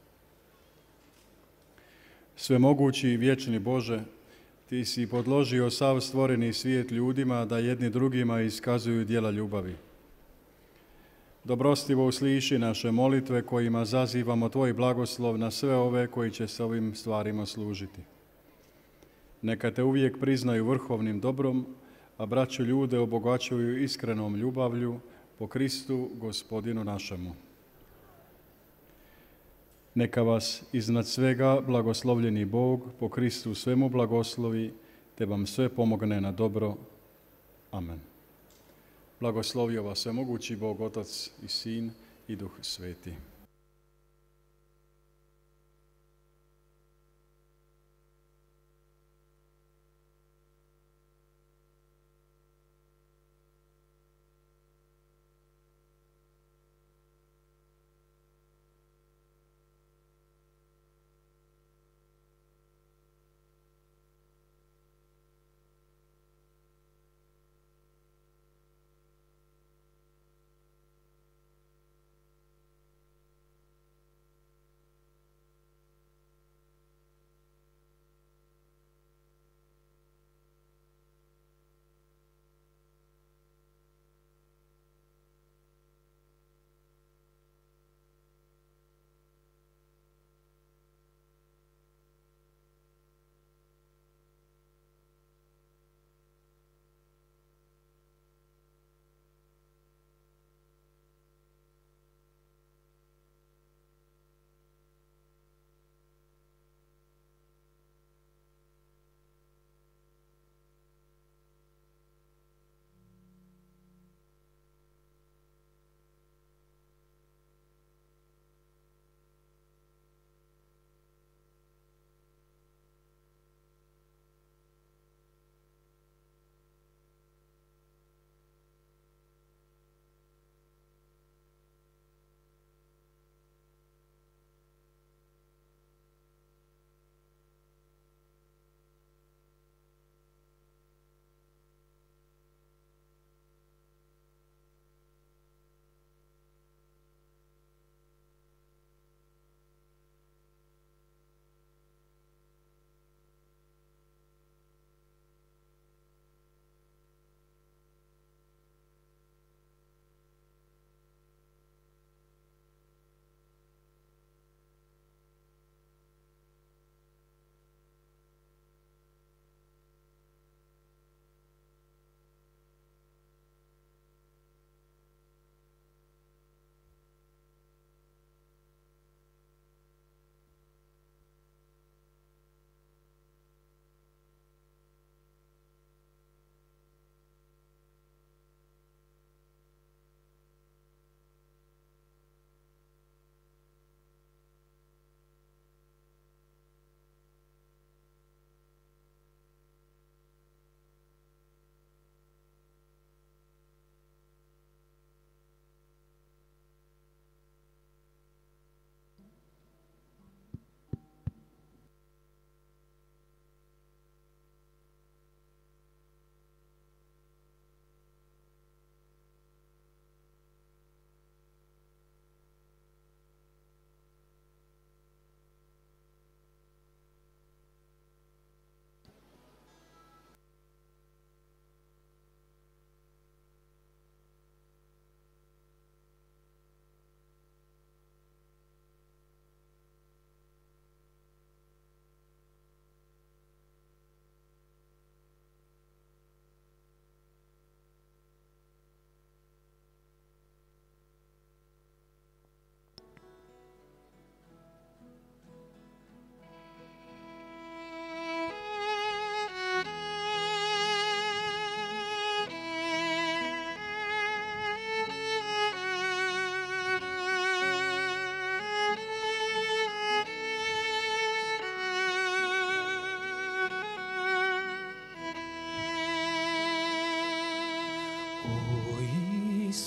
Svemogući i vječni Bože, ti si podložio sav stvoreni svijet ljudima da jedni drugima iskazuju djela ljubavi. Dobrostivo usliši naše molitve kojima zazivamo tvoj blagoslov na sve ove koji će se ovim stvarima služiti. Neka te uvijek priznaju vrhovnim dobrom, a braću ljude obogaćuju iskrenom ljubavlju po Kristu Gospodinu našemu. Neka vas iznad svega blagoslovljeni Bog po Kristu svemu blagoslovi, te vam sve pomogne na dobro. Amen. Blagoslovio vas svemogući Bog, Otac i Sin i Duh Sveti.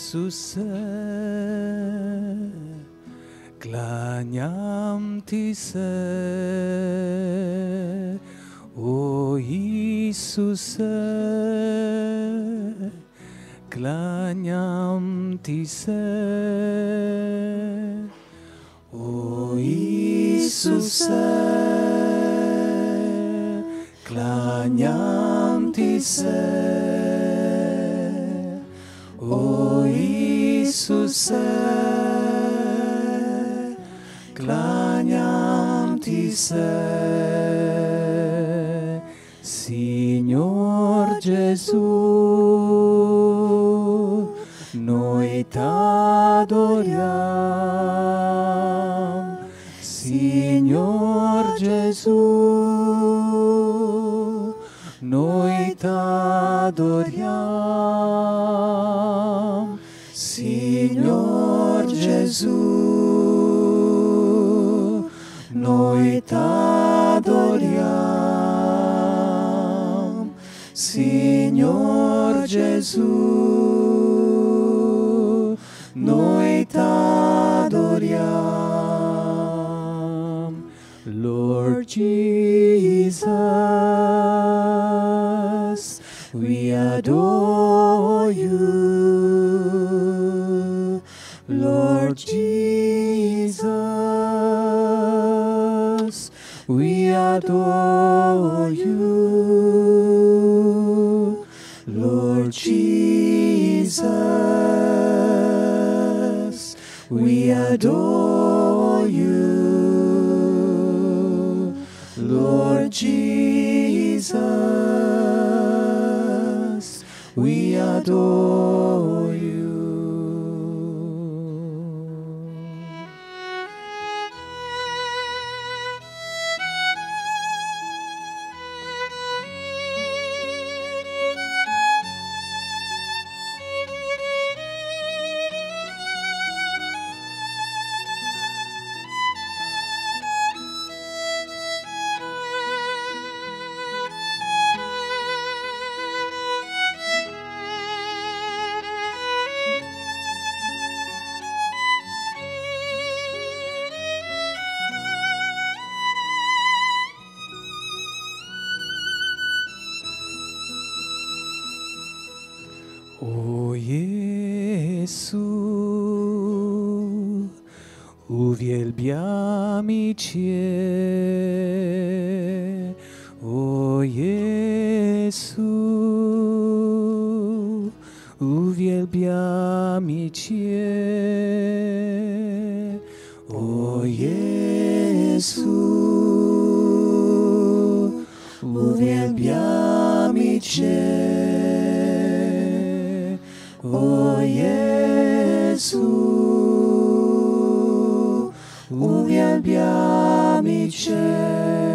Isuse, klanjam ti se, o Isuse, klanjam ti se, o Isuse, klanjam ti se, o Isuse, klanjam ti se, Signor Gesù, noi t'adoriamo, Signor Gesù, noi t'adoriamo, Signor Gesù, noi t'adoriamo, Signor Gesù, noi t'adoriamo, Lord Jesus, we adore you, Lord Jesus, we adore you, Lord Jesus, we adore you, Lord Jesus, we adore you. O Gesù, uwielbiamy Cię, o Jezu, uwielbiamy Cię, o Jezu, uwielbiamy Cię, o Jezu, uwielbiamy Cię.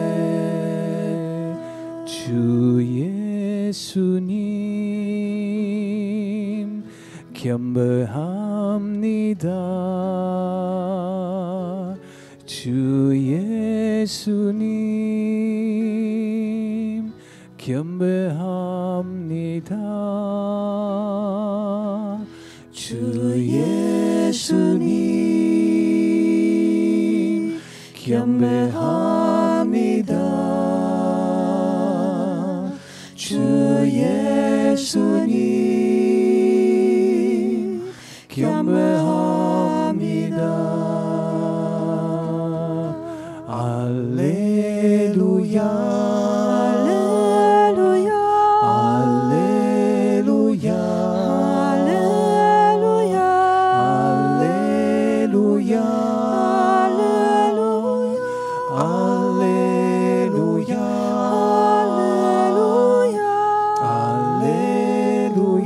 Ju Jesunim, Kiem behamnida, Ju Jesunim, Kiem behamnida, Ju Jesunim, Kiem behamnida, Ju Jesunim, Kiem behamnida. Alleluia, Alleluia, Alleluia, Alleluia, Alleluia, Alleluia, Alleluia, Alleluia.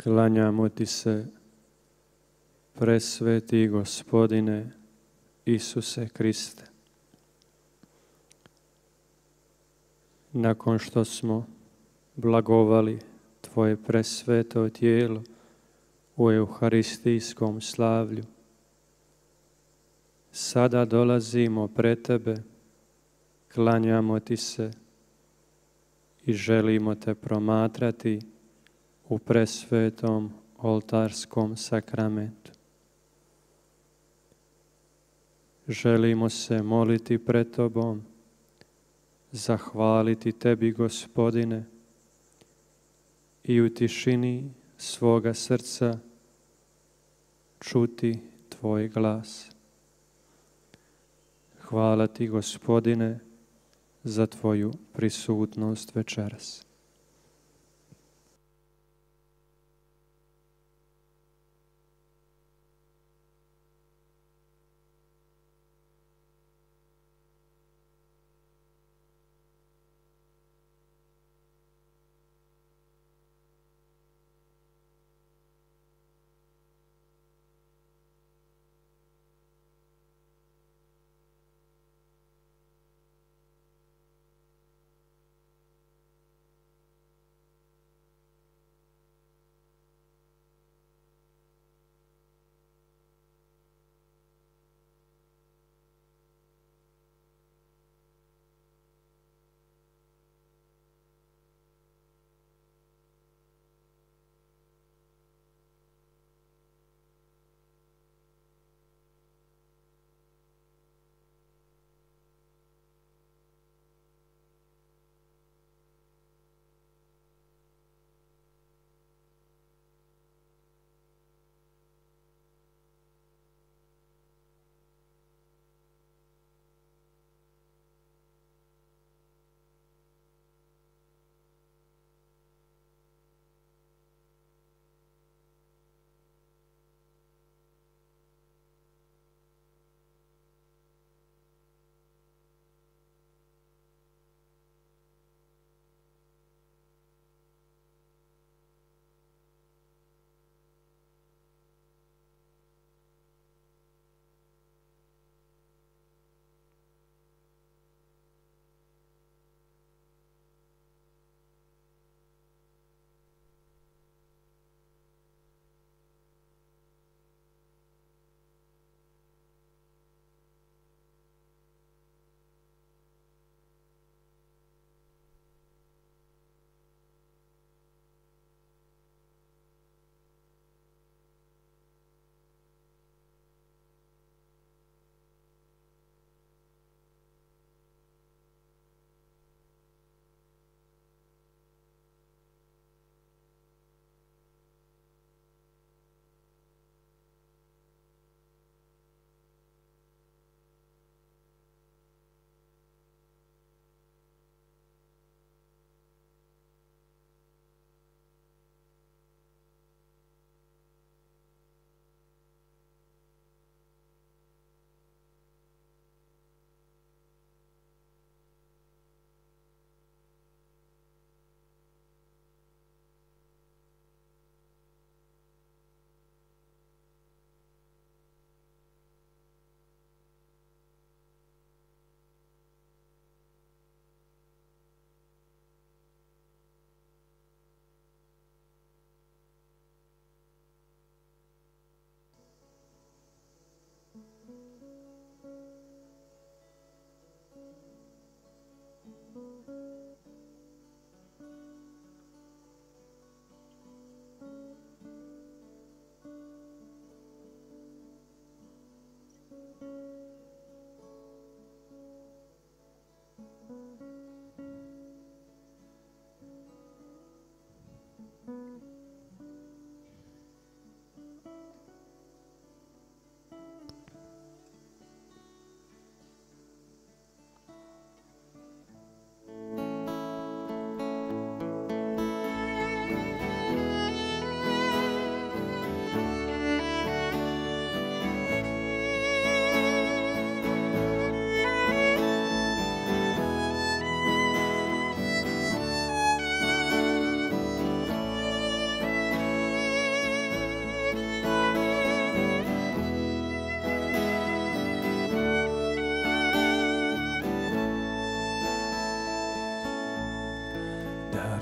Klanjamo ti se, presveti Gospodine Isuse Kriste. Nakon što smo blagovali tvoje presveto tijelo u euharistijskom slavlju, sada dolazimo pred tebe, klanjamo ti se i želimo te promatrati u presvetom oltarskom sakramentu. Želimo se moliti pred tobom, zahvaliti tebi, Gospodine, i u tišini svoga srca čuti tvoj glas. Hvala ti, Gospodine, za tvoju prisutnost večeras.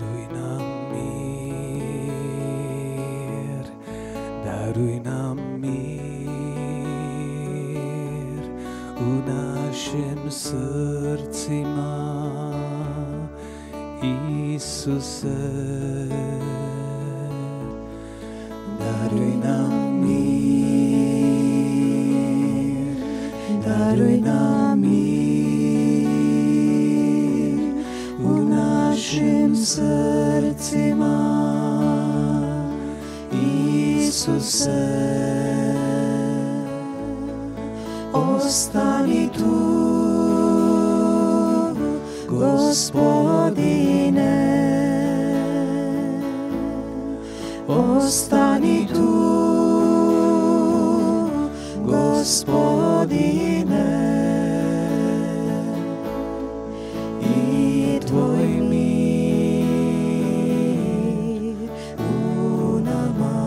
Daruj nam mir, daruj nam mir u našim srcima, Isuse. Daruj nam mir, daruj nam mir u našim srcima, Isuse. Ostani tu, Gospodine, ostani tu, Gospodine, i tvoj mir u nama.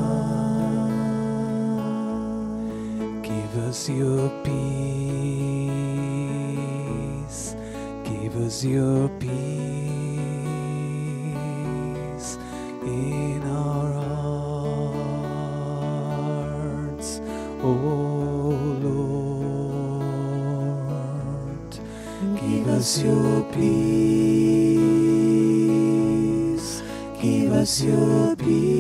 Give us your peace, give us your peace in our hearts, oh Lord. Give us your peace, give us your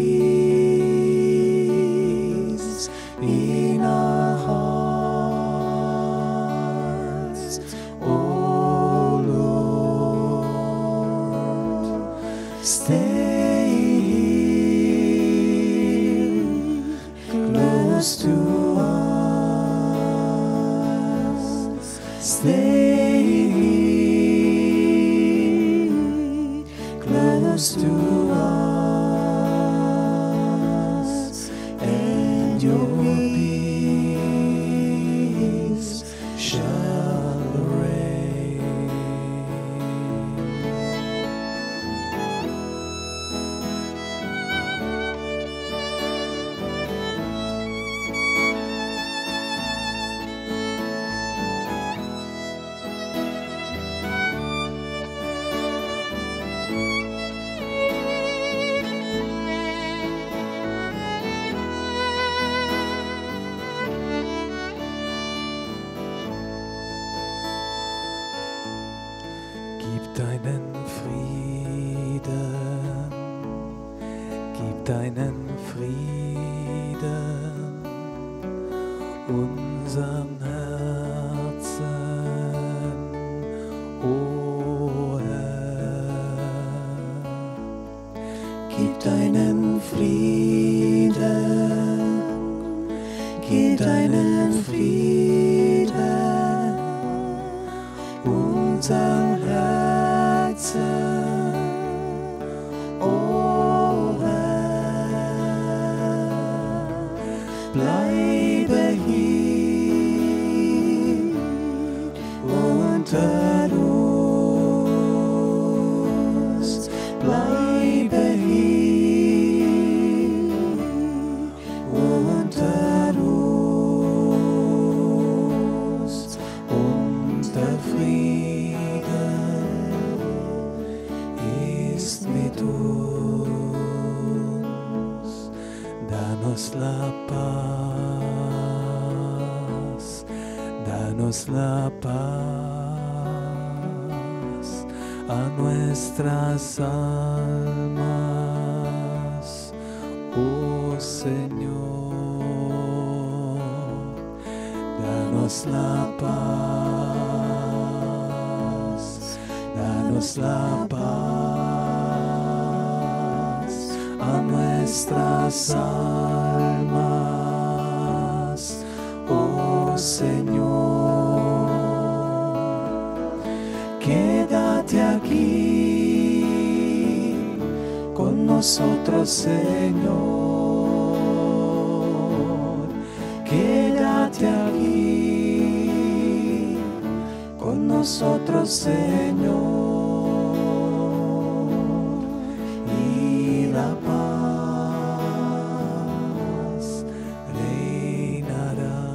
peace in our hearts, oh Lord. Stay here, close to us. Stay here, close to us, and your peace shall reign. Gib deinen Frieden, gib deinen Frieden unserem Herzen, o Herr. Gib deinen Frieden, gib deinen Frieden unserem Herzen, o Herr. Bleibe hier unter uns, bleibe hier unter uns, und der Frieden ist mit uns. Danos la paz, danos la paz a nuestras almas, oh Señor. Danos la paz, danos la paz a nuestras almas, oh Señor. Quédate aquí con nosotros, Señor. Quédate aquí con nosotros, Señor. Y la paz reinará.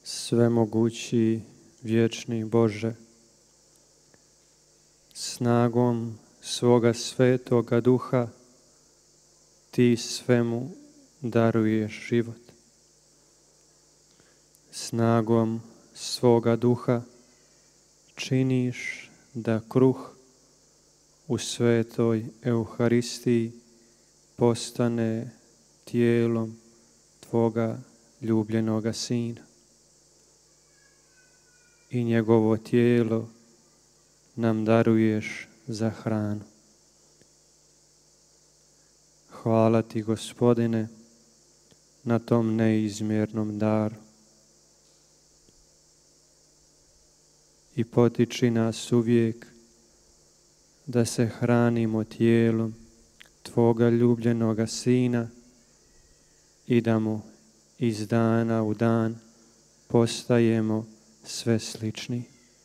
Svemogući, vječni Bože, snagom svoga svetoga duha Ti svemu daruješ život. Snagom svoga duha činiš da kruh u svetoj Euharistiji postane tijelom Tvoga ljubljenoga Sina. I njegovo tijelo nam daruješ za hranu. Hvala Ti, Gospodine, na tom neizmjernom daru. I potiči nas uvijek da se hranimo tijelom Tvoga ljubljenoga Sina i da mu iz dana u dan postajemo sve slični.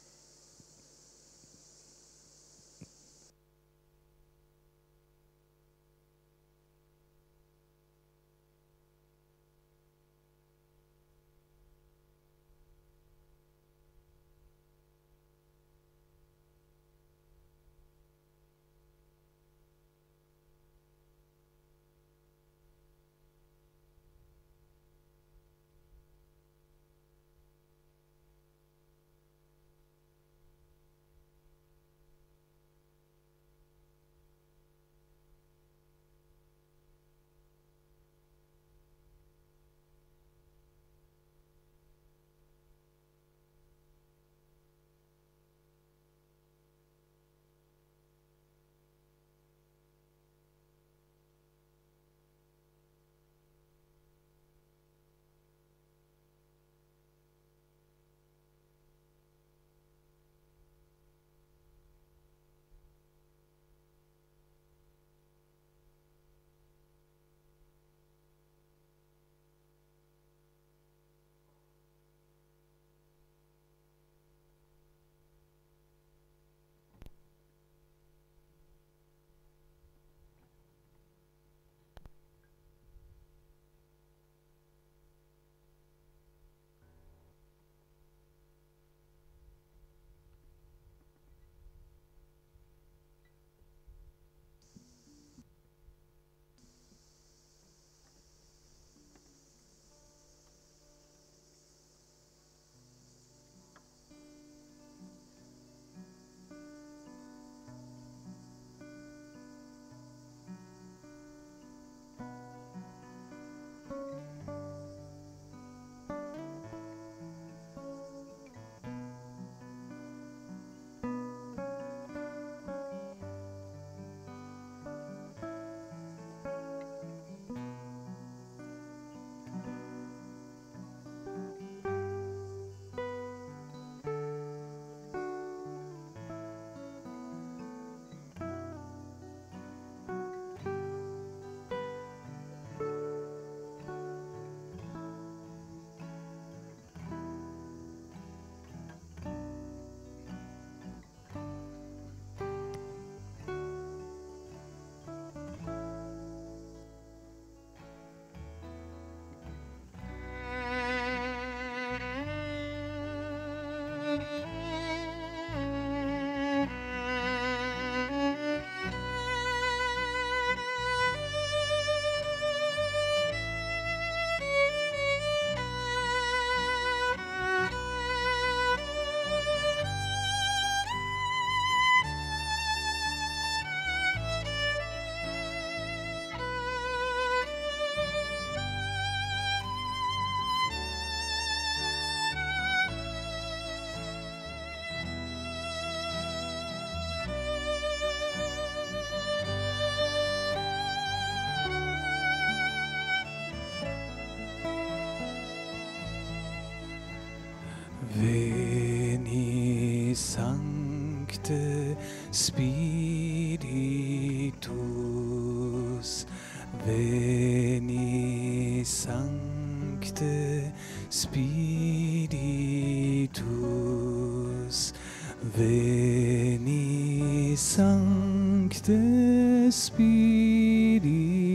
Veni Sancte Spiritus, Veni Sancte Spiritus, Veni Sancte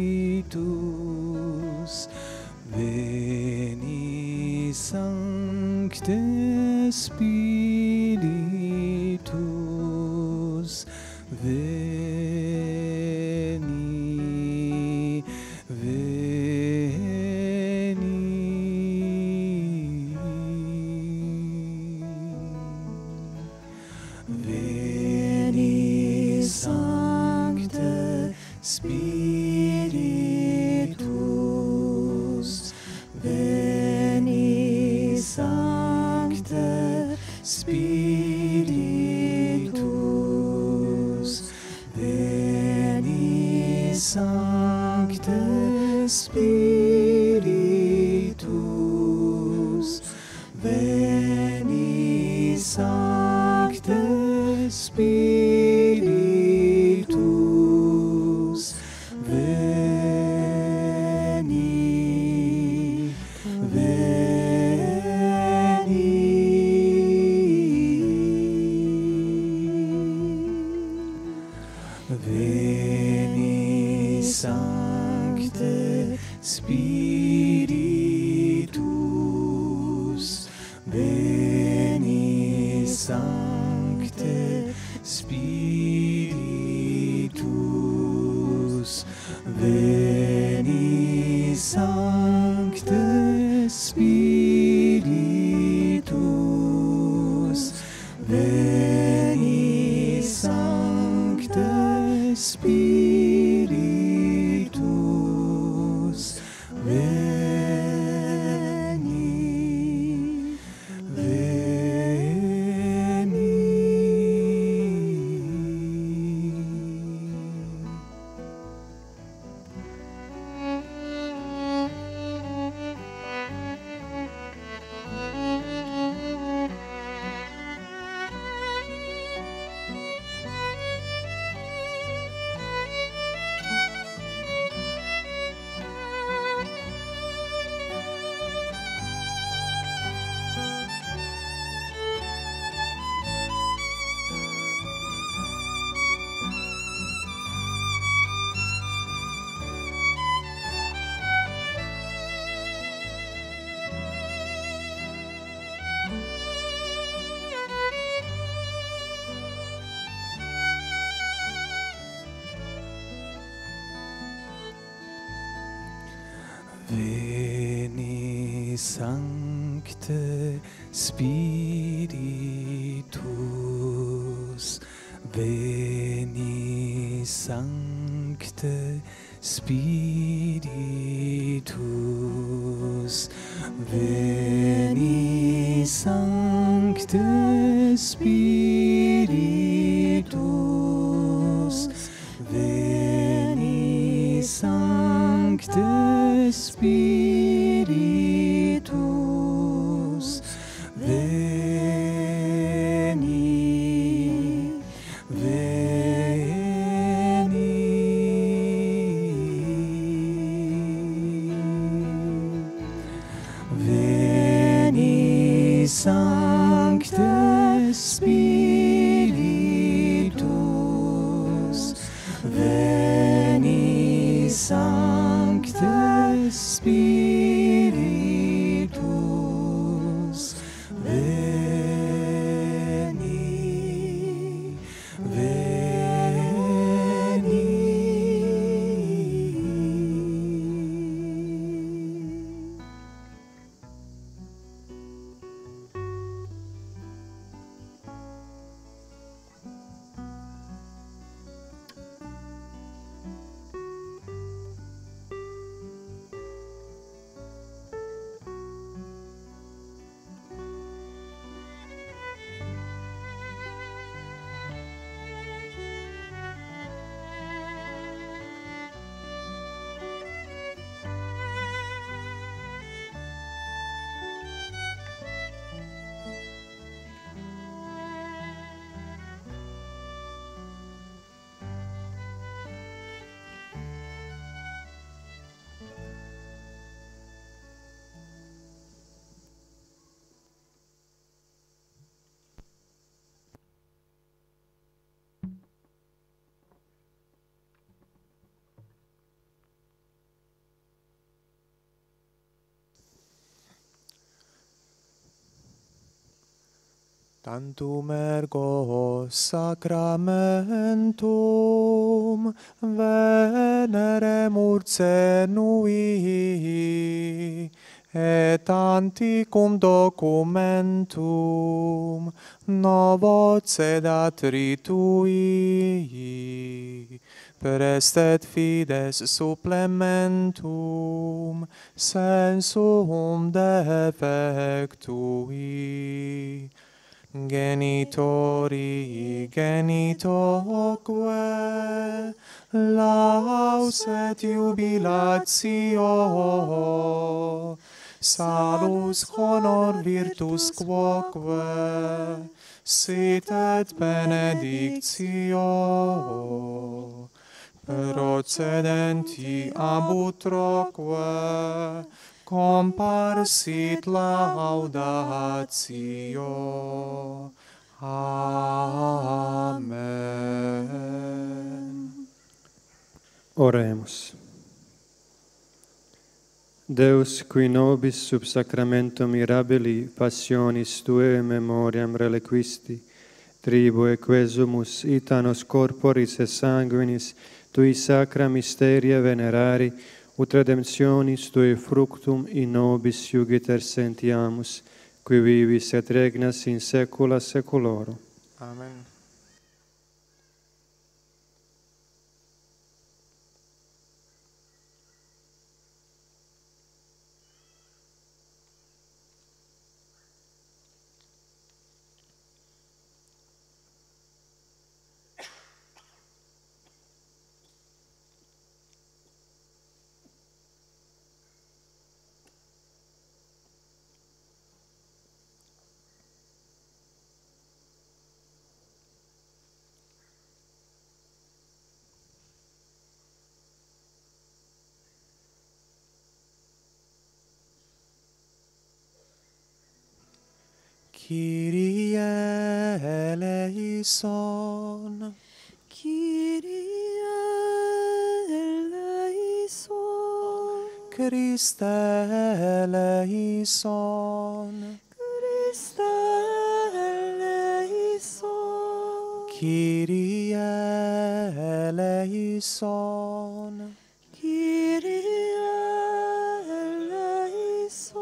Spiritus, Veni Sancte Sancte Spiritus, veni, veni. Veni, Sancte Spiritus, veni, Sancte Spiritus, veni, Sancte Spiritus, veni, Sancte Spiritus, veni, veni, Sancte Spiritus, veni, Sancte Spiritus, veni, Sancte Spiritus, veni, Sancte Spiritus, veni, Veni, Sancte Spiritus, veni, Sancte Spiritus, veni, Sancte Spiritus, veni, Sancte Spiritus, veni, veni, Sancte Spiritus, veni, Sancte Spiritus, veni, veni. Tantum ergo sacramentum veneremur cenui, et anticum documentum novo cedat ritui, prestet fides supplementum sensum defectui. Genitori genitoque laus et jubilatio, salus honor virtus quoque sit et benedictio, procedenti ab utroque comparsit laudatio. Amen. Oremus. Deus, qui nobis sub sacramento mirabili passionis Tuae memoriam reliquisti, tribue quesumus itanos corporis et sanguinis Tui sacra mysteria venerari, ut redemptionis Tui fructum in nobis iugiter sentiamus, qui vivis et regnas in saecula saeculorum. Amen. Kyrie eleison. Kyrie eleison. Christe eleison. Christe eleison. Kyrie eleison. Kyrie eleison.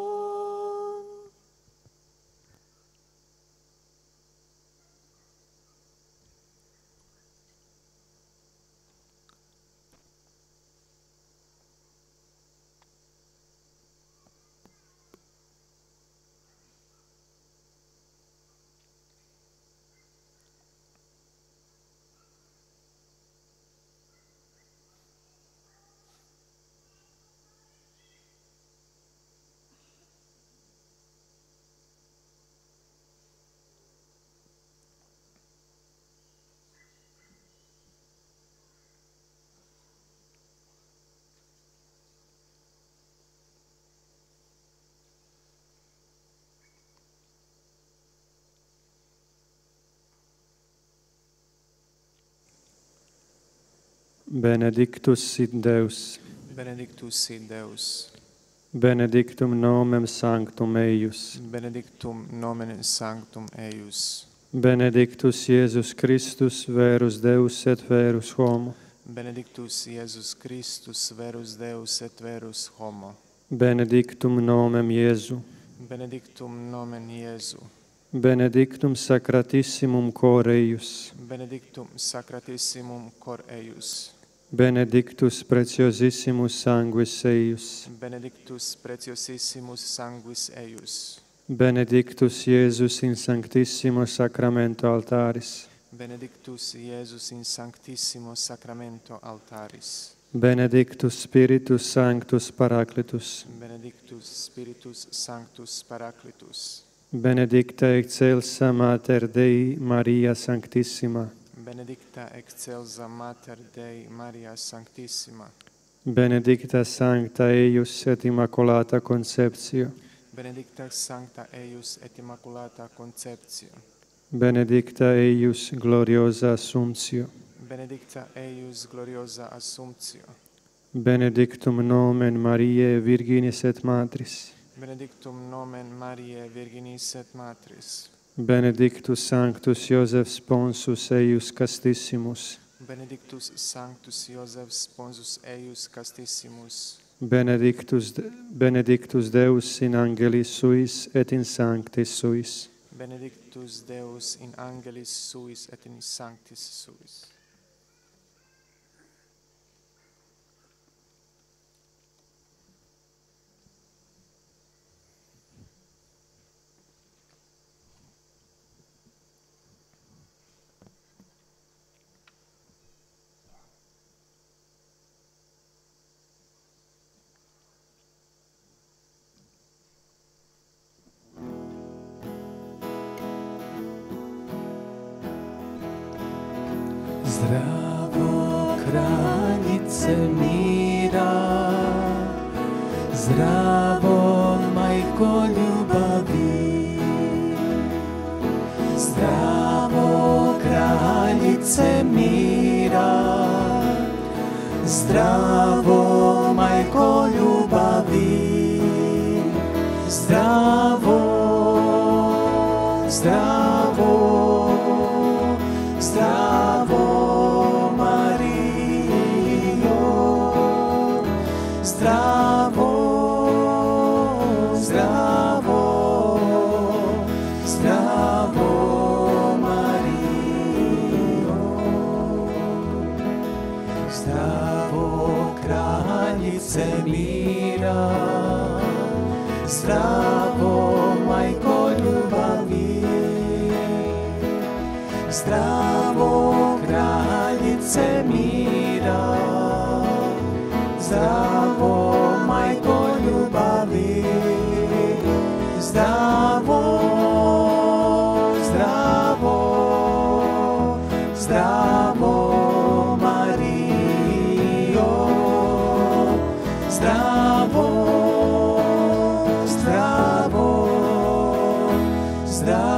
Benedictus sit Deus. Benedictus sit Deus. Benedictum nomen sanctum eius. Benedictum nomen sanctum eius. Benedictus Iesus Christus, verus Deus et verus homo. Benedictus Iesus Christus, verus Deus et verus homo. Benedictum nomen Iesu. Benedictum nomen Iesu. Benedictum sacratissimum cor eius. Benedictum sacratissimum cor eius. Benedictus preciosissimus sanguis eius. Benedictus preciosissimus sanguis eius. Benedictus Iesus in sanctissimo sacramento altaris. Benedictus Iesus in sanctissimo sacramento altaris. Benedictus Spiritus Sanctus Paracletus. Benedictus Spiritus Sanctus Paracletus. Benedicta excelsa Mater Dei Maria Sanctissima. Benedicta excelsa Mater Dei Maria Sanctissima. Benedicta Sancta eius et Immaculata Conceptio. Benedicta Sancta eius et Immaculata Conceptio. Benedicta eius gloriosa Assumptio. Benedicta eius gloriosa Assumptio. Benedictum nomen Mariae Virginis et Matris. Benedictum nomen Mariae Virginis et Matris. Benedictus Sanctus Joseph Sponsus eius castissimus. Benedictus Sanctus Joseph Sponsus eius castissimus. Benedictus, benedictus Deus in angelis suis et in sanctis suis. Benedictus Deus in angelis suis et in sanctis suis. Zdravo, kraljice mira, zdravo, majko ljubavi. Zdravo, kraljice mira, zdravo, majko ljubavi. Zdravo, zdravo, zdravo. Zdravo, zdravo, zdravo, Marijo. Zdravo, kraljice mira, zdravo, majko ljubavi. Zdravo, kraljice mira, zdravo, majko ljubavi. Zdravo, zdravo, zdravo, Marijo. Zdravo, zdravo, zdravo.